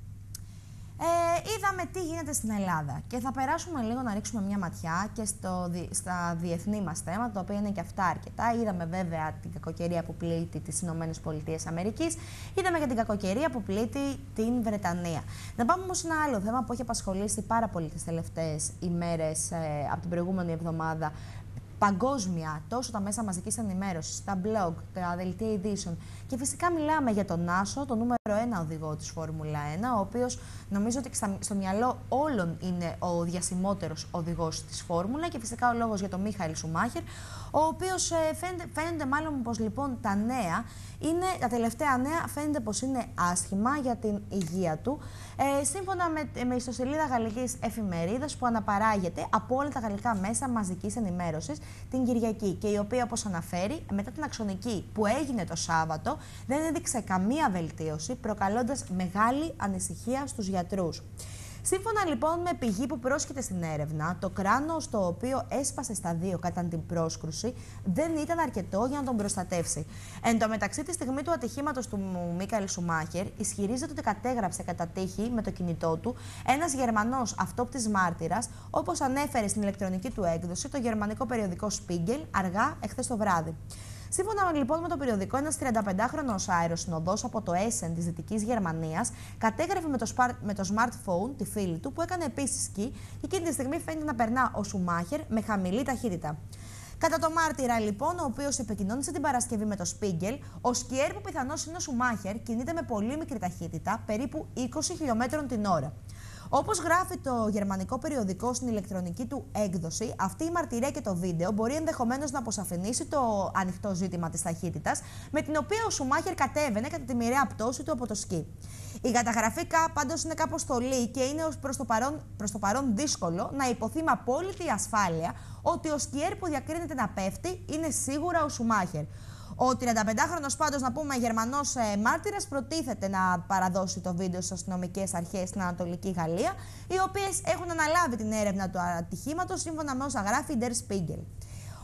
A: Ε, είδαμε τι γίνεται στην Ελλάδα και θα περάσουμε λίγο να ρίξουμε μια ματιά και στο, στα διεθνή μας θέματα, τα οποία είναι και αυτά αρκετά. Είδαμε βέβαια την κακοκαιρία που πλήττει τις Ηνωμένες Πολιτείες Αμερικής, είδαμε και την κακοκαιρία που πλήττει την Βρετανία. Να πάμε όμως σε ένα άλλο θέμα που έχει απασχολήσει πάρα πολύ τις τελευταίες ημέρες ε, από την προηγούμενη εβδομάδα. Παγκόσμια, τόσο τα μέσα μαζικής ενημέρωσης, τα blog, τα δελτία ειδήσεων. Και φυσικά μιλάμε για τον Άσο, το νούμερο ένα οδηγό της Φόρμουλα ένα, ο οποίος νομίζω ότι στο μυαλό όλων είναι ο διασημότερος οδηγός της Φόρμουλα, και φυσικά ο λόγος για τον Μίχαελ Σουμάχερ, ο οποίος φαίνεται, φαίνεται μάλλον πως λοιπόν τα νέα, είναι, τα τελευταία νέα φαίνεται πως είναι άσχημα για την υγεία του, ε, σύμφωνα με, με ιστοσελίδα γαλλικής εφημερίδας που αναπαράγεται από όλα τα γαλλικά μέσα μαζικής ενημέρωσης την Κυριακή, και η οποία, όπως αναφέρει, μετά την αξονική που έγινε το Σάββατο, δεν έδειξε καμία βελτίωση, προκαλώντας μεγάλη ανησυχία στους γιατρούς. Σύμφωνα λοιπόν με πηγή που πρόσκειται στην έρευνα, το κράνος το οποίο έσπασε στα δύο κατά την πρόσκρουση δεν ήταν αρκετό για να τον προστατεύσει. Εν τω μεταξύ, τη στιγμή του ατυχήματος του Μίχαελ Σουμάχερ, ισχυρίζεται ότι κατέγραψε κατά τύχη με το κινητό του ένας Γερμανός αυτόπτης μάρτυρας, όπως ανέφερε στην ηλεκτρονική του έκδοση το γερμανικό περιοδικό Spiegel αργά εχθές το βράδυ. Σύμφωνα λοιπόν με το περιοδικό, ένας τριανταπεντάχρονος αεροσυνοδός από το Essen της Δυτικής Γερμανίας κατέγραφε με το, με το smartphone τη φίλη του που έκανε επίσης σκι, και εκείνη τη στιγμή φαίνεται να περνά ο Σουμάχερ με χαμηλή ταχύτητα. Κατά το μάρτυρα λοιπόν, ο οποίος επικοινώνησε την Παρασκευή με το Spiegel, ο σκιέρ που πιθανώς είναι ο Σουμάχερ κινείται με πολύ μικρή ταχύτητα, περίπου είκοσι χιλιόμετρων την ώρα. Όπως γράφει το γερμανικό περιοδικό στην ηλεκτρονική του έκδοση, αυτή η μαρτυρία και το βίντεο μπορεί ενδεχομένως να αποσαφηνίσει το ανοιχτό ζήτημα της ταχύτητας, με την οποία ο Σουμάχερ κατέβαινε κατά τη μοιραία πτώση του από το σκι. Η καταγραφή πάντως είναι κάπως στολή και είναι προς το, παρόν, προς το παρόν δύσκολο να υποθεί με απόλυτη ασφάλεια ότι ο σκιέρ που διακρίνεται να πέφτει είναι σίγουρα ο Σουμάχερ. Ο τριανταπεντάχρονος πάντως, να πούμε, Γερμανός ε, μάρτυρας, προτίθεται να παραδώσει το βίντεο στις αστυνομικές αρχές στην Ανατολική Γαλλία, οι οποίες έχουν αναλάβει την έρευνα του ατυχήματος, σύμφωνα με όσα γράφει η Der Spiegel.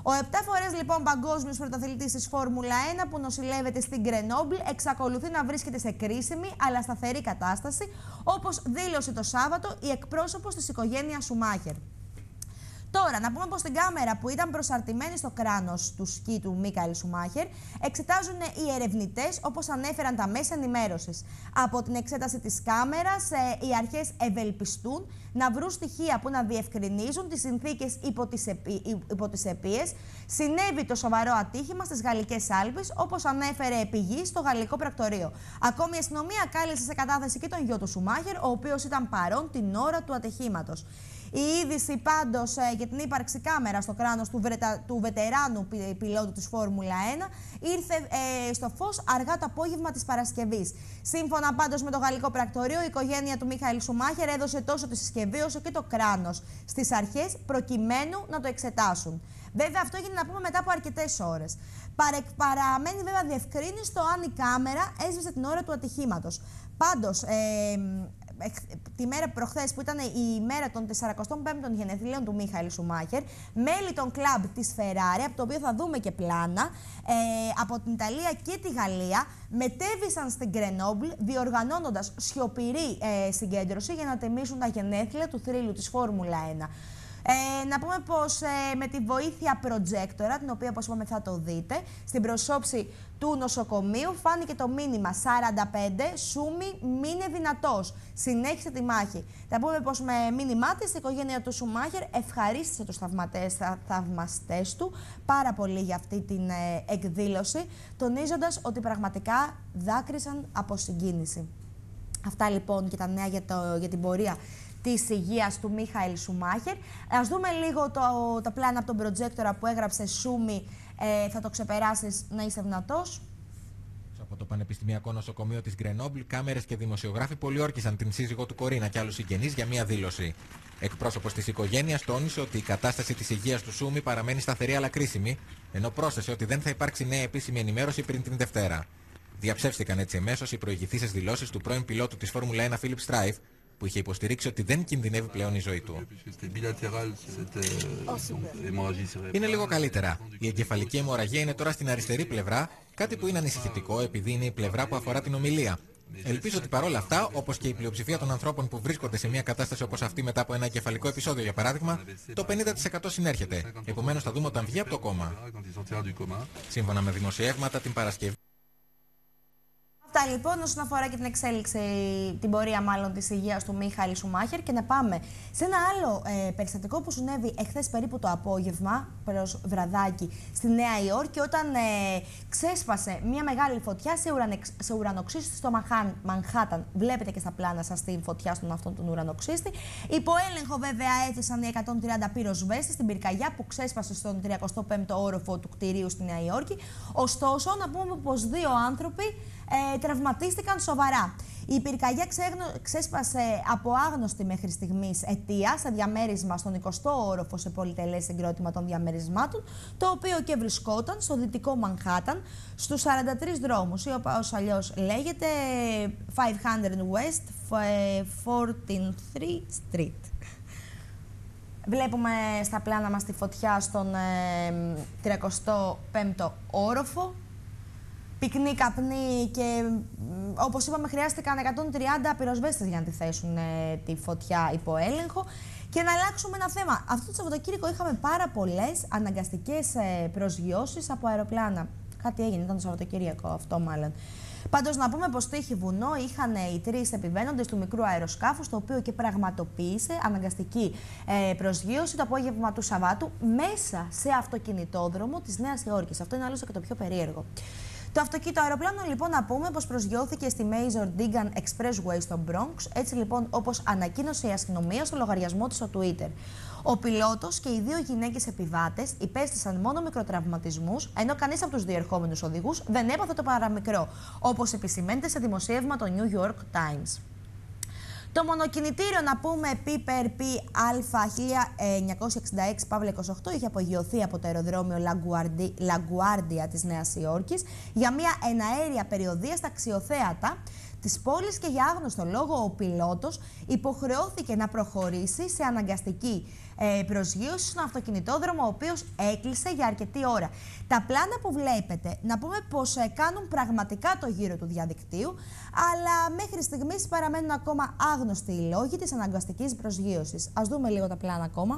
A: Ο επτά φορές λοιπόν παγκόσμιος πρωταθλητής της Φόρμουλα ένα που νοσηλεύεται στην Γκρενόμπλ εξακολουθεί να βρίσκεται σε κρίσιμη αλλά σταθερή κατάσταση, όπως δήλωσε το Σάββατο η εκπρόσωπος της οικογένειας Σουμάχερ. Τώρα, να πούμε πως την κάμερα που ήταν προσαρτημένη στο κράνος του σκι του Μίκαελ Σουμάχερ εξετάζουν οι ερευνητές, όπως ανέφεραν τα μέσα ενημέρωσης. Από την εξέταση της κάμερας, ε, οι αρχές ευελπιστούν να βρουν στοιχεία που να διευκρινίζουν τις συνθήκες υπό τις, επί, υπό τις οποίες συνέβη το σοβαρό ατύχημα στις Γαλλικές Άλπεις, όπως ανέφερε πηγή στο γαλλικό πρακτορείο. Ακόμη η αστυνομία κάλεσε σε κατάθεση και τον γιο του Σουμάχερ, ο οποίος ήταν παρόν την ώρα του ατυχήματος. Η είδηση πάντως ε, για την ύπαρξη κάμερα στο κράνος του, βρετα... του βετεράνου πι... πιλότου της Φόρμουλα ένα ήρθε ε, στο φως αργά το απόγευμα της Παρασκευής. Σύμφωνα πάντως με το γαλλικό πρακτορείο, η οικογένεια του Μίχαελ Σουμάχερ έδωσε τόσο τη συσκευή όσο και το κράνος στις αρχές προκειμένου να το εξετάσουν. Βέβαια, αυτό έγινε να πούμε μετά από αρκετές ώρες. Παρε... Παραμένει βέβαια διευκρίνηστο αν η κάμερα έσβησε την ώρα του ατυχήματος. Πάντως, ε, τη μέρα προχθές που ήταν η μέρα των σαρανταπέντε πέμπτων γενεθλίων του Μίχαελ Σουμάχερ, μέλη των κλαμπ της Φεράρι, από το οποίο θα δούμε και πλάνα, ε, από την Ιταλία και τη Γαλλία, μετέβησαν στην Γκρενόμπλ, διοργανώνοντας σιωπηρή ε, συγκέντρωση για να τιμήσουν τα γενέθλια του θρύλου της Φόρμουλα ένα. Ε, να πούμε πως ε, με τη βοήθεια προτζέκτορα, την οποία όπως είπαμε θα το δείτε, στην προσώψη του νοσοκομείου φάνηκε το μήνυμα σαράντα πέντε, Σούμι, μείνε δυνατός, συνέχισε τη μάχη. Θα πούμε πως με μήνυμά της η οικογένεια του Σουμάχερ ευχαρίστησε τους θαυματές, θα, θαυμαστές του πάρα πολύ για αυτή την ε, εκδήλωση, τονίζοντας ότι πραγματικά δάκρυσαν από συγκίνηση. Αυτά λοιπόν και τα νέα για, το, για την πορεία της υγείας του Μίχαελ Σουμάχερ. Ας δούμε λίγο το, το πλάνο από τον προτζέκτορα που έγραψε Σούμι, ε, θα το ξεπεράσεις, να είσαι δυνατός.
K: Από το Πανεπιστημιακό Νοσοκομείο της Γκρενόμπλ, κάμερες και δημοσιογράφοι πολιόρκησαν την σύζυγό του Κορίνα και άλλους συγγενείς για μία δήλωση. Εκπρόσωπος της οικογένειας τόνισε ότι η κατάσταση της υγείας του Σούμι παραμένει σταθερή αλλά κρίσιμη, ενώ πρόσθεσε ότι δεν θα υπάρξει νέα επίσημη ενημέρωση πριν την Δευτέρα. Διαψεύστηκαν έτσι εμέσως οι προηγηθήσεις δηλώσεις του πρώην πιλότου της Φόρμουλα ένα Φίλιπ Στράιφ, που είχε υποστηρίξει ότι δεν κινδυνεύει πλέον η ζωή του. Είναι λίγο καλύτερα. Η εγκεφαλική αιμορραγία είναι τώρα στην αριστερή πλευρά, κάτι που είναι ανησυχητικό επειδή είναι η πλευρά που αφορά την ομιλία. Ελπίζω ότι παρόλα αυτά, όπως και η πλειοψηφία των ανθρώπων που βρίσκονται σε μια κατάσταση όπως αυτή μετά από ένα εγκεφαλικό επεισόδιο, για παράδειγμα, το πενήντα τοις εκατό συνέρχεται. Επομένως, θα δούμε όταν βγει από το κόμμα. Σύμφωνα με δημοσιεύματα την Παρασκευή.
A: Αυτά λοιπόν όσον αφορά και την εξέλιξη, την πορεία μάλλον της υγείας του Μίχαελ Σουμάχερ, και να πάμε σε ένα άλλο ε, περιστατικό που συνέβη εχθές περίπου το απόγευμα, προς βραδάκι, στη Νέα Υόρκη, όταν ε, ξέσπασε μια μεγάλη φωτιά σε, ουρανε, σε ουρανοξύστη στο Μανχάταν. Βλέπετε και στα πλάνα σας την φωτιά στον αυτόν τον ουρανοξύστη. Υπό έλεγχο βέβαια έθεσαν οι εκατόν τριάντα πυροσβέστες στην πυρκαγιά που ξέσπασε στον τριακοστό πέμπτο όροφο του κτηρίου στη Νέα Υόρκη. Ωστόσο, να πούμε πως δύο άνθρωποι Ε, τραυματίστηκαν σοβαρά. Η πυρκαγιά ξέσπασε από άγνωστη μέχρι στιγμής αιτία σε διαμέρισμα στον εικοστό όροφο σε πολυτελές συγκρότημα των διαμερισμάτων, το οποίο και βρισκόταν στο δυτικό Μανχάταν, στους σαράντα τρεις δρόμους, ή όπως αλλιώς λέγεται πεντακόσια West φορτίν θρι Street. Βλέπουμε στα πλάνα μας τη φωτιά στον ε, τριακοστό πέμπτο όροφο. Πυκνή καπνή και, όπως είπαμε, χρειάστηκαν εκατόν τριάντα πυροσβέστες για να τη θέσουν ε, τη φωτιά υπό έλεγχο. Και να αλλάξουμε ένα θέμα. Αυτό το Σαββατοκύριακο είχαμε πάρα πολλές αναγκαστικές ε, προσγειώσεις από αεροπλάνα. Κάτι έγινε, ήταν το Σαββατοκύριακο αυτό μάλλον. Πάντως, να πούμε πως τύχη βουνό είχαν οι τρεις επιβαίνοντες του μικρού αεροσκάφους, το οποίο και πραγματοποίησε αναγκαστική ε, προσγείωση το απόγευμα του Σαββάτου μέσα σε αυτοκινητόδρομο της Νέας Υόρκης. Αυτό είναι άλλωστε και το πιο περίεργο. Το αυτοκίνητο αεροπλάνο, λοιπόν, να πούμε πως προσγειώθηκε στη Major Digan Expressway στο Bronx, έτσι λοιπόν όπως ανακοίνωσε η αστυνομία στο λογαριασμό του στο Twitter. Ο πιλότος και οι δύο γυναίκες επιβάτες υπέστησαν μόνο μικροτραυματισμούς, ενώ κανείς από τους διερχόμενους οδηγούς δεν έπαθε το παραμικρό, όπως επισημαίνεται σε δημοσίευμα το New York Times. Το μονοκινητήριο, να πούμε, Piper P Α χίλια εννιακόσια εξήντα έξι είκοσι οκτώ είχε απογειωθεί από το αεροδρόμιο LaGuardia της Νέας Υόρκης για μια εναέρια περιοδεία στα αξιοθέατα της πόλης και για άγνωστο λόγο ο πιλότος υποχρεώθηκε να προχωρήσει σε αναγκαστική ε, προσγείωση στον αυτοκινητόδρομο, ο οποίος έκλεισε για αρκετή ώρα. Τα πλάνα που βλέπετε, να πούμε πως ε, κάνουν πραγματικά το γύρο του διαδικτύου, αλλά μέχρι στιγμής παραμένουν ακόμα άγνωστοι οι λόγοι της αναγκαστικής προσγείωσης. Ας δούμε λίγο τα πλάνα ακόμα.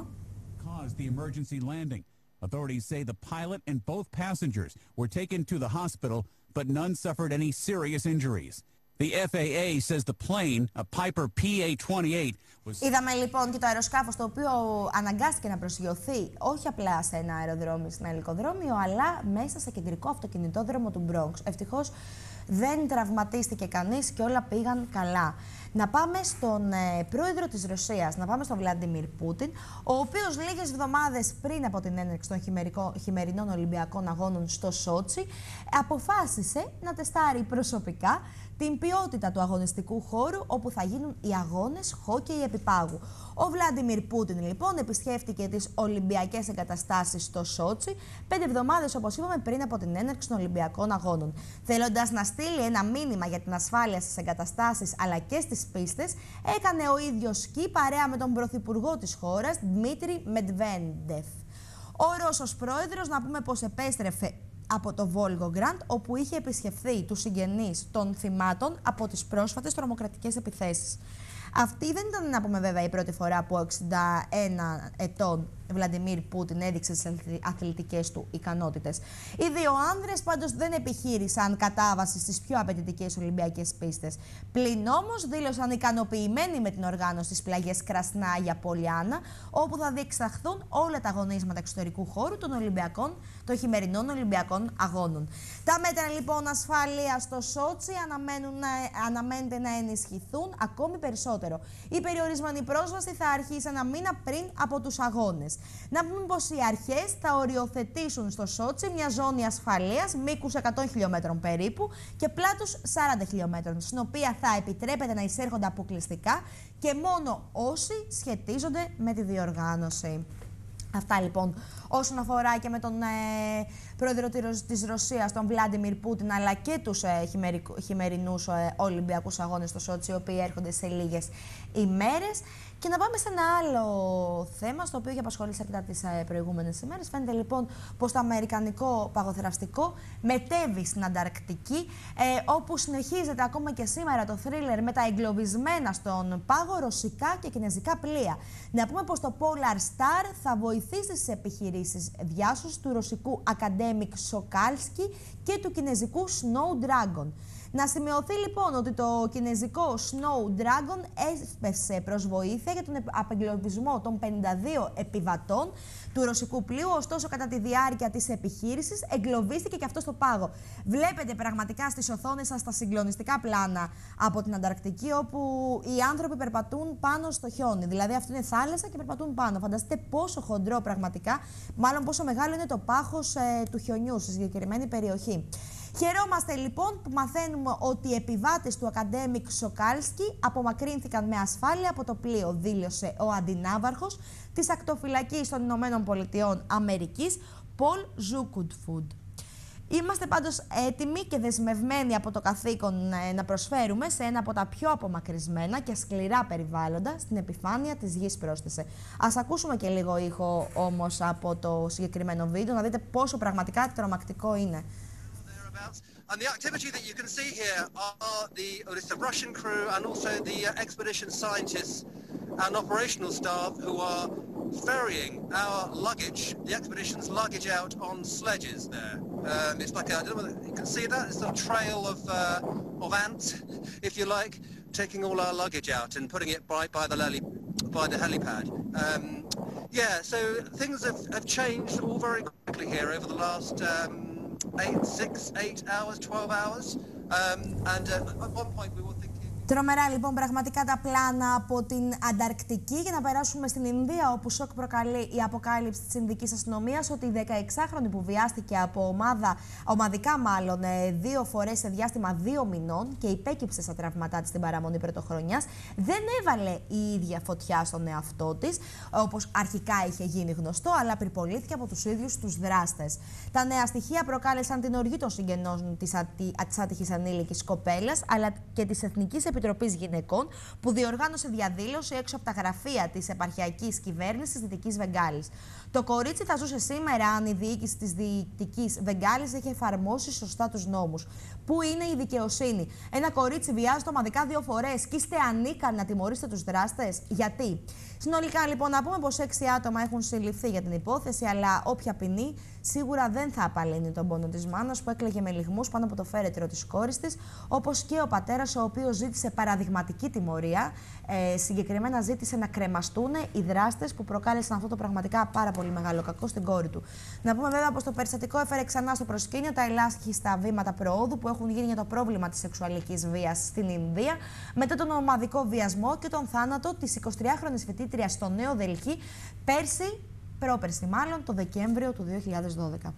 L: The emergency landing. Authorities say the pilot and both passengers were taken to the hospital, but none suffered any serious injuries. The F A A says the plane, a Piper P A twenty-eight, was...
A: Είδαμε λοιπόν και το αεροσκάφος το οποίο αναγκάστηκε να προσγειωθεί όχι απλά σε ένα αεροδρόμιο, σε ένα ελικοδρόμιο, αλλά μέσα σε κεντρικό αυτοκινητόδρομο του Bronx. Ευτυχώς δεν τραυματίστηκε κανείς και όλα πήγαν καλά. Να πάμε στον ε, πρόεδρο της Ρωσίας, να πάμε στον Βλάντιμιρ Πούτιν, ο οποίος λίγες εβδομάδες πριν από την έναρξη των χειμερινών Ολυμπιακών Αγώνων στο Σότσι, αποφάσισε να τεστάρει προσωπικά την ποιότητα του αγωνιστικού χώρου όπου θα γίνουν οι αγώνες χόκκεϊ επιπάγου. Ο Βλάντιμιρ Πούτιν λοιπόν επισκέφτηκε τις Ολυμπιακές εγκαταστάσεις στο Σότσι πέντε εβδομάδες, όπως είπαμε, πριν από την έναρξη των Ολυμπιακών Αγώνων. Θέλοντας να στείλει ένα μήνυμα για την ασφάλεια στις εγκαταστάσεις αλλά και στις πίστες, έκανε ο ίδιος σκι παρέα με τον πρωθυπουργό της χώρας, Δημήτρη Μετβέντεφ. Ο Ρώσος πρόεδρος, να πούμε πως επέστρεφε από το Βόλγογκραντ, όπου είχε επισκεφθεί τους συγγενείς των θυμάτων από τις πρόσφατες τρομοκρατικές επιθέσεις. Αυτή δεν ήταν, να πούμε βέβαια, η πρώτη φορά που ο εξήντα ένα ετών Βλαντιμίρ Πούτιν έδειξε τις αθλητικές του ικανότητες. Οι δύο άνδρες πάντως δεν επιχείρησαν κατάβαση στις πιο απαιτητικές Ολυμπιακές πίστες. Πλην όμως δήλωσαν ικανοποιημένοι με την οργάνωση στις πλαγιές Κρασνάγια Πολιάνα, όπου θα διεξαχθούν όλα τα αγωνίσματα εξωτερικού χώρου των, Ολυμπιακών, των χειμερινών Ολυμπιακών Αγώνων. Τα μέτρα λοιπόν ασφαλείας στο Σότσι αναμένεται να ενισχυθούν ακόμη περισσότερο. Η περιορισμένη πρόσβαση θα αρχίσει ένα μήνα πριν από τους αγώνες. Να πούμε πως οι αρχές θα οριοθετήσουν στο Σότσι μια ζώνη ασφαλείας μήκους εκατό χιλιόμετρων περίπου και πλάτους σαράντα χιλιόμετρων, στην οποία θα επιτρέπεται να εισέρχονται αποκλειστικά και μόνο όσοι σχετίζονται με τη διοργάνωση. Αυτά λοιπόν όσον αφορά και με τον ε, πρόεδρο της Ρωσίας, τον Βλάντιμιρ Πούτιν, αλλά και τους ε, χειμερινούς ε, Ολυμπιακούς Αγώνες στο Σότσι, οι οποίοι έρχονται σε λίγες ημέρες. Και να πάμε σε ένα άλλο θέμα, στο οποίο έχει απασχολήσει αρκετά τις ε, προηγούμενες ημέρες. Φαίνεται λοιπόν πως το αμερικανικό παγοθεραστικό μετέβει στην Ανταρκτική, ε, όπου συνεχίζεται ακόμα και σήμερα το θρίλερ με τα εγκλωβισμένα στον πάγο ρωσικά και κινεζικά πλοία. Να πούμε πως το Polar Star θα βοηθήσει στις επιχειρήσεις διάσωσης του ρωσικού Academic Sokalsky και του κινεζικού Snow Dragon. Να σημειωθεί λοιπόν ότι το κινεζικό Snow Dragon έσπευσε προς βοήθεια για τον απεγκλωβισμό των πενήντα δύο επιβατών του ρωσικού πλοίου, ωστόσο κατά τη διάρκεια της επιχείρησης εγκλωβίστηκε και αυτό στο πάγο. Βλέπετε πραγματικά στις οθόνες σας τα συγκλονιστικά πλάνα από την Ανταρκτική, όπου οι άνθρωποι περπατούν πάνω στο χιόνι. Δηλαδή αυτό είναι θάλασσα και περπατούν πάνω. Φανταστείτε πόσο χοντρό πραγματικά, μάλλον πόσο μεγάλο είναι το πάχος ε, του χιονιού στη συγκεκριμένη περιοχή. Χαιρόμαστε λοιπόν που μαθαίνουμε ότι οι επιβάτες του Academic Sokalsky απομακρύνθηκαν με ασφάλεια από το πλοίο, δήλωσε ο αντινάβαρχος της ακτοφυλακής των Ηνωμένων Πολιτειών Αμερικής, Πολ Ζούκουντφουντ. Είμαστε πάντως έτοιμοι και δεσμευμένοι από το καθήκον να προσφέρουμε σε ένα από τα πιο απομακρυσμένα και σκληρά περιβάλλοντα στην επιφάνεια της γης, πρόσθεσε. Ας ακούσουμε και λίγο ήχο όμως από το συγκεκριμένο βίντεο, να δείτε πόσο πραγματικά τρομακτικό είναι.
M: And the activity that you can see here are the, it's the Russian crew and also the uh, expedition scientists and operational staff who are ferrying our luggage, the expedition's luggage, out on sledges there. Um, it's like a, I don't know whether you can see that, it's a trail of, uh, of ants, if you like, taking all our luggage out and putting it by, by, the, heli, by the helipad. Um, yeah, so things have, have changed all very quickly here over the last um, eight, six, eight hours, twelve hours, um, and uh, at one point we were thinking
A: Τρομερά λοιπόν πραγματικά τα πλάνα από την Ανταρκτική, για να περάσουμε στην Ινδία, όπου σοκ προκαλεί η αποκάλυψη της Ινδικής αστυνομίας ότι η δεκαεξάχρονη που βιάστηκε από ομάδα, ομαδικά μάλλον δύο φορές σε διάστημα δύο μηνών και υπέκυψε στα τραύματά της στην παραμονή πρωτοχρονιάς, δεν έβαλε η ίδια φωτιά στον εαυτό της, όπως αρχικά είχε γίνει γνωστό, αλλά πυρπολήθηκε από τους ίδιους τους δράστες. Τα νέα στοιχεία προκάλεσαν την οργή των συγγενών της, ατη, της άτυχης ανήλικης κοπέλας, αλλά και της Εθνικής Επιτροπής Γυναικών, που διοργάνωσε διαδήλωση έξω από τα γραφεία της επαρχιακής κυβέρνησης της Δυτικής Βεγγάλης. Το κορίτσι θα ζούσε σήμερα αν η διοίκηση της Δυτικής Βεγγάλης είχε εφαρμόσει σωστά τους νόμους. Πού είναι η δικαιοσύνη? Ένα κορίτσι βιάζεται ομαδικά δύο φορές και είστε ανίκανοι να τιμωρήσετε τους δράστες. Γιατί? Συνολικά λοιπόν να πούμε πως έξι άτομα έχουν συλληφθεί για την υπόθεση, αλλά όποια ποινή σίγουρα δεν θα απαλύνει τον πόνο της μάνας που έκλαιγε με λυγμούς πάνω από το φέρετρο της κόρης της, όπως και ο πατέρας, ο οποίος ζήτησε παραδειγματική τιμωρία. Ε, συγκεκριμένα ζήτησε να κρεμαστούν οι δράστες που προκάλεσαν αυτό το πραγματικά πάρα πολύ μεγάλο κακό στην κόρη του. Να πούμε βέβαια πως το περιστατικό έφερε ξανά στο προσκήνιο τα ελάχιστα βήματα προόδου που έχουν γίνει για το πρόβλημα της σεξουαλικής βίας στην Ινδία, μετά τον ομαδικό βιασμό και τον θάνατο της εικοσιτριάχρονης φοιτήτριας στο Νέο Δελχή πέρσι, πρόπερσι μάλλον, το Δεκέμβριο του δύο χιλιάδες δώδεκα.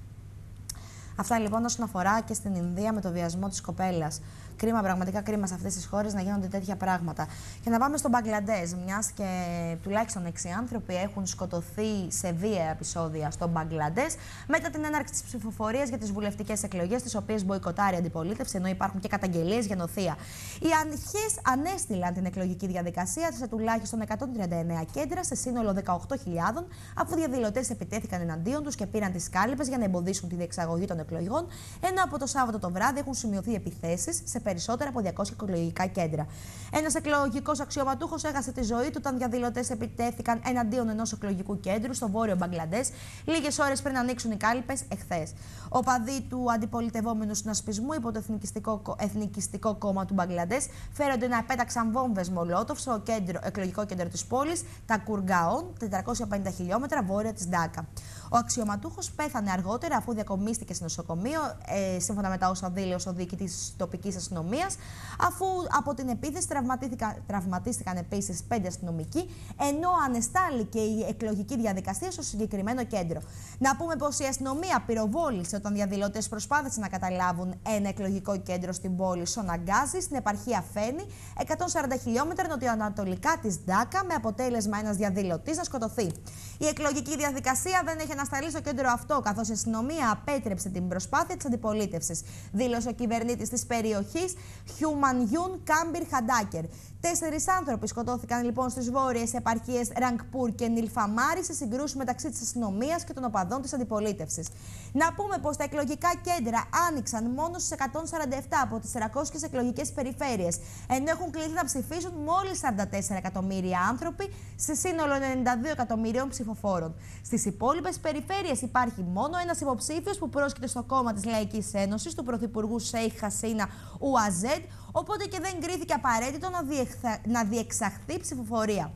A: Αυτά λοιπόν όσον αφορά και στην Ινδία με το βιασμό της κοπέλας. Κρίμα, πραγματικά κρίμα σε αυτές τις χώρες να γίνονται τέτοια πράγματα. Και να πάμε στο Μπαγκλαντές, μιας και τουλάχιστον έξι άνθρωποι έχουν σκοτωθεί σε βίαια επεισόδια στο Μπαγκλαντές μετά την έναρξη της ψηφοφορίας για τις βουλευτικές εκλογές, τις οποίες μποϊκοτάρει η αντιπολίτευση, ενώ υπάρχουν και καταγγελίες για νοθεία. Οι αρχές ανέστηλαν την εκλογική διαδικασία σε τουλάχιστον εκατόν τριάντα εννέα κέντρα, σε σύνολο δεκαοκτώ χιλιάδες, αφού διαδηλωτές επιτέθηκαν εναντίον τους και πήραν τις κάλπες για να εμποδίσουν τη διεξαγωγή των εκλογών, ενώ από το Σάββατο το βράδυ έχουν σημειωθεί επιθέσεις σε περισσότερα από διακόσια εκλογικά κέντρα. Ένας εκλογικός αξιωματούχος έχασε τη ζωή του όταν διαδηλωτές επιτέθηκαν εναντίον ενός εκλογικού κέντρου στο βόρειο Μπαγκλαντές, λίγες ώρες πριν ανοίξουν οι κάλπες εχθές. Οπαδοί του αντιπολιτευόμενου συνασπισμού υπό το Εθνικιστικό, Εθνικιστικό Κόμμα του Μπαγκλαντές φέρονται να επέταξαν βόμβες μολότοφ στο κέντρο, εκλογικό κέντρο της πόλης, τα Κουργκαόν, τετρακόσια πενήντα χιλιόμετρα βόρεια της Ντάκα. Ο αξιωματούχος πέθανε αργότερα αφού διακομίστηκε στο νοσοκομείο, ε, σύμφωνα με τα όσα δήλωσε ο διοικητής της τοπικής αστυνομίας, αφού από την επίθεση τραυματίστηκαν, τραυματίστηκαν επίσης πέντε αστυνομικοί, ενώ ανεστάλληκε η εκλογική διαδικασία στο συγκεκριμένο κέντρο. Να πούμε πως η αστυνομία πυροβόλησε όταν διαδηλωτές προσπάθησαν να καταλάβουν ένα εκλογικό κέντρο στην πόλη Σοναγκάζη, στην επαρχία Φένη, εκατόν σαράντα χιλιόμετρα νοτιοανατολικά της Ντάκα, με αποτέλεσμα ένας διαδηλωτής να σκοτωθεί. Η εκλογική διαδικασία δεν έχει ανασταλεί στο κέντρο αυτό, καθώς η αστυνομία απέτρεψε την προσπάθεια της αντιπολίτευσης, δήλωσε ο κυβερνήτης της περιοχής, Χιουμανιούν Κάμπιρ Χαντάκερ. Τέσσερις άνθρωποι σκοτώθηκαν λοιπόν στις βόρειες επαρχίες Ραγκπούρ και Νιλφαμάρι σε συγκρούσεις μεταξύ της αστυνομίας και των οπαδών της αντιπολίτευσης. Να πούμε πως τα εκλογικά κέντρα άνοιξαν μόνο στις εκατόν σαράντα επτά από τις τριακόσιες εκλογικές περιφέρειες, ενώ έχουν κληθεί να ψηφίσουν μόλις σαράντα τέσσερα εκατομμύρια άνθρωποι σε σύνολο ενενήντα δύο εκατομμυρίων ψηφοφόρων. Στις υπόλοιπες περιφέρειες υπάρχει μόνο ένας υποψήφιος που πρόσκειται στο κόμμα της Λαϊκής Ένωσης του Πρωθυπουργού Σέιχ Χασίνα Ουαζέντ, οπότε και δεν κρίθηκε απαραίτητο να, διεξα... να διεξαχθεί ψηφοφορία.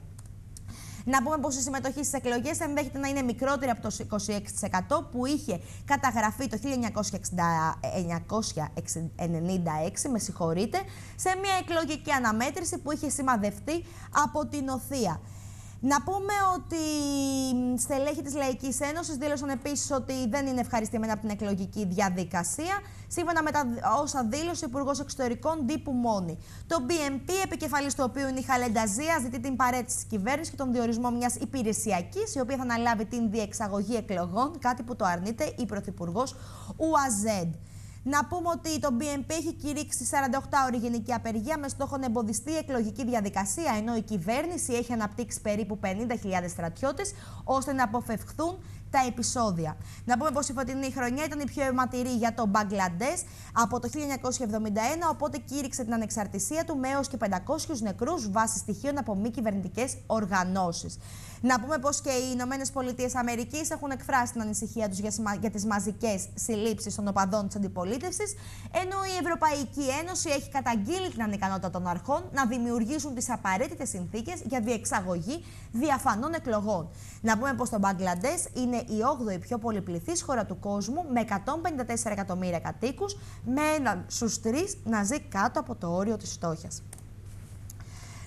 A: Να πούμε πως η συμμετοχή στις εκλογές ενδέχεται να είναι μικρότερη από το είκοσι έξι τοις εκατό που είχε καταγραφεί το χίλια εννιακόσια ενενήντα έξι, με συγχωρείτε, σε μια εκλογική αναμέτρηση που είχε σημαδευτεί από την νοθεία. Να πούμε ότι στελέχη της Λαϊκής Ένωσης δήλωσαν επίσης ότι δεν είναι ευχαριστημένα από την εκλογική διαδικασία, σύμφωνα με τα όσα δήλωσε ο Υπουργός Εξωτερικών Ντίπου Μόνη. Το μπι εμ πι, επικεφαλής του οποίου είναι η Χαλέντα Ζία, ζητεί την παρέτηση της κυβέρνησης και τον διορισμό μιας υπηρεσιακής, η οποία θα αναλάβει την διεξαγωγή εκλογών, κάτι που το αρνείται η Πρωθυπουργός Ουαζέντ. Να πούμε ότι το μπι εμ πι έχει κηρύξει σαρανταοκτάωρη γενική απεργία με στόχο να εμποδιστεί η εκλογική διαδικασία, ενώ η κυβέρνηση έχει αναπτύξει περίπου πενήντα χιλιάδες στρατιώτες ώστε να αποφευχθούν τα επεισόδια. Να πούμε πως η φωτεινή χρονιά ήταν η πιο αιματηρή για το Μπαγκλαντές από το χίλια εννιακόσια εβδομήντα ένα, οπότε κήρυξε την ανεξαρτησία του με έως και πεντακόσιους νεκρούς βάσει στοιχείων από μη κυβερνητικές οργανώσεις. Να πούμε πως και οι Ηνωμένες Πολιτείες Αμερικής έχουν εκφράσει την ανησυχία τους για τις μαζικές συλλήψεις των οπαδών της αντιπολίτευσης, ενώ η Ευρωπαϊκή Ένωση έχει καταγγείλει την ανικανότητα των αρχών να δημιουργήσουν τις απαραίτητες συνθήκες για διεξαγωγή διαφανών εκλογών. Να πούμε πως το Μπαγκλαντές είναι η όγδοη πιο πολυπληθής χώρα του κόσμου, με εκατόν πενήντα τέσσερα εκατομμύρια κατοίκους, με έναν στους τρεις να ζει κάτω από το όριο της φτώχειας.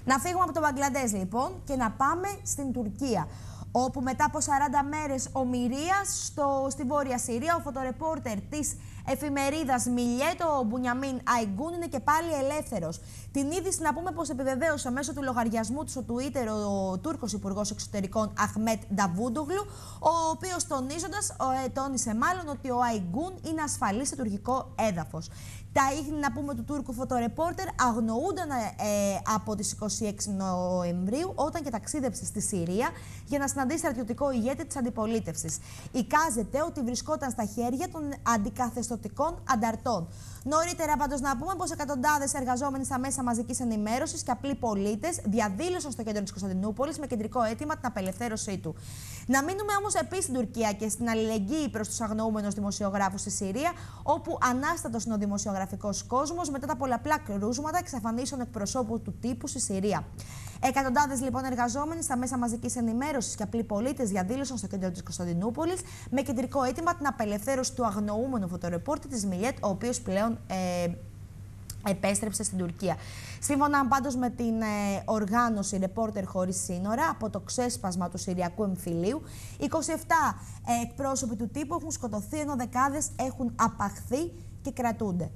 A: Να φύγουμε από το Μπαγκλαντές λοιπόν και να πάμε στην Τουρκία, όπου μετά από σαράντα μέρες ομηρίας στο, στη Βόρεια Συρία, ο φωτορεπόρτερ της εφημερίδας Μιλιέτ, ο Μπουνιαμίν Αϊγκούν, είναι και πάλι ελεύθερος. Την είδηση να πούμε πως επιβεβαίωσε μέσω του λογαριασμού του στο Twitter ο Τούρκος Υπουργός Εξωτερικών Αχμέτ Νταβούντογλου, ο οποίος τονίζοντας, ε, τόνισε μάλλον ότι ο Αϊγκούν είναι ασφαλής σε τουρκικό έδαφος. Τα ίχνη να πούμε του Τούρκου φωτορεπόρτερ αγνοούνταν ε, από τις είκοσι έξι Νοεμβρίου, όταν και ταξίδεψε στη Συρία για να συναντήσει στρατιωτικό ηγέτη της αντιπολίτευσης. Εικάζεται ότι βρισκόταν στα χέρια των αντικαθεστωτικών ανταρτών. Νωρίτερα, πάντως, να πούμε πως εκατοντάδες εργαζόμενοι στα μέσα μαζικής ενημέρωσης και απλοί πολίτες διαδήλωσαν στο κέντρο της Κωνσταντινούπολης με κεντρικό αίτημα την απελευθέρωσή του. Να μείνουμε όμως επίσης στην Τουρκία και στην αλληλεγγύη προς τους αγνοούμενους δημοσιογράφους στη Συρία, όπου ανάστατος είναι ο δημοσιογραφικός κόσμος μετά τα πολλαπλά κρούσματα εξαφανίσεων εκπροσώπου του τύπου στη Συρία. Εκατοντάδες λοιπόν εργαζόμενοι στα μέσα μαζικής ενημέρωσης και απλοί πολίτες διαδήλωσαν στο κέντρο της Κωνσταντινούπολης με κεντρικό αίτημα την απελευθέρωση του αγνοούμενου φωτορεπόρτη της Μιλιέτ, ο οποίος πλέον ε, επέστρεψε στην Τουρκία. Σύμφωνα πάντως με την ε, οργάνωση Ρεπόρτερ Χωρίς Σύνορα, από το ξέσπασμα του Συριακού εμφυλίου, είκοσι επτά ε, εκπρόσωποι του τύπου έχουν σκοτωθεί, ενώ δεκάδες έχουν απαχθεί και κρατούνται.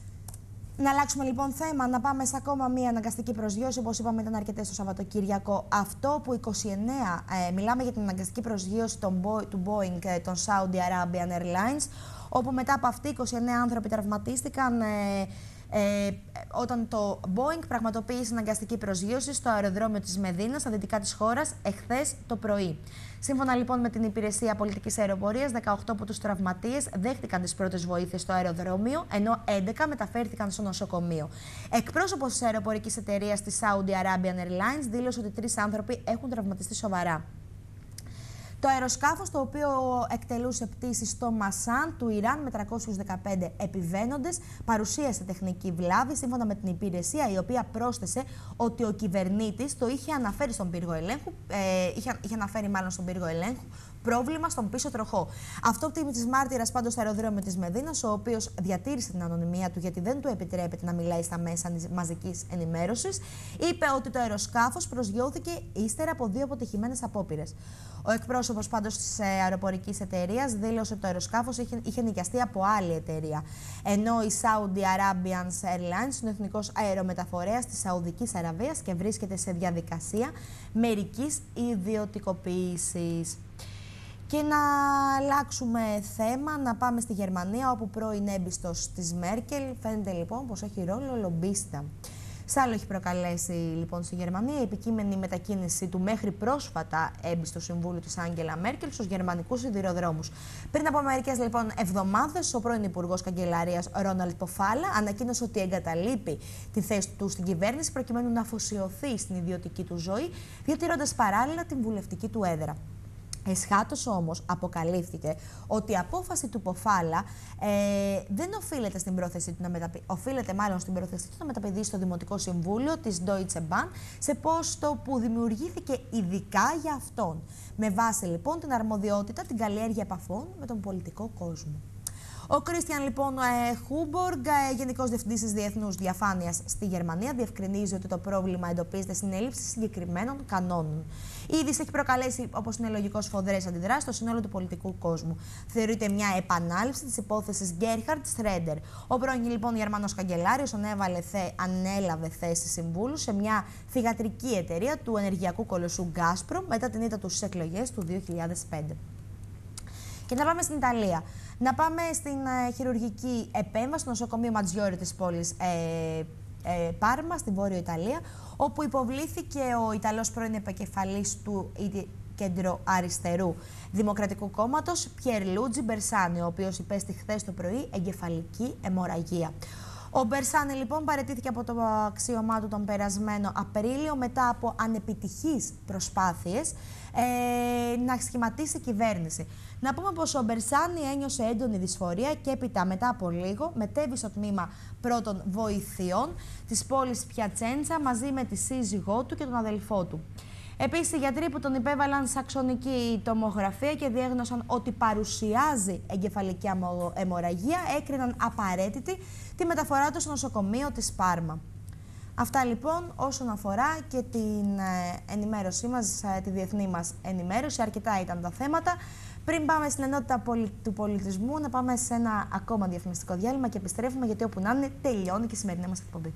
A: Να αλλάξουμε λοιπόν θέμα, να πάμε σε ακόμα μία αναγκαστική προσγείωση. Όπως είπαμε, ήταν αρκετές το Σαββατοκύριακο. Αυτό που είκοσι εννέα, ε, μιλάμε για την αναγκαστική προσγείωση των Bo του Boeing, ε, των Saudi Arabian Airlines, όπου μετά από αυτή είκοσι εννέα άνθρωποι τραυματίστηκαν ε, ε, όταν το Boeing πραγματοποίησε αναγκαστική προσγείωση στο αεροδρόμιο της Μεδίνας, στα δυτικά της χώρας, εχθές το πρωί. Σύμφωνα λοιπόν με την Υπηρεσία Πολιτικής Αεροπορίας, δεκαοκτώ από τους τραυματίες δέχτηκαν τις πρώτες βοήθειες στο αεροδρόμιο, ενώ έντεκα μεταφέρθηκαν στο νοσοκομείο. Εκπρόσωπος της αεροπορικής εταιρείας της Saudi Arabian Airlines δήλωσε ότι τρεις άνθρωποι έχουν τραυματιστεί σοβαρά. Το αεροσκάφος, το οποίο εκτελούσε πτήσεις στο Μασάν του Ιράν με τριακόσιους δεκαπέντε επιβαίνοντες, παρουσίασε τεχνική βλάβη, σύμφωνα με την υπηρεσία, η οποία πρόσθεσε ότι ο κυβερνήτης το είχε αναφέρει στον πύργο ελέγχου, ε, είχε, είχε αναφέρει μάλλον στον πύργο ελέγχου, πρόβλημα στον πίσω τροχό. Αυτόπτη της μάρτυρας πάντως στο αεροδρόμιο της Μεδίνας, ο οποίος διατήρησε την ανωνυμία του γιατί δεν του επιτρέπεται να μιλάει στα μέσα μαζικής ενημέρωσης, είπε ότι το αεροσκάφος προσγειώθηκε ύστερα από δύο αποτυχημένες απόπειρες. Ο εκπρόσωπος πάντως της αεροπορικής εταιρείας δήλωσε ότι το αεροσκάφος είχε, είχε νοικιαστεί από άλλη εταιρεία. Ενώ η Saudi Arabian Airlines είναι ο εθνικός αερομεταφορέας της Σαουδικής Αραβίας και βρίσκεται σε διαδικασία μερικής ιδιωτικοποίησης. Και να αλλάξουμε θέμα, να πάμε στη Γερμανία, όπου πρώην έμπιστος της Μέρκελ φαίνεται λοιπόν πως έχει ρόλο λομπίστα. Σ' άλλο έχει προκαλέσει λοιπόν στη Γερμανία η επικείμενη μετακίνηση του μέχρι πρόσφατα έμπιστου συμβούλου της Άγγελα Μέρκελ στους γερμανικούς σιδηροδρόμους. Πριν από μερικές λοιπόν εβδομάδες, ο πρώην Υπουργός Καγκελαρίας Ρόναλντ Ποφάλα ανακοίνωσε ότι εγκαταλείπει τη θέση του στην κυβέρνηση προκειμένου να αφοσιωθεί στην ιδιωτική του ζωή, διατηρώντας παράλληλα την βουλευτική του έδρα. Εσχάτως όμως αποκαλύφθηκε ότι η απόφαση του Ποφάλα ε, δεν οφείλεται στην πρόθεσή του να μεταπη... οφείλεται μάλλον στην πρόθεσή του να μεταπηδήσει στο Δημοτικό Συμβούλιο της Deutsche Bahn, σε πόστο που δημιουργήθηκε ειδικά για αυτόν. Με βάση λοιπόν την αρμοδιότητα, την καλλιέργεια επαφών με τον πολιτικό κόσμο. Ο Κρίστιαν λοιπόν Χούμποργκ, Γενικός Διευθυντής της Διεθνούς Διαφάνειας στη Γερμανία, διευκρινίζει ότι το πρόβλημα εντοπίζεται στην έλλειψη συγκεκριμένων κανόνων. Η είδηση έχει προκαλέσει, όπως είναι λογικό, σφοδρές αντιδράσεις στο σύνολο του πολιτικού κόσμου. Θεωρείται μια επανάληψη της υπόθεσης Γκέρχαρτ Σρέντερ. Ο πρώην λοιπόν Γερμανός καγκελάριος ανέλαβε θέση συμβούλου σε μια θυγατρική εταιρεία του ενεργειακού κολοσσού Gazprom μετά την ήττα του στις εκλογές του δύο χιλιάδες πέντε. Και να πάμε στην Ιταλία. Να πάμε στην ε, χειρουργική επέμβαση στο νοσοκομείο Ματζιόρι της πόλης ε, ε, Πάρμα, στη Βόρειο Ιταλία, όπου υποβλήθηκε ο Ιταλός πρώην επικεφαλής του κεντροαριστερού Δημοκρατικού Κόμματος, Πιέρ Λούτζι Μπερσάνι, ο οποίος υπέστη χθες το πρωί εγκεφαλική αιμορραγία. Ο Μπερσάνι λοιπόν παραιτήθηκε από το αξίωμά του τον περασμένο Απρίλιο μετά από ανεπιτυχείς προσπάθειες ε, να σχηματίσει κυβέρνηση. Να πούμε πως ο Μπερσάνι ένιωσε έντονη δυσφορία και έπειτα μετά από λίγο μετέβη στο τμήμα πρώτων βοηθειών της πόλης Πιατσέντσα μαζί με τη σύζυγό του και τον αδελφό του. Επίσης, οι γιατροί που τον υπέβαλαν σαξονική τομογραφία και διέγνωσαν ότι παρουσιάζει εγκεφαλική αιμορραγία έκριναν απαραίτητη τη μεταφορά του στο νοσοκομείο της Πάρμα. Αυτά λοιπόν όσον αφορά και την ε, ενημέρωσή μας, ε, τη διεθνή μας ενημέρωση. Αρκετά ήταν τα θέματα. Πριν πάμε στην ενότητα πολι... του πολιτισμού, να πάμε σε ένα ακόμα διαφημιστικό διάλειμμα και επιστρέφουμε, γιατί όπου να είναι τελειώνει και η σημερινή μας εκπομπή.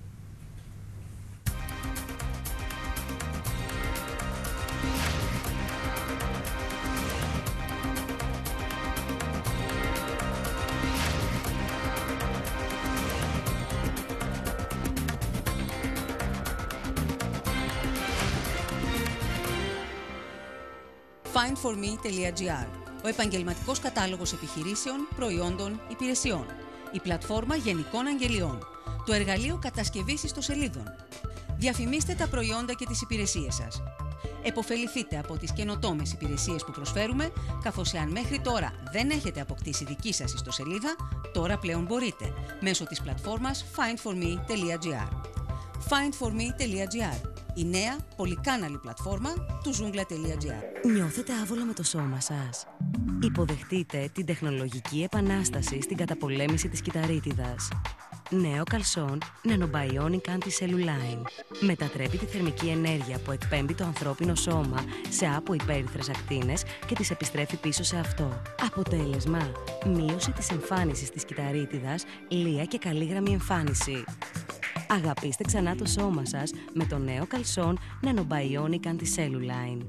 D: φάιντ φορ μι τελεία τζι άρ, ο επαγγελματικός κατάλογος επιχειρήσεων, προϊόντων, υπηρεσιών, η πλατφόρμα γενικών αγγελιών, το εργαλείο κατασκευής ιστοσελίδων. Διαφημίστε τα προϊόντα και τις υπηρεσίες σας. Εποφεληθείτε από τις καινοτόμες υπηρεσίες που προσφέρουμε, καθώς εάν μέχρι τώρα δεν έχετε αποκτήσει δική σας ιστοσελίδα, τώρα πλέον μπορείτε, μέσω της πλατφόρμας φάιντ φορ μι τελεία τζι άρ. φάιντ φορ μι τελεία τζι άρ, η νέα πολυκάναλη πλατφόρμα του ζούγκλα τελεία τζι άρ.
C: Νιώθετε άβολα με το σώμα σας? Υποδεχτείτε την τεχνολογική επανάσταση στην καταπολέμηση της κυταρίτιδας. Νέο καλσόν Nanobionic Anti-Cellulline. Μετατρέπει τη θερμική ενέργεια που εκπέμπει το ανθρώπινο σώμα σε αποϊπέρυθρες ακτίνες και τις επιστρέφει πίσω σε αυτό. Αποτέλεσμα: μείωση της εμφάνισης της κυταρίτιδας, λία και καλή γραμμή εμφάνιση. Αγαπήστε ξανά το σώμα σας με το νέο καλσόν Nanobionic Anti-Cellulline.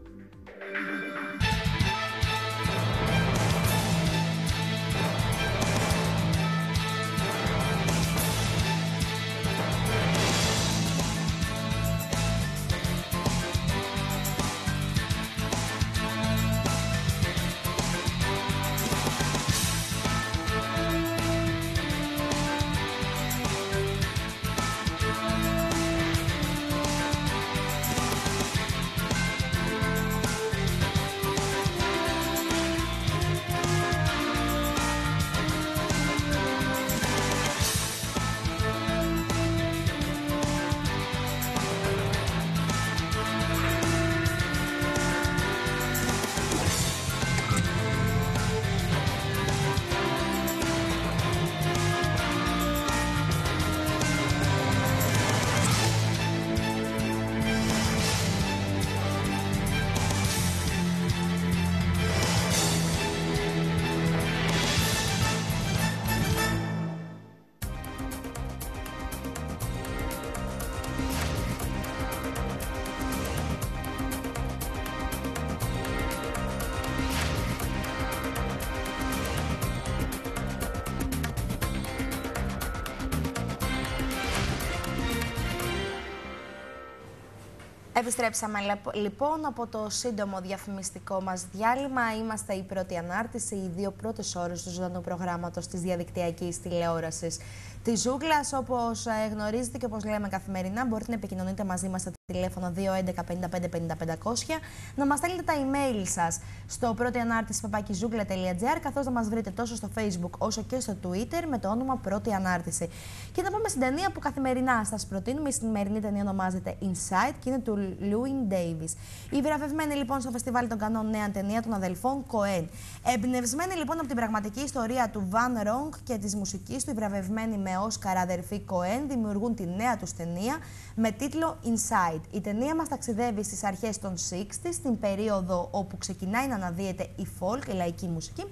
A: Επιστρέψαμε λοιπόν από το σύντομο διαφημιστικό μας διάλειμμα. Είμαστε η πρώτη ανάρτηση, οι δύο πρώτες ώρες του ζωντανού προγράμματος της διαδικτυακής τηλεόρασης της Ζούγκλας. Όπως γνωρίζετε και όπως λέμε καθημερινά, μπορείτε να επικοινωνείτε μαζί μας στο τηλέφωνο δύο έντεκα πενήντα πέντε πενήντα πέντε δεκακόσια, να μας στέλνετε τα email σας στο πρώτη ανάρτηση παπάκι ζούγκλα τελεία τζι άρ, καθώς να μας βρείτε τόσο στο Facebook όσο και στο Twitter με το όνομα Πρώτη Ανάρτηση. Και να πάμε στην ταινία που καθημερινά σας προτείνουμε. Η σημερινή ταινία ονομάζεται Inside και είναι του Llewyn Davis. Η βραβευμένη λοιπόν στο Φεστιβάλ των Κανών νέα ταινία των αδελφών Coen. Εμπνευσμένη λοιπόν από την πραγματική ιστορία του Van Ronk και της μουσικής του, οι βραβευμένοι με Όσκαρ αδερφοί Coen δημιουργούν τη νέα τους ταινία με τίτλο Inside. Η ταινία μας ταξιδεύει στις αρχές των εξήντα, στην περίοδο όπου ξεκινάει να αναδύεται η folk, η λαϊκή μουσική.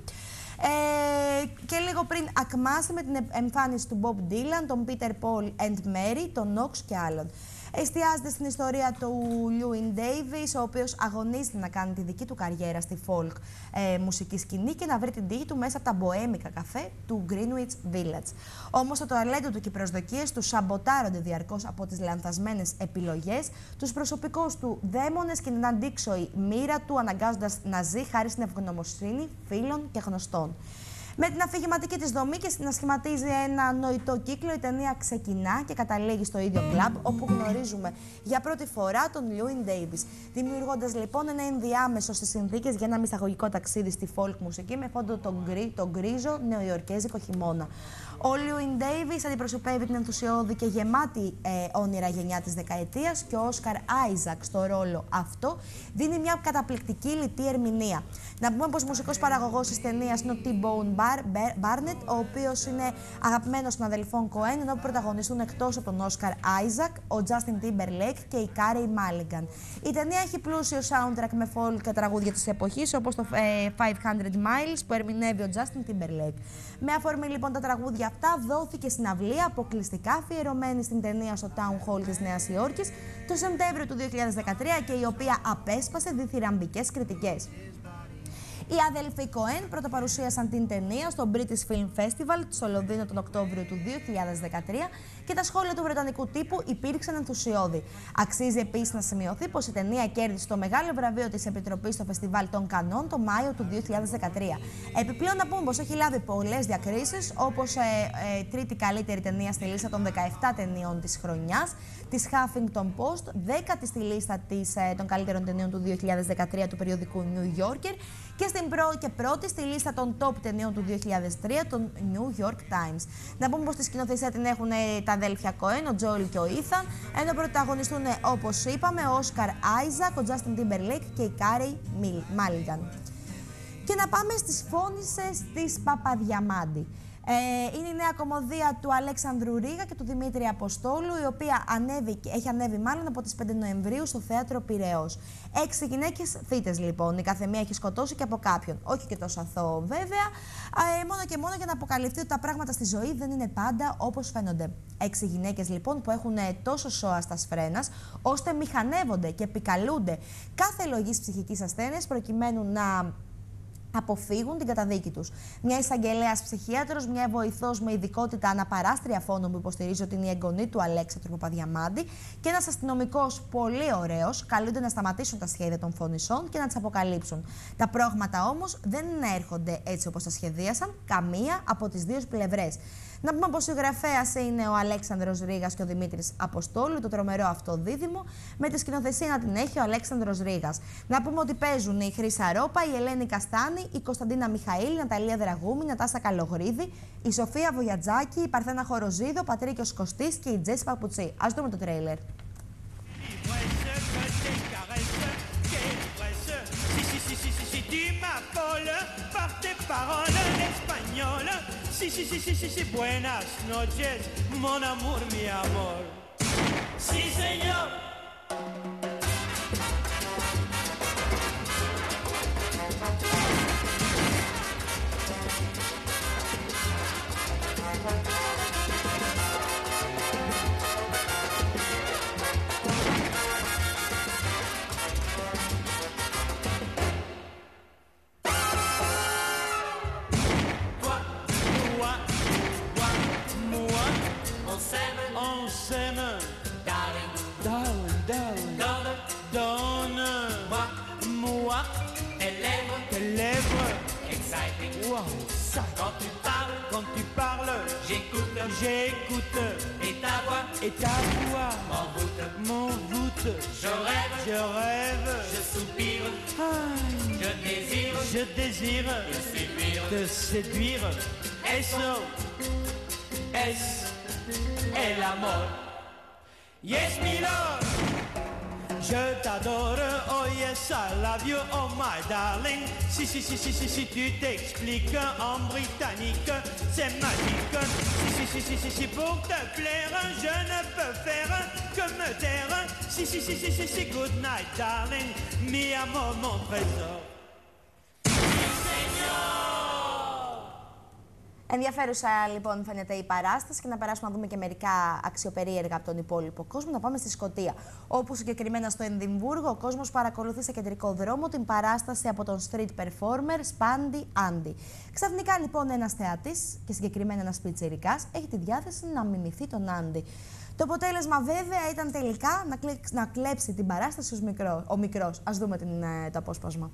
A: Ε, και λίγο πριν ακμάσει με την εμφάνιση του Bob Dylan, τον Peter Paul and Mary, τον Knox και άλλων. Εστιάζεται στην ιστορία του Llewyn Davis, ο οποίος αγωνίζεται να κάνει τη δική του καριέρα στη folk ε, μουσική σκηνή και να βρει την τύχη του μέσα από τα μποέμικα καφέ του Greenwich Village. Όμως το ταλέντο του και οι προσδοκίες του σαμποτάρονται διαρκώς από τις λανθασμένες επιλογές, τους προσωπικούς του δαίμονες και την αντίξωη μοίρα του, αναγκάζοντας να ζει χάρη στην ευγνωμοσύνη φίλων και γνωστών. Με την αφηγηματική της δομή και να σχηματίζει ένα νοητό κύκλο, η ταινία ξεκινά και καταλήγει στο ίδιο κλαμπ, όπου γνωρίζουμε για πρώτη φορά τον Llewyn Davis, δημιουργώντας λοιπόν ένα ενδιάμεσο στις συνθήκες για ένα μυσταγωγικό ταξίδι στη folk μουσική με φόντο τον, γκρι, τον γκρίζο νεοϊορκέζικο χειμώνα. Ο Λιούιν Ντέιβις αντιπροσωπεύει την ενθουσιώδη και γεμάτη ε, όνειρα γενιά της δεκαετίας και ο Όσκαρ Άιζακ στο ρόλο αυτό δίνει μια καταπληκτική λιτή ερμηνεία. Να πούμε πως μουσικός παραγωγός της ταινίας είναι ο T-Bone Barnett, ο οποίος είναι αγαπημένος των αδελφών Κοέν, ενώ πρωταγωνιστούν εκτός από τον Όσκαρ Άιζακ, ο Justin Timberlake και η Carey Mulligan. Η ταινία έχει πλούσιο soundtrack με folk τραγούδια της εποχής, όπως το χίλια Miles που ερμηνεύει ο Justin Timberlake. Με αφορμή λοιπόν τα τραγούδια αυτά, δόθηκε συναυλία αποκλειστικά αφιερωμένη στην ταινία στο Town Hall της Νέας Υόρκης το Σεπτέμβριο του δύο χιλιάδες δεκατρία και η οποία απέσπασε διθυραμβικές κριτικές. Οι αδελφοί Κοέν πρωτοπαρουσίασαν την ταινία στο British Film Festival στο Λονδίνο τον Οκτώβριο του δύο χιλιάδες δεκατρία και τα σχόλια του βρετανικού τύπου υπήρξαν ενθουσιώδη. Αξίζει επίσης να σημειωθεί πως η ταινία κέρδισε το μεγάλο βραβείο της Επιτροπής στο Φεστιβάλ των Κανών το Μάιο του δύο χιλιάδες δεκατρία. Επιπλέον να πούμε πως έχει λάβει πολλές διακρίσεις, όπως ε, ε, τρίτη καλύτερη ταινία στη λίστα των δεκαεπτά ταινιών της χρονιάς της Huffington Post, δέκατη στη λίστα της, ε, των καλύτερων ταινιών του δύο χιλιάδες δεκατρία του περιοδικού New Yorker και στην προ και πρώτη στη λίστα των top ταινιών του δύο χιλιάδες τρία των New York Times. Να πούμε πως στη σκηνοθεσία την έχουν τα αδέλφια Κοέν, ο Τζόελ και ο Ήθαν, ενώ πρωταγωνιστούν, όπως είπαμε, ο Όσκαρ Άιζακ, ο Justin Timberlake και η Carey Mulligan. Και να πάμε στις φώνισσες της Παπαδιαμάντη. Ε, είναι η νέα κομμωδία του Αλέξανδρου Ρήγα και του Δημήτρη Αποστόλου, η οποία ανέβη, έχει ανέβει μάλλον από τις πέντε Νοεμβρίου στο Θέατρο Πειραιώς. Έξι γυναίκες θύτες λοιπόν, η καθεμία έχει σκοτώσει και από κάποιον. Όχι και τόσο αθώο βέβαια, ε, μόνο και μόνο για να αποκαλυφθεί ότι τα πράγματα στη ζωή δεν είναι πάντα όπως φαίνονται. Έξι γυναίκες λοιπόν που έχουν τόσο σώα στα σφρένας, ώστε μηχανεύονται και επικαλούνται κάθε λογής ψυχικής ασθένειας προκειμένου να αποφύγουν την καταδίκη τους. Μια εισαγγελέας ψυχίατρος, μια βοηθός με ειδικότητα αναπαράστρια φόνων που υποστηρίζει ότι είναι η εγγονή του Αλέξανδρου Παπαδιαμάντη και ένας αστυνομικός πολύ ωραίος καλούνται να σταματήσουν τα σχέδια των φωνισσών και να τις αποκαλύψουν. Τα πρόγματα όμως δεν έρχονται έτσι όπως τα σχεδίασαν καμία από τις δύο πλευρές. Να πούμε πως ο συγγραφέας είναι ο Αλέξανδρος Ρήγας και ο Δημήτρης Αποστόλου, το τρομερό αυτό δίδυμο, με τη σκηνοθεσία να την έχει ο Αλέξανδρος Ρήγας. Να πούμε ότι παίζουν η Χρύσα Ρόπα, η Ελένη Καστάνη, η Κωνσταντίνα Μιχαήλ, η Ναταλία Δραγούμη, η Νατάσα Καλογρίδη, η Σοφία Βογιατζάκη, η Παρθένα Χοροζίδο, ο Πατρίκιος Κωστής και η Τζέσι Παπουτσί. Ας δούμε το τρέιλερ.
N: Si, si, si, si, si, si, buenas noches, mon amour, mi amor. Sí, señor.
O: Quand tu parles, quand tu parles, j'écoute, j'écoute, et ta voix, et ta voix, m'envoûte, m'envoûte, je rêve, je rêve, je soupire, ah, je désire, je désire, te séduire, te séduire, eso, es, el amor, yes, mi lord. Je t'adore, oh yes, I love you, oh my darling. Si, si, si, si, si, si, tu t'expliques en britannique, c'est magique. Si, si, si, si, si, si, pour te plaire, je ne peux faire que me taire. Si, si, si, si, si, si, good night, darling, mi amor, mon trésor.
A: Ενδιαφέρουσα λοιπόν φαίνεται η παράσταση και να περάσουμε να δούμε και μερικά αξιοπερίεργα από τον υπόλοιπο κόσμο. Να πάμε στη Σκωτία, όπου συγκεκριμένα στο Εδιμβούργο ο κόσμος παρακολουθεί σε κεντρικό δρόμο την παράσταση από τον street performer Spandy Andy. Ξαφνικά λοιπόν ένας θεατής και συγκεκριμένα ένας πιτσιρικάς έχει τη διάθεση να μιμηθεί τον Andy. Το αποτέλεσμα βέβαια ήταν τελικά να, κλε... να κλέψει την παράσταση ως μικρό... ο μικρός. Ας δούμε την... το απόσπασμα.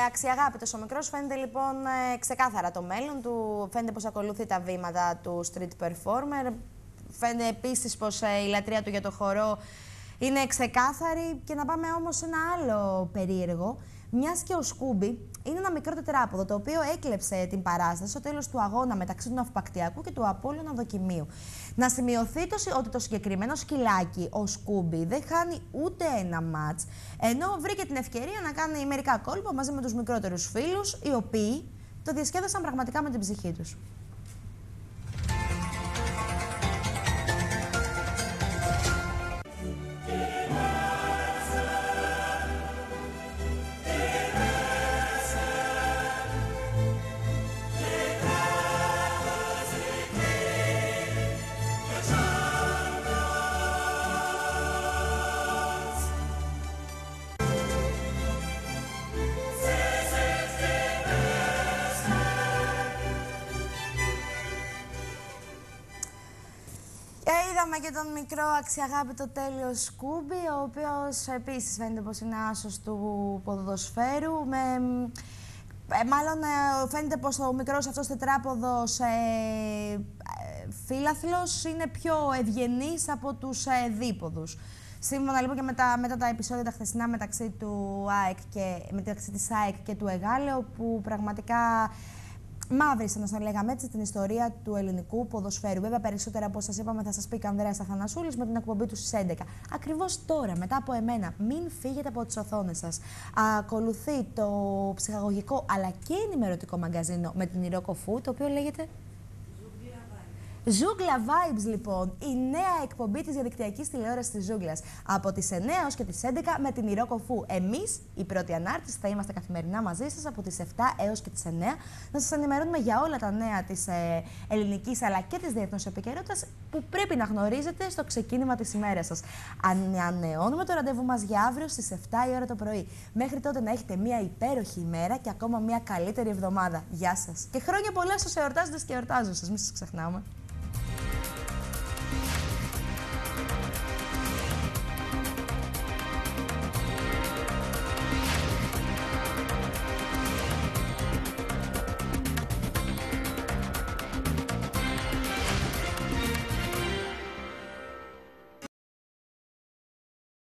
A: αξιαγάπητος ο μικρός, φαίνεται λοιπόν ε, ξεκάθαρα το μέλλον του, φαίνεται πως ακολουθεί τα βήματα του street performer, φαίνεται επίσης πως ε, η λατρεία του για το χορό είναι ξεκάθαρη. Και να πάμε όμως σε ένα άλλο περίεργο, μιας και ο Σκούμπι είναι ένα μικρό τετράποδο το οποίο έκλεψε την παράσταση στο τέλος του αγώνα μεταξύ του Ναυπακτιακού και του Απόλλωνα Δοκιμίου. Να σημειωθεί το, ότι το συγκεκριμένο σκυλάκι, ο Σκούμπι, δεν χάνει ούτε ένα μάτς, ενώ βρήκε την ευκαιρία να κάνει μερικά κόλπα μαζί με τους μικρότερους φίλους, οι οποίοι το διασκέδασαν πραγματικά με την ψυχή τους. Είδαμε και τον μικρό αξιαγάπητο τέλειο Σκούμπι, ο οποίος επίσης φαίνεται πως είναι άσος του ποδοσφαίρου. Με, ε, μάλλον ε, φαίνεται πως ο μικρός αυτός τετράποδος ε, ε, φύλαθλος είναι πιο ευγενής από τους ε, δίποδους. Σύμφωνα λοιπόν και με τα, μετά τα επεισόδια τα χθεσινά μεταξύ, του ΑΕΚ και, μεταξύ της ΑΕΚ και του Εγάλε, όπου πραγματικά μαύρισαν, να σας λέγαμε έτσι, την ιστορία του ελληνικού ποδοσφαίρου. Βέβαια, περισσότερα από σας είπαμε θα σας πει και ο Ανδρέας Αθανασούλης με την εκπομπή του στις έντεκα. Ακριβώς τώρα, μετά από εμένα, μην φύγετε από τις οθόνες σας. Ακολουθεί το ψυχαγωγικό αλλά και ενημερωτικό μαγκαζίνο με την Ιρό Κοφού, το οποίο λέγεται Ζούγκλα Vibes, λοιπόν, η νέα εκπομπή της διαδικτυακής τηλεόρασης της Ζούγκλας. Από τις εννέα έως και τις έντεκα με την Ιρό Κοφού. Εμείς, οι πρώτοι ανάρτητες, θα είμαστε καθημερινά μαζί σας από τις επτά έως και τις εννέα. Να σας ενημερώνουμε για όλα τα νέα της ε, ελληνικής αλλά και της διεθνούς επικαιρότητας που πρέπει να γνωρίζετε στο ξεκίνημα της ημέρας σας. Ανανεώνουμε το ραντεβού μας για αύριο στις επτά η ώρα το πρωί. Μέχρι τότε να έχετε μια υπέροχη ημέρα και ακόμα μια καλύτερη εβδομάδα. Γεια σας. Και χρόνια πολλά στους εορτάζοντες και εορτάζουσες, μην σας ξεχνάμε.